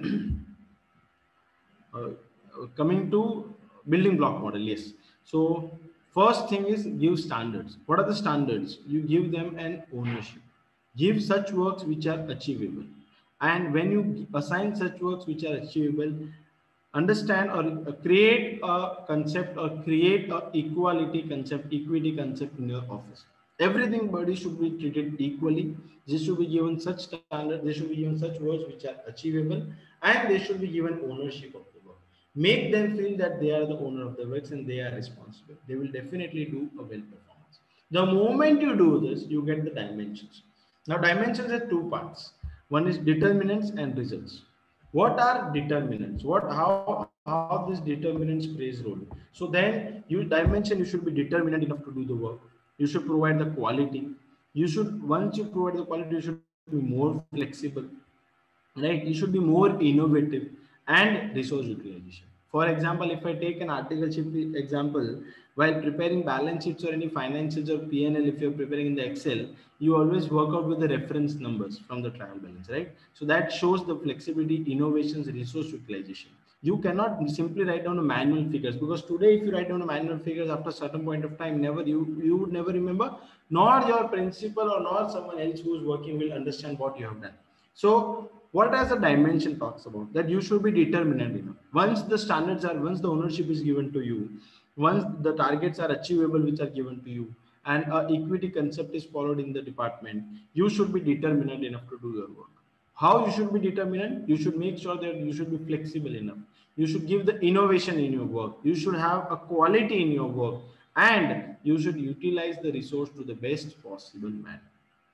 uh, coming to building block model, yes. So first thing is give standards. What are the standards? You give them an ownership. Give such works which are achievable, and when you assign such works which are achievable, understand or create a concept or create a equality concept, equity concept in your office. Everything body should be treated equally. They should be given such standards, they should be given such works which are achievable, and they should be given ownership of the work. Make them feel that they are the owner of the works and they are responsible. They will definitely do a well performance. The moment you do this, you get the dimensions. Now dimensions are two parts. One is determinants and results. What are determinants? What how how this determinants plays role? So then you dimension, you should be determinant enough to do the work. You should provide the quality. You should, once you provide the quality, you should be more flexible, right? You should be more innovative and resource utilization. For example, if I take an articleship example, while preparing balance sheets or any financials or P and L, if you're preparing in the Excel, you always work out with the reference numbers from the trial balance, right? So that shows the flexibility, innovations, resource utilization. You cannot simply write down a manual figures, because today if you write down a manual figures after a certain point of time, never you you would never remember, nor your principal or nor someone else who is working will understand what you have done. So what as a dimension talks about, that you should be determined enough. Once the standards are, once the ownership is given to you, once the targets are achievable which are given to you, and a equity concept is followed in the department, you should be determined enough to do your work. How you should be determined? You should make sure that you should be flexible enough. You should give the innovation in your work. You should have a quality in your work, and you should utilize the resource to the best possible manner.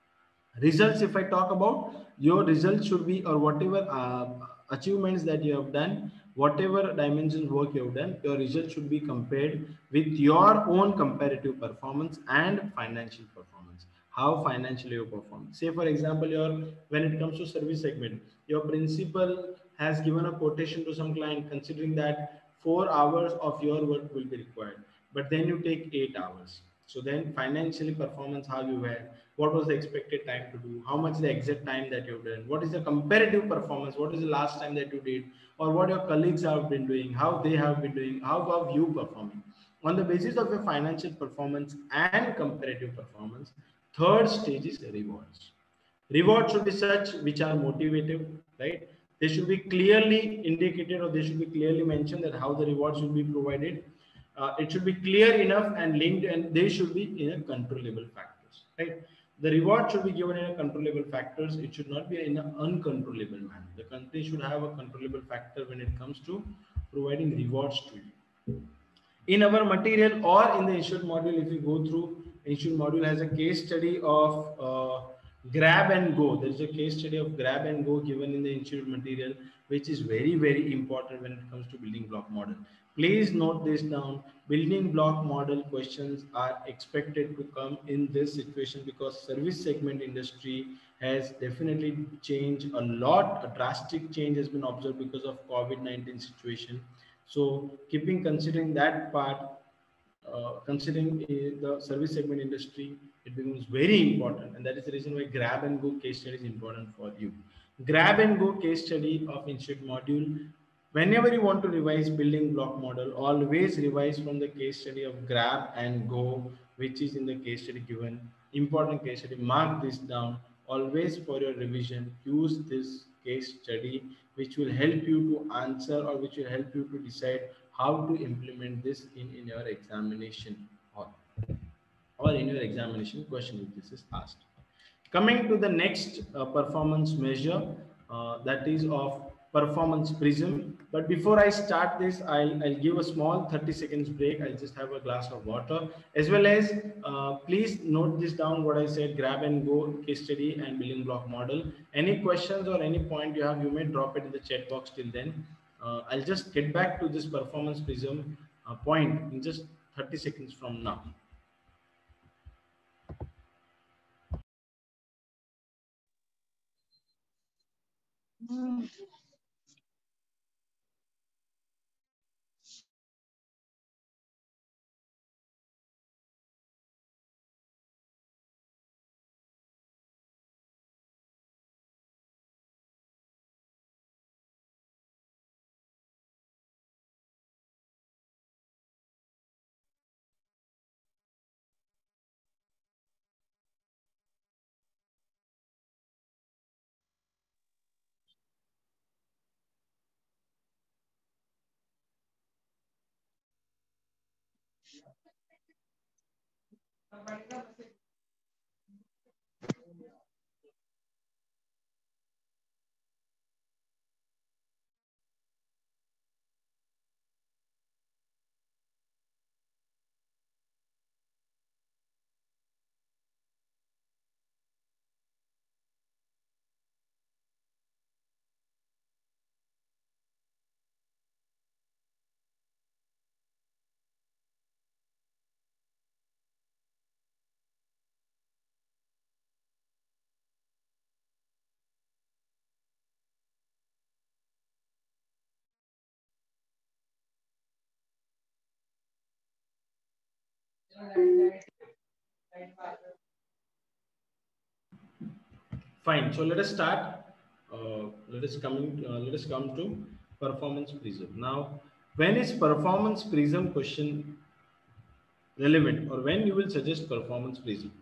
Results, if I talk about, your results should be, or whatever uh, achievements that you have done, whatever dimensions work you have done, your results should be compared with your own comparative performance and financial performance. How financially you perform. Say for example, your, when it comes to service segment, your principal has given a quotation to some client considering that four hours of your work will be required, but then you take eight hours. So then financially performance, how you had, what was the expected time to do, how much the exact time that you've done, what is the comparative performance, what is the last time that you did, or what your colleagues have been doing, how they have been doing, how have you performing. On the basis of your financial performance and comparative performance, third stage is rewards. Rewards should be such which are motivative, right? They should be clearly indicated, or they should be clearly mentioned that how the rewards should be provided. Uh, it should be clear enough and linked, and they should be in a controllable factors, right? The reward should be given in a controllable factors. It should not be in an uncontrollable manner. The company should have a controllable factor when it comes to providing rewards to you. In our material or in the institute module, if you go through, institute module has a case study of uh, grab and go. There is a case study of grab and go given in the institute material, which is very very important when it comes to building block model. Please note this down. Building block model questions are expected to come in this situation, because service segment industry has definitely changed a lot. A drastic change has been observed because of COVID nineteen situation. So keeping considering that part, uh, considering uh, the service segment industry, it becomes very important, and that is the reason why grab and go case study is important for you. Grab and go case study of institute module. Whenever you want to revise building block model, always revise from the case study of grab and go, which is in the case study given. Important case study. Mark this down. Always for your revision, use this case study, which will help you to answer, or which will help you to decide how to implement this in, in your examination, or, or in your examination question if this is asked. Coming to the next uh, performance measure, uh, that is of performance prism. But before I start this, I'll, I'll give a small thirty seconds break. I'll just have a glass of water, as well as uh, please note this down what I said: grab and go case study and building block model. Any questions or any point you have, you may drop it in the chat box. Till then, uh, I'll just get back to this performance prism uh, point in just thirty seconds from now. Mm. Fine. So let us start. Uh, let us come. In, uh, let us come to performance prism. Now, when is performance prism question relevant, or when you will suggest performance prism?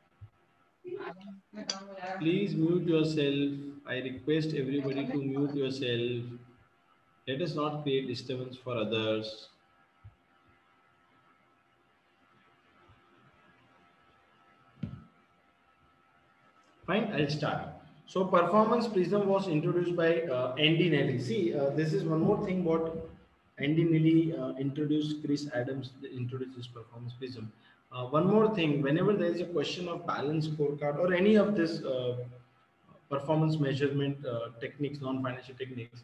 Please mute yourself. I request everybody to mute yourself. Let us not create disturbance for others. Fine, I'll start. So performance prism was introduced by uh, Andy Nelly. See, uh, this is one more thing what Andy Nelly uh, introduced, Chris Adams introduced this performance prism. Uh, one more thing, whenever there is a question of balance scorecard or any of this uh, performance measurement uh, techniques, non-financial techniques,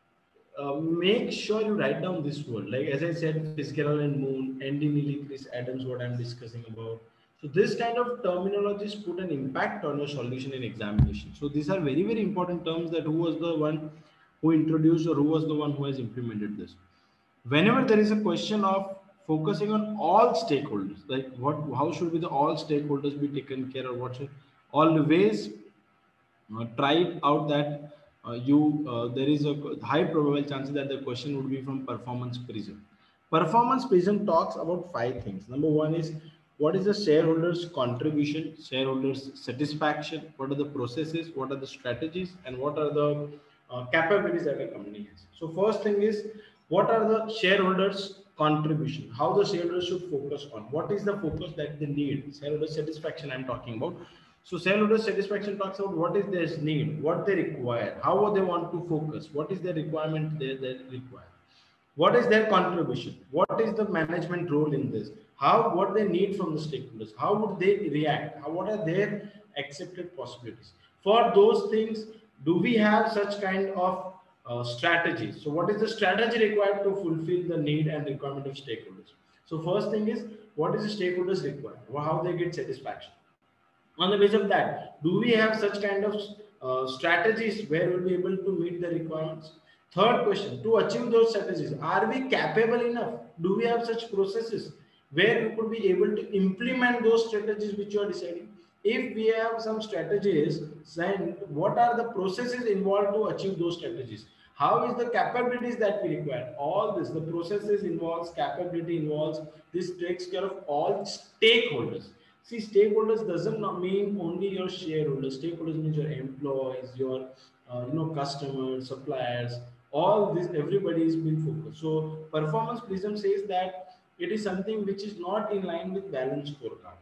uh, make sure you write down this word. Like as I said, Fitzgerald and Moon, Andy Neely, Chris Adams, what I'm discussing about. So this kind of terminologies put an impact on your solution in examination. So these are very, very important terms that who was the one who introduced or who was the one who has implemented this. Whenever there is a question of focusing on all stakeholders, like what, how should be the all stakeholders be taken care of, what should always uh, try it out that uh, you uh, there is a high probable chances that the question would be from performance prism. Performance prism talks about five things. Number one is what is the shareholders contribution, shareholders satisfaction, what are the processes, what are the strategies, and what are the uh, capabilities that a company has. So first thing is what are the shareholders contribution, how the shareholders should focus on, what is the focus that they need, shareholder satisfaction I'm talking about. So shareholder satisfaction talks about what is their need, what they require, how they want to focus, what is their requirement they, they require, what is their contribution, what is the management role in this, how what they need from the stakeholders, how would they react, how what are their accepted possibilities. For those things, do we have such kind of uh, strategies? So what is the strategy required to fulfill the need and requirement of stakeholders? So first thing is what is the stakeholders require, how they get satisfaction. On the basis of that, do we have such kind of uh, strategies where we'll be able to meet the requirements? Third question, to achieve those strategies, are we capable enough? Do we have such processes where we could be able to implement those strategies which you are deciding? If we have some strategies, then what are the processes involved to achieve those strategies? How is the capabilities that we require? All this, the processes involves, capability involves, this takes care of all stakeholders. See, stakeholders doesn't mean only your shareholders. Stakeholders means your employees, your uh, you know customers, suppliers. All this, everybody is being focused. So, performance prism says that it is something which is not in line with balanced scorecard.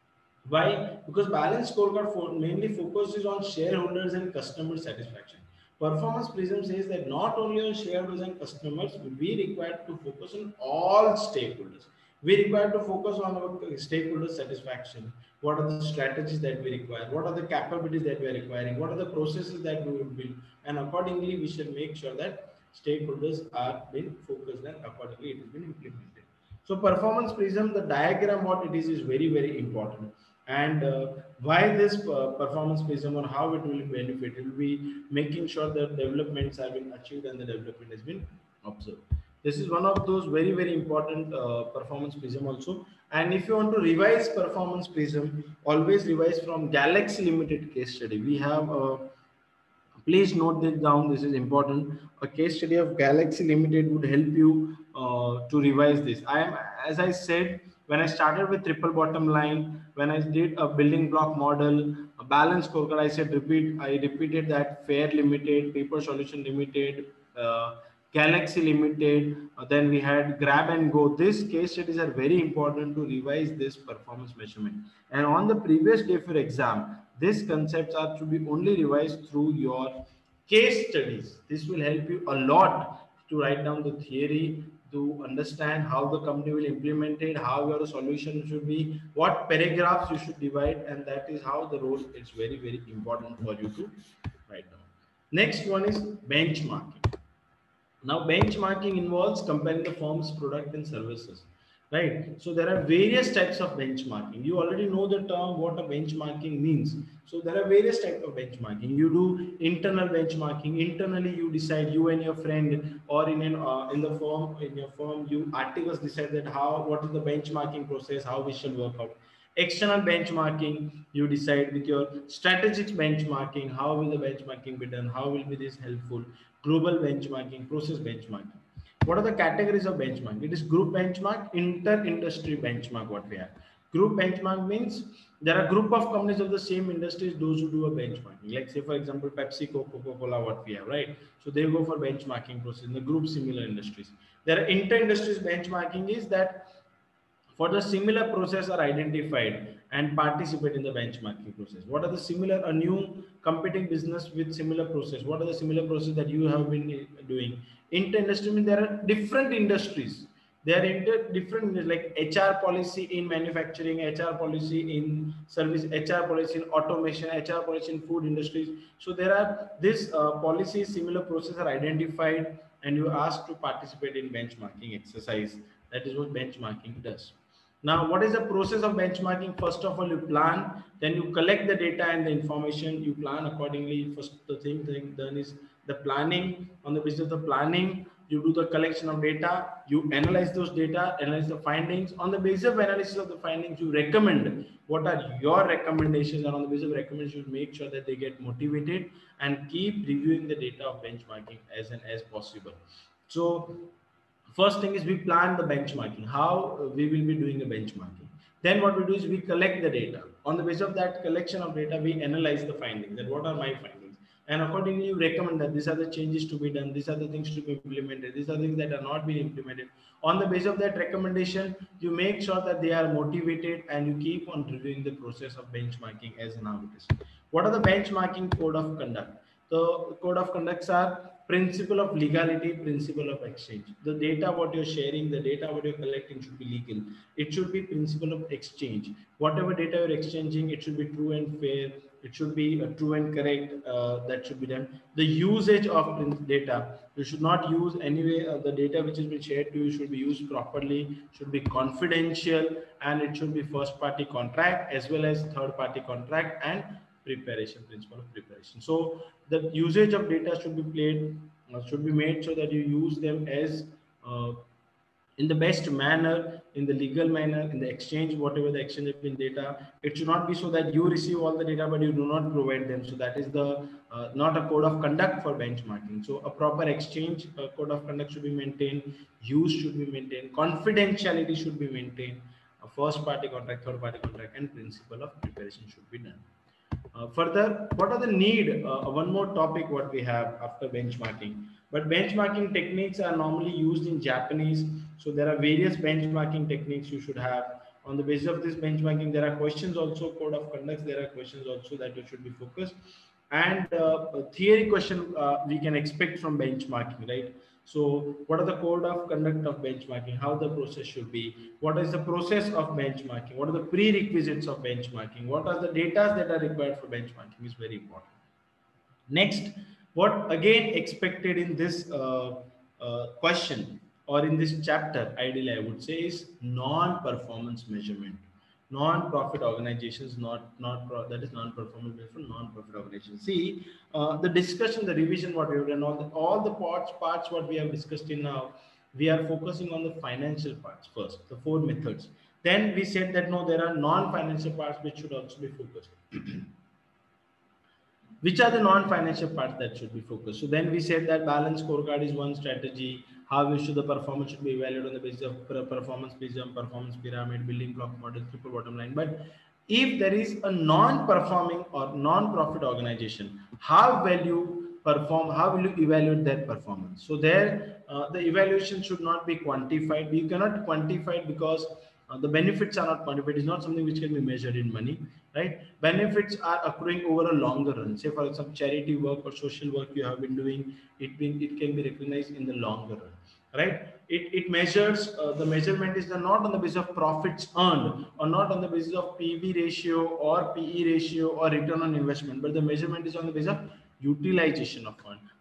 Why? Because balanced scorecard for mainly focuses on shareholders and customer satisfaction. Performance prism says that not only on shareholders and customers, we require to focus on all stakeholders. We require to focus on our stakeholder satisfaction. What are the strategies that we require? What are the capabilities that we are requiring? What are the processes that we will build? And accordingly, we should make sure that stakeholders are being focused and accordingly it has been implemented. So performance prism, the diagram what it is is very, very important. And uh, why this uh, performance prism or how it will benefit, it will be making sure that developments have been achieved and the development has been observed. This is one of those very, very important uh, performance prism also. And if you want to revise performance prism, always revise from Galaxy Limited case study. We have a, please note this down, this is important. A case study of Galaxy Limited would help you uh, to revise this. I am, as I said, when I started with triple bottom line, when I did a building block model, a balance scorecard, I said repeat, I repeated that Fair Limited, Paper Solution Limited, uh, Galaxy Limited, uh, then we had Grab and Go. These case studies are very important to revise this performance measurement. And on the previous day for exam, these concepts are to be only revised through your case studies. This will help you a lot to write down the theory, to understand how the company will implement it, how your solution should be, what paragraphs you should divide, and that is how the role is very, very important for you to write down. Next one is benchmarking. Now, benchmarking involves comparing the firm's product and services. right? So there are various types of benchmarking. You already know the term what a benchmarking means. So there are various types of benchmarking. You do internal benchmarking. Internally, you decide, you and your friend, or in an uh, in the firm, in your firm, you articles decide that how, what is the benchmarking process, how we shall work out. External benchmarking, you decide with your strategic benchmarking, how will the benchmarking be done, how will be this helpful. Global benchmarking, process benchmarking. What are the categories of benchmark? It is group benchmark, inter-industry benchmark. What we have, group benchmark means there are group of companies of the same industries, those who do a benchmarking. Like say for example, Pepsi, Coca-Cola, what we have, right? So they go for benchmarking process in the group similar industries. There are inter-industries benchmarking is that for the similar process are identified and participate in the benchmarking process. What are the similar, a new competing business with similar process? What are the similar process that you have been doing? Inter-industry means there are different industries. They are inter different, like H R policy in manufacturing, H R policy in service, H R policy in automation, H R policy in food industries. So there are this uh, policies, similar process are identified, and you are asked to participate in benchmarking exercise. That is what benchmarking does. Now, what is the process of benchmarking? First of all, you plan, then you collect the data and the information, you plan accordingly. First, the thing, thing done is the planning. On the basis of the planning, you do the collection of data, you analyze those data, analyze the findings. On the basis of analysis of the findings, you recommend what are your recommendations, and on the basis of recommendations, you make sure that they get motivated and keep reviewing the data of benchmarking as and as possible. So first thing is we plan the benchmarking, how we will be doing the benchmarking. Then what we do is we collect the data. On the basis of that collection of data, we analyze the findings, that what are my findings. And accordingly, you recommend that these are the changes to be done, these are the things to be implemented, these are things that are not being implemented. On the basis of that recommendation, you make sure that they are motivated and you keep on reviewing the process of benchmarking as an how it is. What are the benchmarking code of conduct? The code of conducts are principle of legality, principle of exchange. The data what you're sharing, the data what you're collecting should be legal. It should be principle of exchange. Whatever data you're exchanging, it should be true and fair. It should be uh, true and correct. Uh, that should be done. The usage of data, you should not use anyway. Uh, the data which has been shared to you should be used properly, should be confidential, and it should be first party contract as well as third party contract and preparation, principle of preparation. So the usage of data should be played, uh, should be made so that you use them as uh, in the best manner, in the legal manner, in the exchange, whatever the exchange of data. It should not be so that you receive all the data, but you do not provide them. So that is the uh, not a code of conduct for benchmarking. So a proper exchange uh, code of conduct should be maintained, use should be maintained, confidentiality should be maintained, a first party contract, third party contract, and principle of preparation should be done. Uh, further, what are the need? Uh, one more topic what we have after benchmarking. But benchmarking techniques are normally used in Japanese. So there are various benchmarking techniques you should have. On the basis of this benchmarking, there are questions also, code of conduct. There are questions also that you should be focused. And uh, a theory question uh, we can expect from benchmarking, right? So what are the code of conduct of benchmarking? How the process should be? What is the process of benchmarking? What are the prerequisites of benchmarking? What are the data that are required for benchmarking is very important. Next, what again expected in this uh, uh, question or in this chapter, ideally I would say, is non-performance measurement. Non-profit organizations, not not pro, that is non-performance measurement for non-profit organizations. See, uh, the discussion, the revision, what we have done, all the, all the parts parts what we have discussed in now, we are focusing on the financial parts first, the four methods. Then we said that no, there are non-financial parts which should also be focused. Which are the non-financial parts that should be focused? So then we said that balance scorecard is one strategy. How we should the performance should be evaluated on the basis of performance prism, performance pyramid, building block model, triple bottom line. But if there is a non-performing or non-profit organization, how will you perform? How will you evaluate that performance? So there, uh, the evaluation should not be quantified. We cannot quantify it because Uh, the benefits are not quantified. It's not something which can be measured in money, right? Benefits are accruing over a longer run. Say for example, charity work or social work you have been doing, it been, it can be recognized in the longer run, right? It, it measures, uh, the measurement is the, not on the basis of profits earned or not on the basis of P B ratio or P E ratio or return on investment, but the measurement is on the basis of utilization of fund.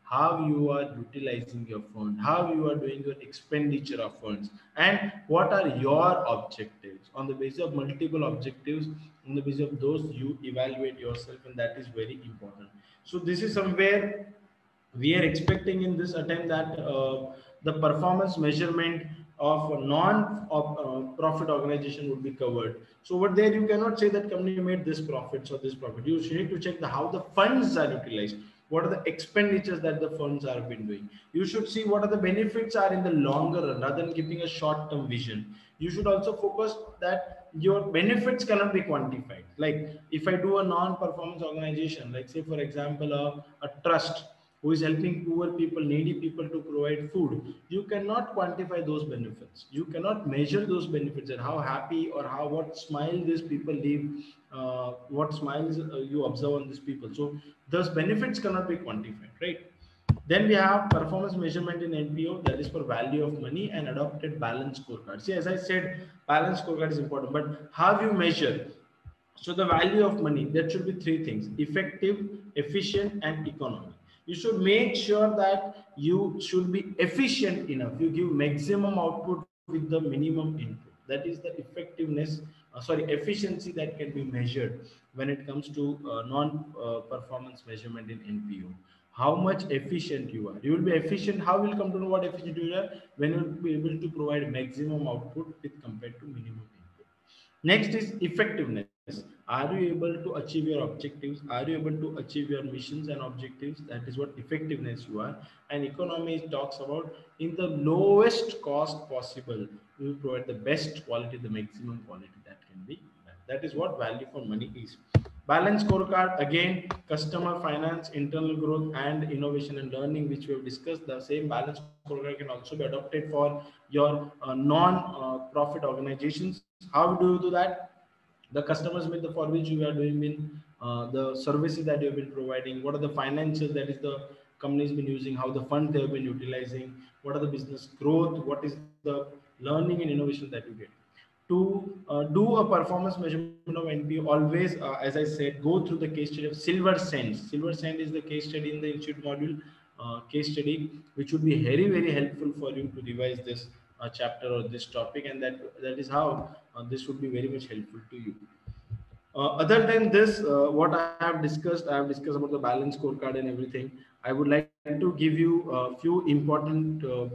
how you are utilizing your fund, how you are doing your expenditure of funds, and what are your objectives. On the basis of multiple objectives, on the basis of those, you evaluate yourself, and that is very important. So this is somewhere we are expecting in this attempt that uh, the performance measurement of a non uh, profit organization would be covered. So over there you cannot say that company made this profits or this profit. You need to check the how the funds are utilized, what are the expenditures that the funds are been doing. You should see what are the benefits are in the longer run rather than keeping a short term vision. You should also focus that your benefits cannot be quantified. Like if I do a non performance organization, like say for example a, a trust who is helping poor people, needy people to provide food, you cannot quantify those benefits. You cannot measure those benefits and how happy or how what smile these people leave, uh, what smiles uh, you observe on these people. So those benefits cannot be quantified, right? Then we have performance measurement in N P O, that is for value of money, and adopted balance scorecard. See, as I said, balance scorecard is important, but how you measure? So the value of money, that should be three things: effective, efficient, and economic. You should make sure that you should be efficient enough. You give maximum output with the minimum input. That is the effectiveness, uh, sorry, efficiency that can be measured when it comes to uh, non-performance uh, measurement in N P O. How much efficient you are. You will be efficient. How will you come to know what efficient you are? When you will be able to provide maximum output with compared to minimum input. Next is effectiveness. Are you able to achieve your objectives? Are you able to achieve your missions and objectives? That is what effectiveness you are. And economy talks about in the lowest cost possible, you provide the best quality, the maximum quality that can be done. That is what value for money is. Balance scorecard, again, customer finance, internal growth, and innovation and learning, which we have discussed. The same balance scorecard can also be adopted for your uh, non-profit uh, organizations. How do you do that? The customers with the for which you are doing in uh, the services that you have been providing, what are the financials that is the company's been using, how the fund they have been utilizing, what are the business growth, what is the learning and innovation that you get. To uh, do a performance measurement of N P O, always, uh, as I said, go through the case study of Silver Sand. Silver Sand is the case study in the Institute module, uh, case study, which would be very, very helpful for you to revise this uh, chapter or this topic, and that that is how uh, this would be very much helpful to you. Uh, other than this, uh, what I have discussed, I have discussed about the balance scorecard and everything. I would like to give you a few important uh,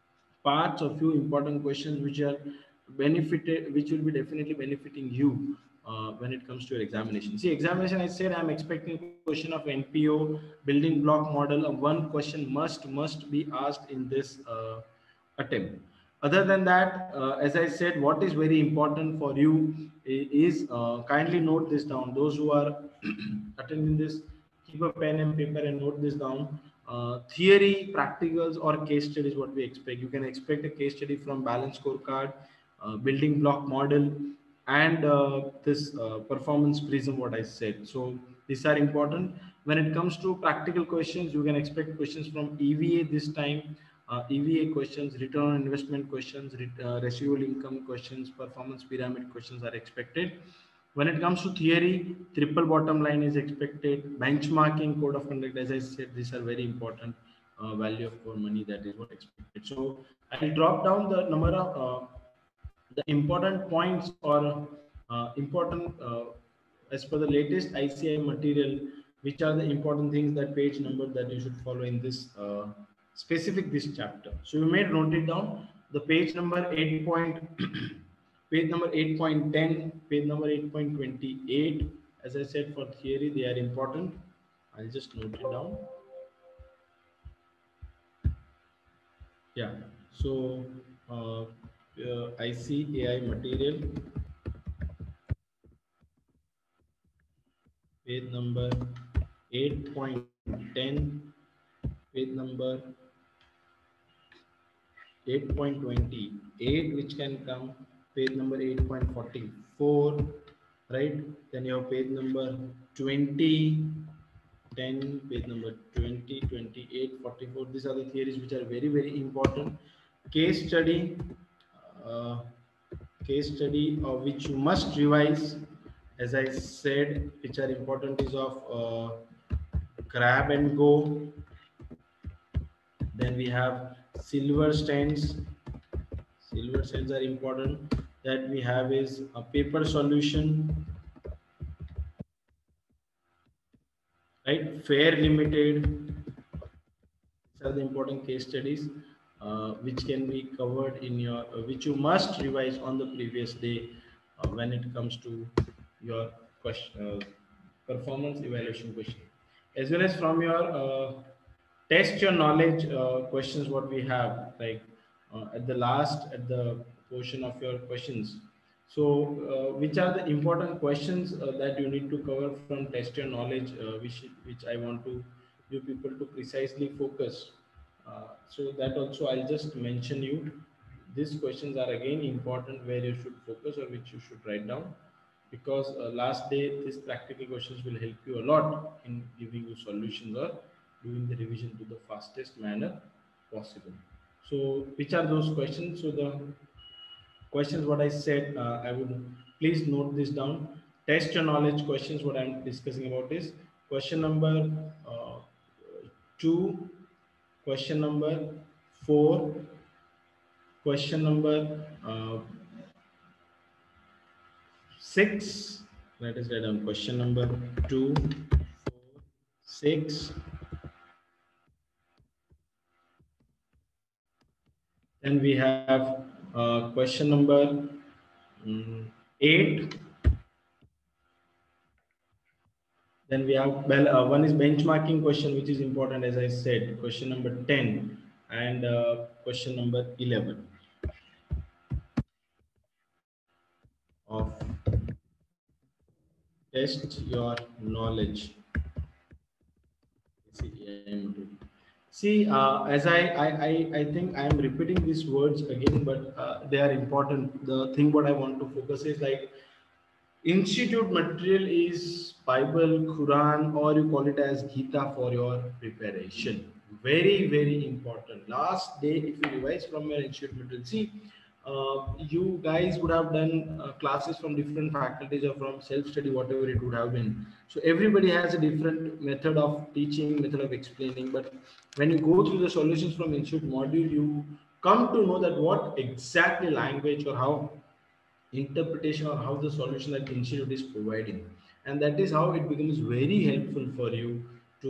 parts or few important questions which are benefited, which will be definitely benefiting you uh, when it comes to your examination. See, examination, I said I'm expecting a question of N P O building block model. Uh, one question must must be asked in this uh, attempt. Other than that, uh, as I said, what is very important for you is uh, kindly note this down. Those who are attending this, keep a pen and paper and note this down. Uh, theory, practicals, or case studies, what we expect. You can expect a case study from balance scorecard, uh, building block model, and uh, this uh, performance prism, what I said. So these are important. When it comes to practical questions, you can expect questions from E V A this time. Uh, E V A questions, return on investment questions, uh, residual income questions, performance pyramid questions are expected. When it comes to theory, triple bottom line is expected. Benchmarking, code of conduct, as I said, these are very important. Uh, value of core money, that is what expected. So I'll drop down the number of uh, the important points or uh, important uh, as per the latest I C I material, which are the important things, that page number that you should follow in this uh, specific this chapter. So you may note it down. The page number eight point page number eight point ten, page number eight point twenty-eight. As I said, for theory, they are important. I'll just note it down. Yeah. So uh, uh, I C A I material, page number eight point ten, page number eight point twenty-eight, which can come page number eight point forty-four, right? Then you have page number twenty, ten, page number twenty, twenty-eight, forty-four. These are the theories which are very, very important. Case study, uh, case study of which you must revise, as I said, which are important is of uh, grab and go, Then we have silver stains. Silver stains are important. That we have is a paper solution, right? Fair Limited. These are the important case studies uh, which can be covered in your, uh, which you must revise on the previous day uh, when it comes to your question, uh, performance evaluation question, as well as from your uh, test your knowledge uh, questions. What we have, like uh, at the last, at the portion of your questions. So, uh, which are the important questions uh, that you need to cover from test your knowledge, uh, which which I want to you people to precisely focus. Uh, so that also I'll just mention you. These questions are again important where you should focus or which you should write down, because uh, last day these practical questions will help you a lot in giving you solutions or doing the revision to the fastest manner possible. So which are those questions? So the questions what I said, uh, I would please note this down. Test your knowledge questions. What I'm discussing about is question number uh, two, question number four, question number uh, six. Let us write down question number two, four, six. Then we have uh, question number um, eight. Then we have, well, uh, one is benchmarking question, which is important, as I said, question number ten, and uh, question number eleven of test your knowledge. See, uh, as I, I, I, I think I am repeating these words again, but uh, they are important. The thing what I want to focus is like institute material is Bible, Quran, or you call it as Gita for your preparation. Very, very important. Last day, if you revise from your institute material, see, uh, you guys would have done uh, classes from different faculties or from self-study, whatever it would have been. So everybody has a different method of teaching, method of explaining. But when you go through the solutions from institute module, you come to know that what exactly language or how interpretation or how the solution that institute is providing, and that is how it becomes very helpful for you to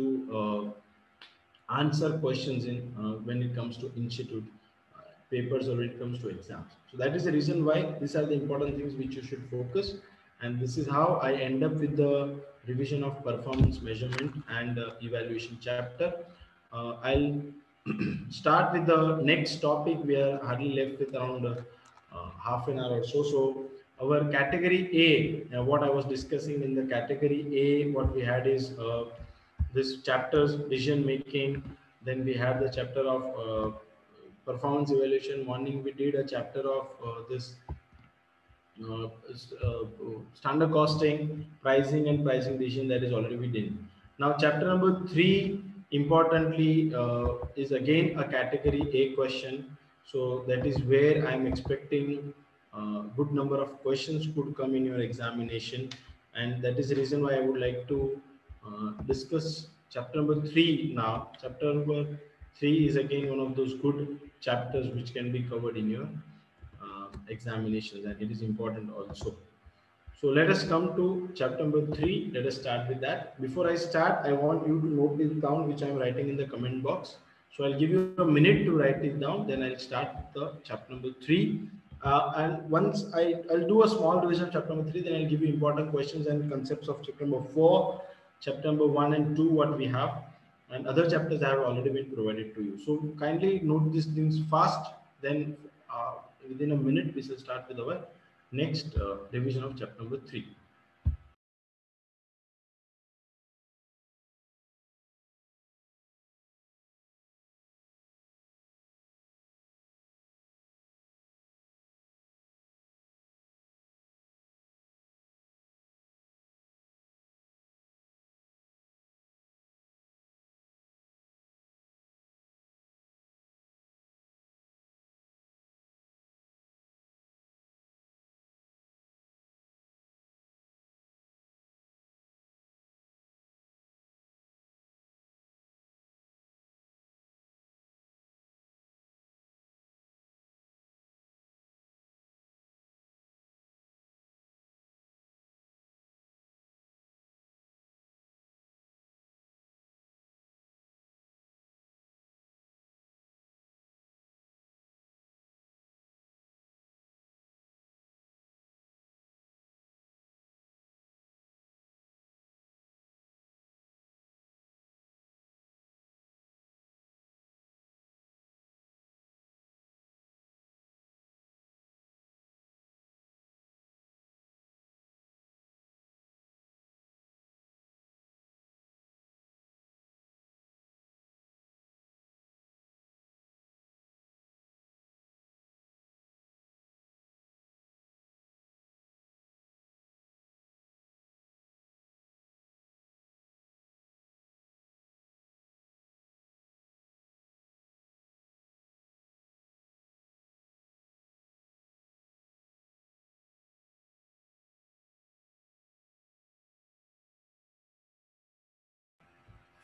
uh, answer questions in uh, when it comes to institute uh, papers or when it comes to exams. So that is the reason why these are the important things which you should focus, and this is how I end up with the revision of performance measurement and uh, evaluation chapter. uh, I'll start with the next topic. We are hardly left with around uh, uh, half an hour or so. So our category A, uh, what I was discussing in the category A, what we had is uh, this chapters decision making. Then we had the chapter of uh, performance evaluation. Morning we did a chapter of uh, this uh, uh, standard costing, pricing and pricing decision, that is already within. Now chapter number three, importantly, uh, is again a category A question. So that is where I'm expecting a good number of questions could come in your examination, and that is the reason why I would like to uh, discuss chapter number three now. Chapter number three is again one of those good chapters which can be covered in your uh, examinations, and it is important also. So let us come to chapter number three. Let us start with that. Before I start, I want you to note this down, which I am writing in the comment box. So I'll give you a minute to write it down. Then I'll start the chapter number three. Uh, and once I, I'll do a small revision of chapter number three, then I'll give you important questions and concepts of chapter number four, chapter number one and two, what we have, and other chapters have already been provided to you. So kindly note these things fast. Then uh, within a minute, we shall start with our next uh, revision of chapter number three.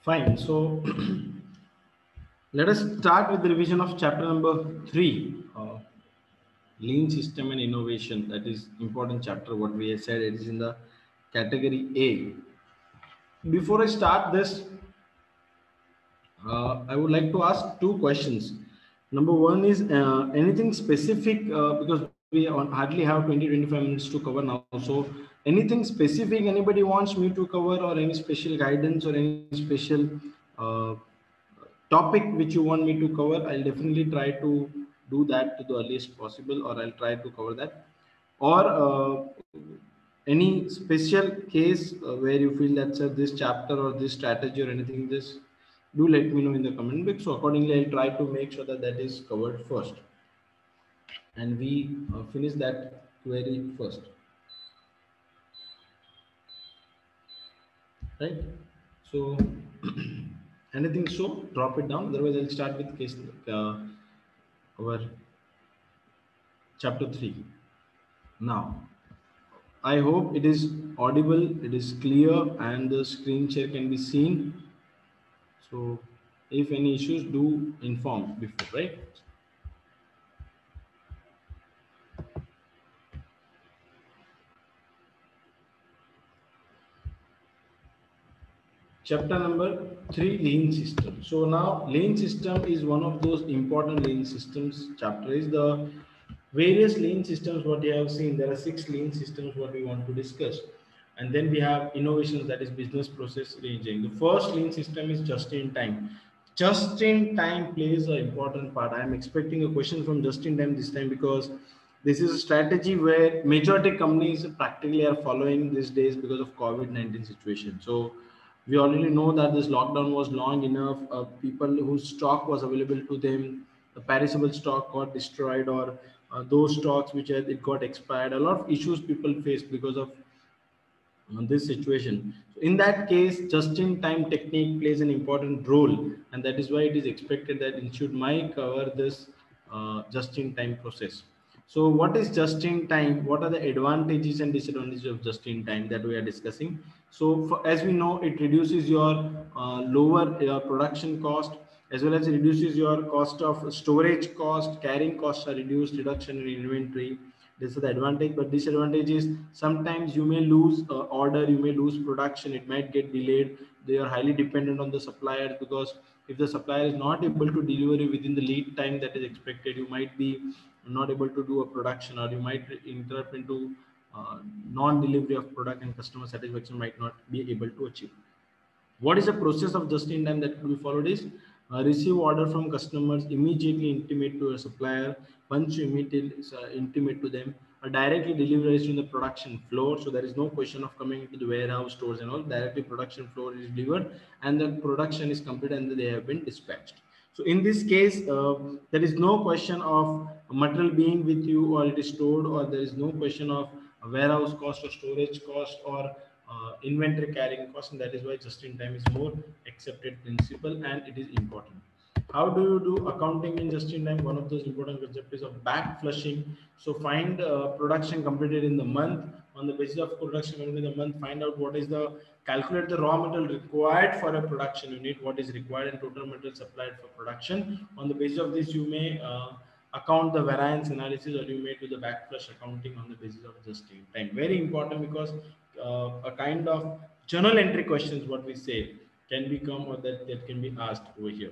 Fine. So let us start with the revision of chapter number three, uh, lean system and innovation. That is important chapter. What we have said, it is in the category A. Before I start this, uh, I would like to ask two questions. Number one is uh, anything specific, uh, because we hardly have twenty to twenty-five minutes to cover now. So anything specific anybody wants me to cover, or any special guidance or any special uh, topic which you want me to cover, I'll definitely try to do that to the earliest possible, or I'll try to cover that. Or uh, any special case uh, where you feel that, sir, this chapter or this strategy or anything, this, do let me know in the comment box. So accordingly, I'll try to make sure that that is covered first, and we uh, finish that query first. Right? So anything, so drop it down. Otherwise, I'll start with case uh, our chapter three. Now, I hope it is audible, it is clear, and the screen share can be seen. So if any issues, do inform before, right? Chapter number three, lean system. So now lean system is one of those important lean systems. Chapter is the various lean systems what you have seen. There are six lean systems what we want to discuss. And then we have innovations, that is business process reengineering. The first lean system is just in time. Just in time plays an important part. I am expecting a question from just in time this time, because this is a strategy where majority companies practically are following these days because of COVID nineteen situation. So we already know that this lockdown was long enough. Uh, people whose stock was available to them, the perishable stock got destroyed, or uh, those stocks which had, it got expired. A lot of issues people faced because of uh, this situation. So in that case, just-in-time technique plays an important role, and that is why it is expected that Institute might cover this uh, just-in-time process. So what is just-in-time? What are the advantages and disadvantages of just-in-time that we are discussing? So for, as we know, it reduces your uh, lower uh, production cost, as well as it reduces your cost of storage cost, carrying costs are reduced, reduction in inventory. This is the advantage, but disadvantage is sometimes you may lose uh, order, you may lose production, it might get delayed. They are highly dependent on the suppliers, because if the supplier is not able to deliver you within the lead time that is expected, you might be not able to do a production, or you might interrupt into uh, non-delivery of product, and customer satisfaction might not be able to achieve. What is the process of just in time that could be followed is uh, receive order from customers, immediately intimate to a supplier. Once you immediately uh, intimate to them, or directly deliver it in the production floor. So there is no question of coming into the warehouse, stores and all. Directly production floor is delivered, and the production is completed, and they have been dispatched. So in this case, uh, there is no question of material being with you, or it is stored, or there is no question of warehouse cost or storage cost or uh, inventory carrying cost, and that is why just in time is more accepted principle, and it is important. How do you do accounting in just in time? One of those important concepts is of back flushing. So find uh, production completed in the month. On the basis of production completed in the month, find out what is the, calculate the raw material required for a production unit, what is required, and total material supplied for production. On the basis of this, you may uh, account the variance analysis, or you may do the backflush accounting on the basis of just in time. Very important, because uh, a kind of journal entry questions, what we say, can become, or that, that can be asked over here.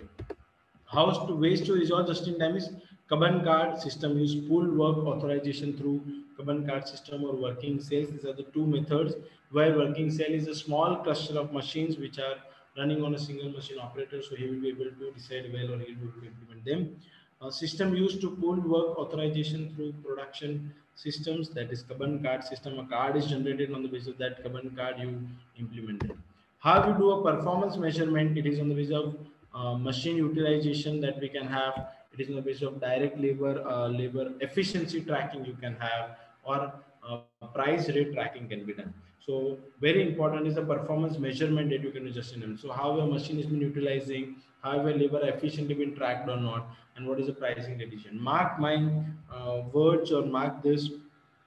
How to ways to resolve just in time is Kanban card system. Use pooled work authorization through Kanban card system or working cells. These are the two methods, where working cell is a small cluster of machines which are running on a single machine operator. So he will be able to decide well, or he will implement them. Uh, system used to pool work authorization through production systems, that is Kanban card system. A card is generated, on the basis of that Kanban card you implemented. How you do a performance measurement? It is on the basis of uh, machine utilization that we can have. It is on the basis of direct labor, uh, labor efficiency tracking you can have, or uh, price rate tracking can be done. So very important is the performance measurement that you can adjust in them. So how a machine is been utilizing, how a labor efficiently been tracked or not, and what is the pricing decision. Mark my uh, words, or mark this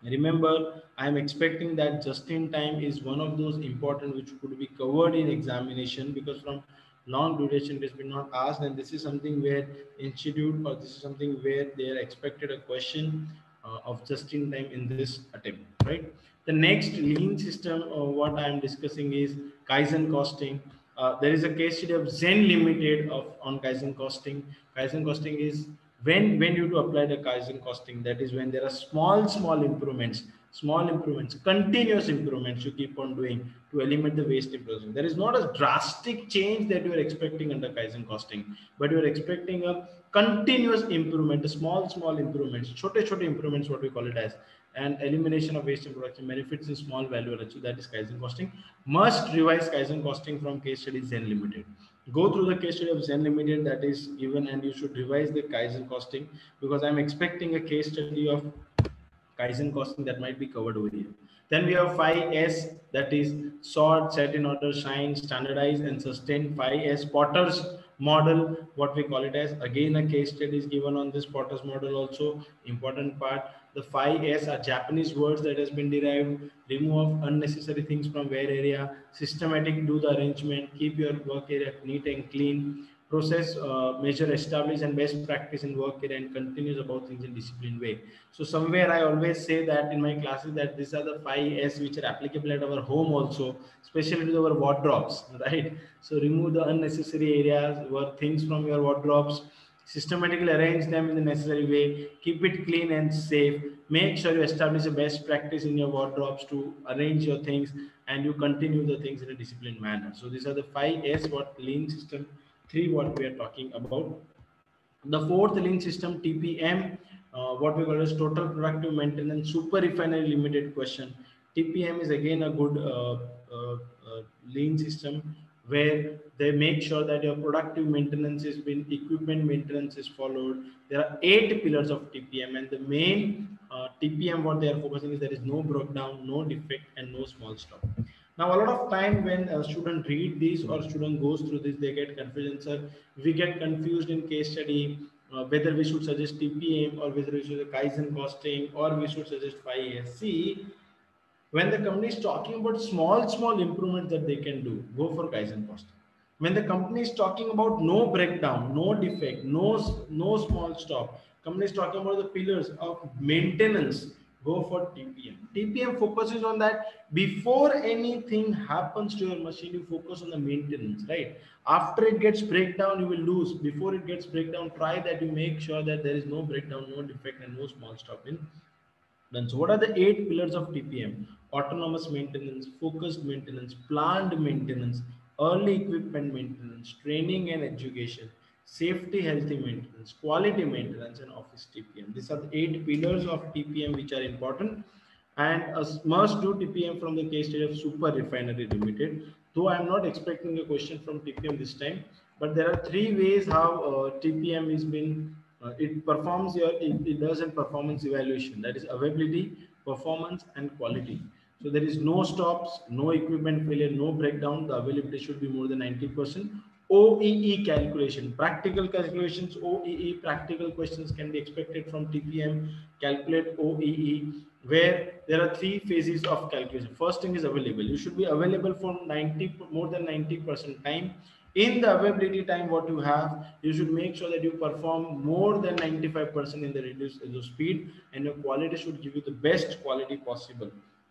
Remember, I am expecting that just in time is one of those important which could be covered in examination, because from long duration it has been not asked, and this is something where institute, or this is something where they are expected a question uh, of just in time in this attempt, right? The next lean system, uh, what I am discussing is Kaizen costing. Uh, there is a case study of Zen Limited of on Kaizen costing. Kaizen costing is when when you to apply the Kaizen costing, that is when there are small small improvements, small improvements, continuous improvements you keep on doing to eliminate the waste improvement. There is not a drastic change that you are expecting under Kaizen costing, but you are expecting a continuous improvement, a small small improvements, chote chote improvements, what we call it as, and elimination of waste and production benefits in small value achieved. That is Kaizen costing. Must revise Kaizen costing from case study Zen Limited. Go through the case study of Zen Limited that is given, and you should revise the Kaizen costing, because I'm expecting a case study of Kaizen costing that might be covered over here. Then we have five S, that is sort, set in order, shine, standardize, and sustain. five S Potter's model, what we call it as. Again, a case study is given on this Potter's model also. Important part. The five S are Japanese words that has been derived. Remove unnecessary things from wear area. Systematic, do the arrangement. Keep your work area neat and clean. Process, uh, measure, establish, and best practice in work area, and continues about things in disciplined way. So somewhere I always say that in my classes that these are the five S which are applicable at our home also, especially to our wardrobes, right? So remove the unnecessary areas or things from your wardrobes, systematically arrange them in the necessary way, keep it clean and safe, make sure you establish a best practice in your wardrobes to arrange your things, and you continue the things in a disciplined manner. So these are the five S what lean system three what we are talking about. The fourth lean system, T P M, uh, what we call as total productive maintenance super refinery limited question. T P M is again a good uh, uh, uh, lean system where they make sure that your productive maintenance is been, equipment maintenance is followed. There are eight pillars of T P M, and the main uh, T P M what they are focusing is there is no breakdown, no defect, and no small stop. Now, a lot of time when a student read this or student goes through this, they get confused. Sir, we get confused in case study uh, whether we should suggest T P M or whether we should Kaizen costing or we should suggest five S. See, when the company is talking about small, small improvements that they can do, go for Kaizen costing. When the company is talking about no breakdown, no defect, no, no small stop, company is talking about the pillars of maintenance, go for T P M. T P M focuses on that before anything happens to your machine, you focus on the maintenance, right? After it gets breakdown, you will lose. Before it gets breakdown, try that you make sure that there is no breakdown, no defect, and no small stop in done. So what are the eight pillars of T P M? Autonomous maintenance, focused maintenance, planned maintenance, early equipment maintenance, training and education, safety, healthy maintenance, quality maintenance, and office T P M. These are the eight pillars of T P M which are important, and a must do T P M from the case study of Super Refinery Limited. Though I am not expecting a question from T P M this time, but there are three ways how uh, T P M is been uh, it performs your it, it does a performance evaluation, that is availability, performance, and quality. So there is no stops, no equipment failure, no breakdown. The availability should be more than ninety percent. O E E calculation, practical calculations, O E E practical questions can be expected from T P M. Calculate O E E, where there are three phases of calculation. First thing is available. You should be available for ninety more than ninety percent time. In the availability time what you have, you should make sure that you perform more than ninety-five percent in the reduced speed, and your quality should give you the best quality possible.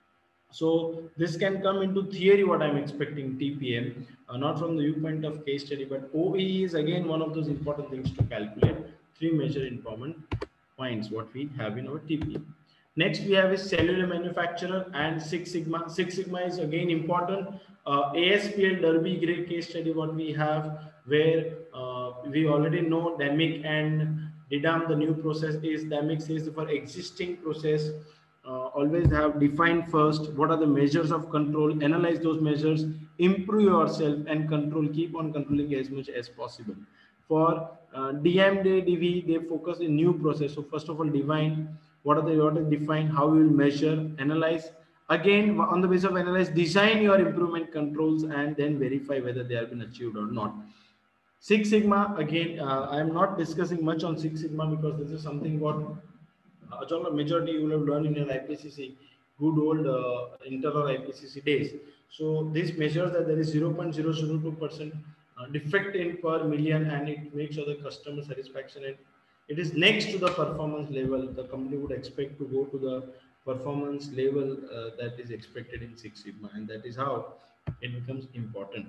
So this can come into theory what I'm expecting T P M, uh, not from the viewpoint of case study, but O E E is again one of those important things to calculate. Three major important points what we have in our T P M. Next we have is cellular manufacturer and Six Sigma. Six Sigma is again important. Uh, A S P L Derby Gray case study what we have, where uh, we already know D A M I C and D I D A M, the new process is D A M I C says for existing process. Uh, always have defined first what are the measures of control, analyze those measures, improve yourself, and control, keep on controlling as much as possible. For uh, D M D, D V, they focus in new process. So first of all, define what are the what is define, how you will measure, analyze. Again, on the basis of analyze, design your improvement controls, and then verify whether they have been achieved or not. Six Sigma, again, uh, I am not discussing much on Six Sigma because this is something what uh, majority you will have learned in your I P C C, good old uh, internal I P C C days. So this measures that there is zero point zero zero two percent uh, defect in per million, and it makes sure the customer satisfaction, and it is next to the performance level the company would expect to go to the performance level uh, that is expected in Six Sigma, and that is how it becomes important.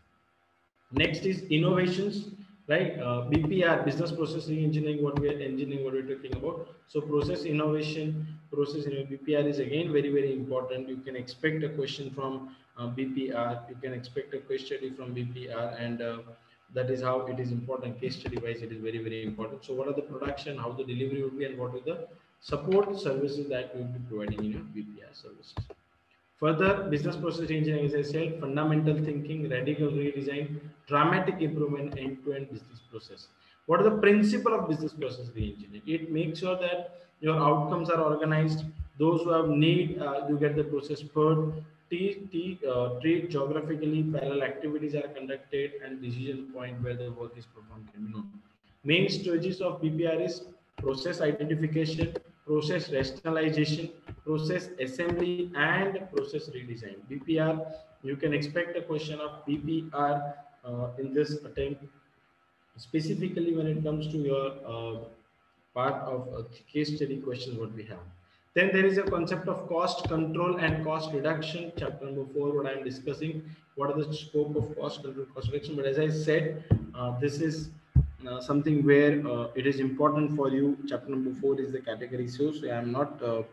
Next is innovations, right? Uh, B P R, business process engineering, what we are engineering, what we're talking about. So process innovation, process in B P R is again very, very important. You can expect a question from uh, B P R, you can expect a case study from B P R, and uh, that is how it is important. Case study wise, it is very, very important. So what are the production, how the delivery would be, and what are the support services that we will be providing in your B P R services. Further, business process engineering, as I said, fundamental thinking, radical redesign, dramatic improvement, end-to-end business process. What are the principle of business process reengineering? It makes sure that your outcomes are organized. Those who have need, uh, you get the process per T, T, uh, treat geographically, parallel activities are conducted, and decision point where the work is performed can be known. Main strategies of B P R is process identification, process rationalization, process assembly, and process redesign. B P R, you can expect a question of B P R uh, in this attempt, specifically when it comes to your uh, part of uh, case study questions what we have. Then there is a concept of cost control and cost reduction. Chapter number four, what I am discussing, what are the scope of cost control, cost reduction. But as I said, uh, this is uh, something where uh, it is important for you. Chapter number four is the category. So, so I am not uh,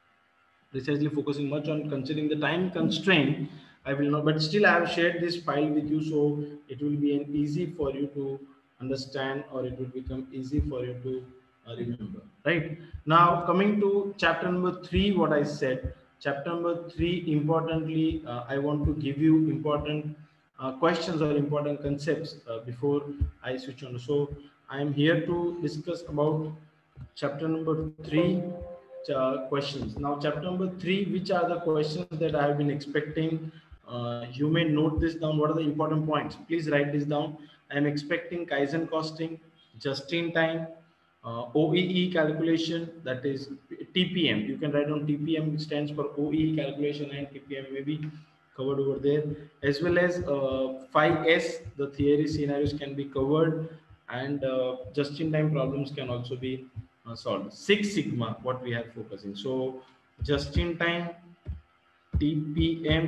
precisely focusing much on considering the time constraint. I will not, but still I have shared this file with you, so it will be an easy for you to understand, or it will become easy for you to uh, remember. Right now, coming to chapter number three, what I said, chapter number three, importantly, uh, I want to give you important uh, questions or important concepts uh, before I switch on. So I am here to discuss about chapter number three. Uh, questions. Now, chapter number three, which are the questions that I have been expecting? Uh, you may note this down. What are the important points? Please write this down. I am expecting Kaizen costing, just in time, uh, O E E calculation, that is T P M. You can write down T P M, which stands for O E E calculation, and T P M may be covered over there, as well as uh, five S, the theory scenarios can be covered, and uh, just in time problems can also be Uh, solved. Six Sigma, what we are focusing. So just in time, T P M,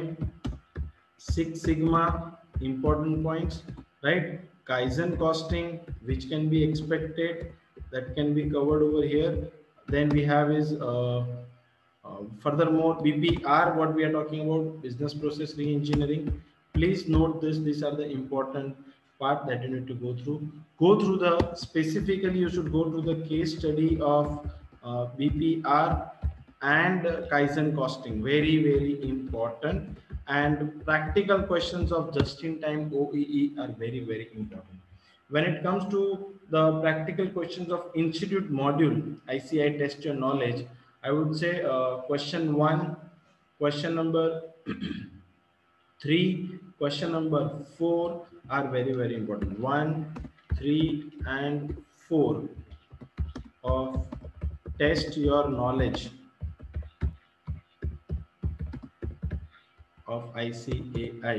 Six Sigma, important points, right? Kaizen costing, which can be expected, that can be covered over here. Then we have is uh, uh, furthermore B P R, what we are talking about, business process reengineering. Please note this, these are the important part that you need to go through. Go through the, specifically you should go to the case study of uh, B P R and uh, Kaizen costing, very, very important. And practical questions of just-in-time O E E are very, very important. When it comes to the practical questions of institute module, I C I test your knowledge, I would say uh, question one, question number three, question number four are very, very important. One, three, and four of test your knowledge of I C A I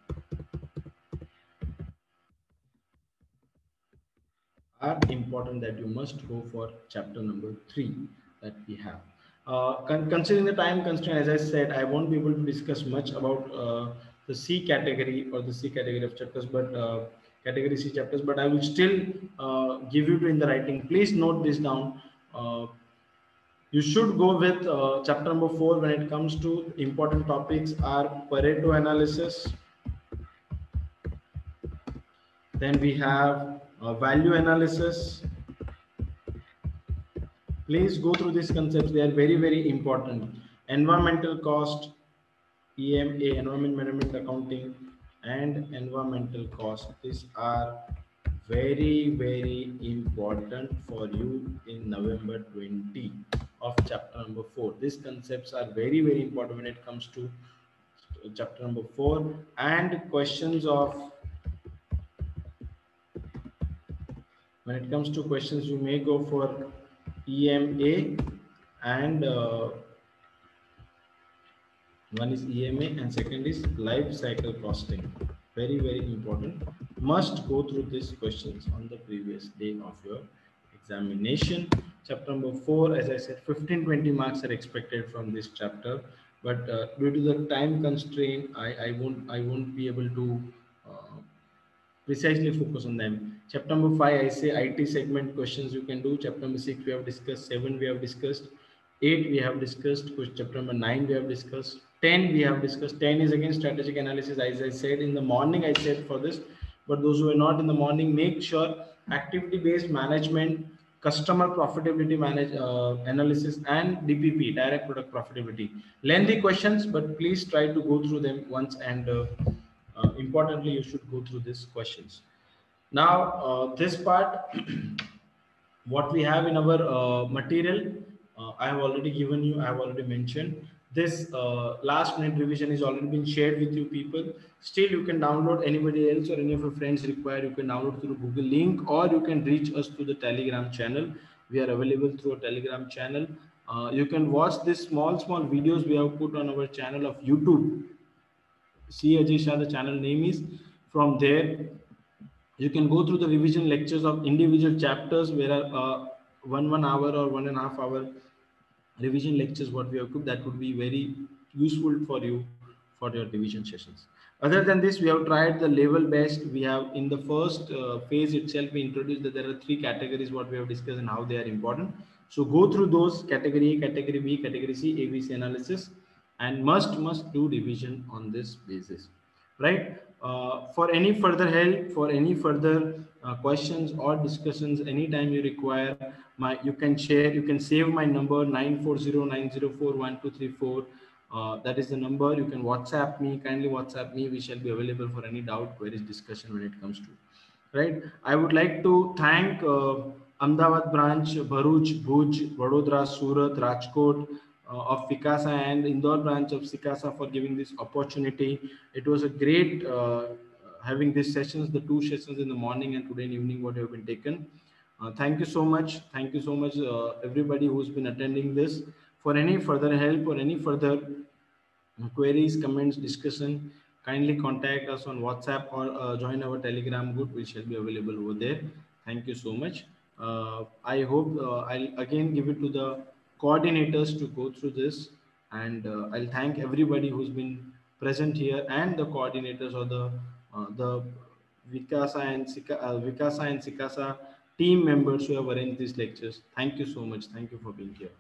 are important, that you must go for chapter number three that we have. Uh, con considering the time constraint, as I said, I won't be able to discuss much about uh, the C category or the C category of chapters, but uh, category C chapters, but I will still uh, give you to in the writing. Please note this down. Uh, you should go with uh, chapter number four when it comes to important topics are Pareto analysis. Then we have uh, value analysis. Please go through these concepts. They are very, very important. Environmental cost, E M A, environment management accounting, and environmental cost. These are very, very important for you in November twenty of chapter number four. These concepts are very, very important when it comes to chapter number four, and questions of, when it comes to questions, you may go for E M A and uh, one is E M A and second is life cycle costing. Very, very important. Must go through these questions on the previous day of your examination. Chapter number four, as I said, fifteen twenty marks are expected from this chapter, but uh, due to the time constraint, I, I won't I won't be able to uh, precisely focus on them. Chapter number five, I say I T segment questions you can do. Chapter number six, we have discussed. Seven, we have discussed. Eight, we have discussed. Chapter number nine, we have discussed. Ten, we have discussed. Ten is again strategic analysis. As I said in the morning, I said for this. But those who are not in the morning, make sure activity-based management, customer profitability manage uh, analysis, and D P P, direct product profitability. Lengthy questions, but please try to go through them once and. Uh, uh, importantly, you should go through these questions. Now, uh, this part, what we have in our uh, material, uh, I have already given you, I have already mentioned. This uh, last minute revision is already been shared with you people. Still, you can download, anybody else or any of your friends require, you can download through Google link, or you can reach us through the Telegram channel. We are available through a Telegram channel. Uh, you can watch these small, small videos we have put on our channel of YouTube. C Ajay Shah, the channel name is. From there, you can go through the revision lectures of individual chapters, where are uh, one one hour or one and a half hour revision lectures what we have put. That would be very useful for you for your revision sessions. Other than this, we have tried the level best. We have in the first uh, phase itself, we introduced that there are three categories what we have discussed and how they are important. So go through those: category A, category B, category C, A B C analysis, and must must do revision on this basis, right? Uh, for any further help, for any further uh, questions or discussions, anytime you require, my you can share, you can save my number nine four zero nine zero four one two three four. Uh, that is the number. You can WhatsApp me, kindly WhatsApp me. We shall be available for any doubt, queries, discussion when it comes to, right? I would like to thank uh, Ahmedabad branch, Bharuch, Bhuj, Vadodara, Surat, Rajkot, uh, of Vikasa, and Indore branch of Sikasa for giving this opportunity. It was a great uh, having these sessions, the two sessions in the morning and today in evening what have been taken. Uh, thank you so much. Thank you so much, uh, everybody who's been attending this. For any further help or any further queries, comments, discussion, kindly contact us on WhatsApp or uh, join our Telegram group. We shall be available over there. Thank you so much. Uh, I hope uh, I'll again give it to the coordinators to go through this, and uh, I'll thank everybody who's been present here and the coordinators or the uh, the Vikasa and Sika, uh, Vikasa and Sikasa team members who have arranged these lectures. Thank you so much. Thank you for being here.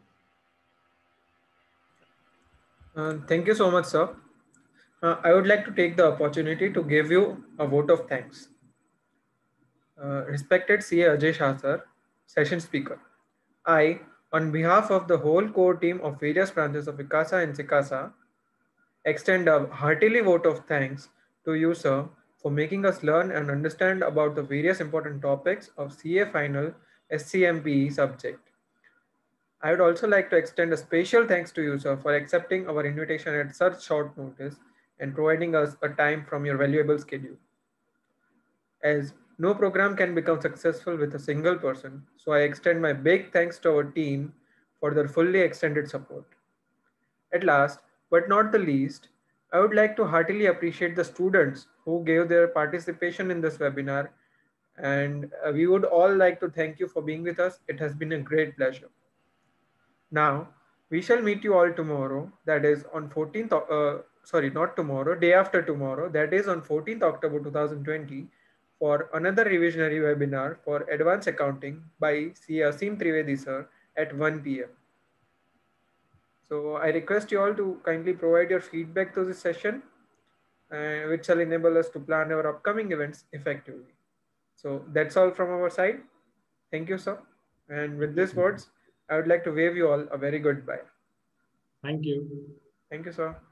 Uh, thank you so much, sir. Uh, I would like to take the opportunity to give you a vote of thanks. Uh, respected C A Ajay Shah sir, session speaker, I, on behalf of the whole core team of various branches of Vikasa and Sikasa, extend a heartily vote of thanks to you, sir, for making us learn and understand about the various important topics of C A Final S C M P E subject. I would also like to extend a special thanks to you, sir, for accepting our invitation at such short notice and providing us a time from your valuable schedule. As no program can become successful with a single person, so I extend my big thanks to our team for their fully extended support. At last, but not the least, I would like to heartily appreciate the students who gave their participation in this webinar, and we would all like to thank you for being with us. It has been a great pleasure. Now, we shall meet you all tomorrow, that is on fourteenth, uh, sorry, not tomorrow, day after tomorrow, that is on fourteenth October two thousand twenty, for another revisionary webinar for advanced accounting by C Asim Trivedi sir at one P M So I request you all to kindly provide your feedback to this session, uh, which shall enable us to plan our upcoming events effectively. So that's all from our side. Thank you, sir. And with these words, I would like to wave you all a very good bye. Thank you. Thank you, sir.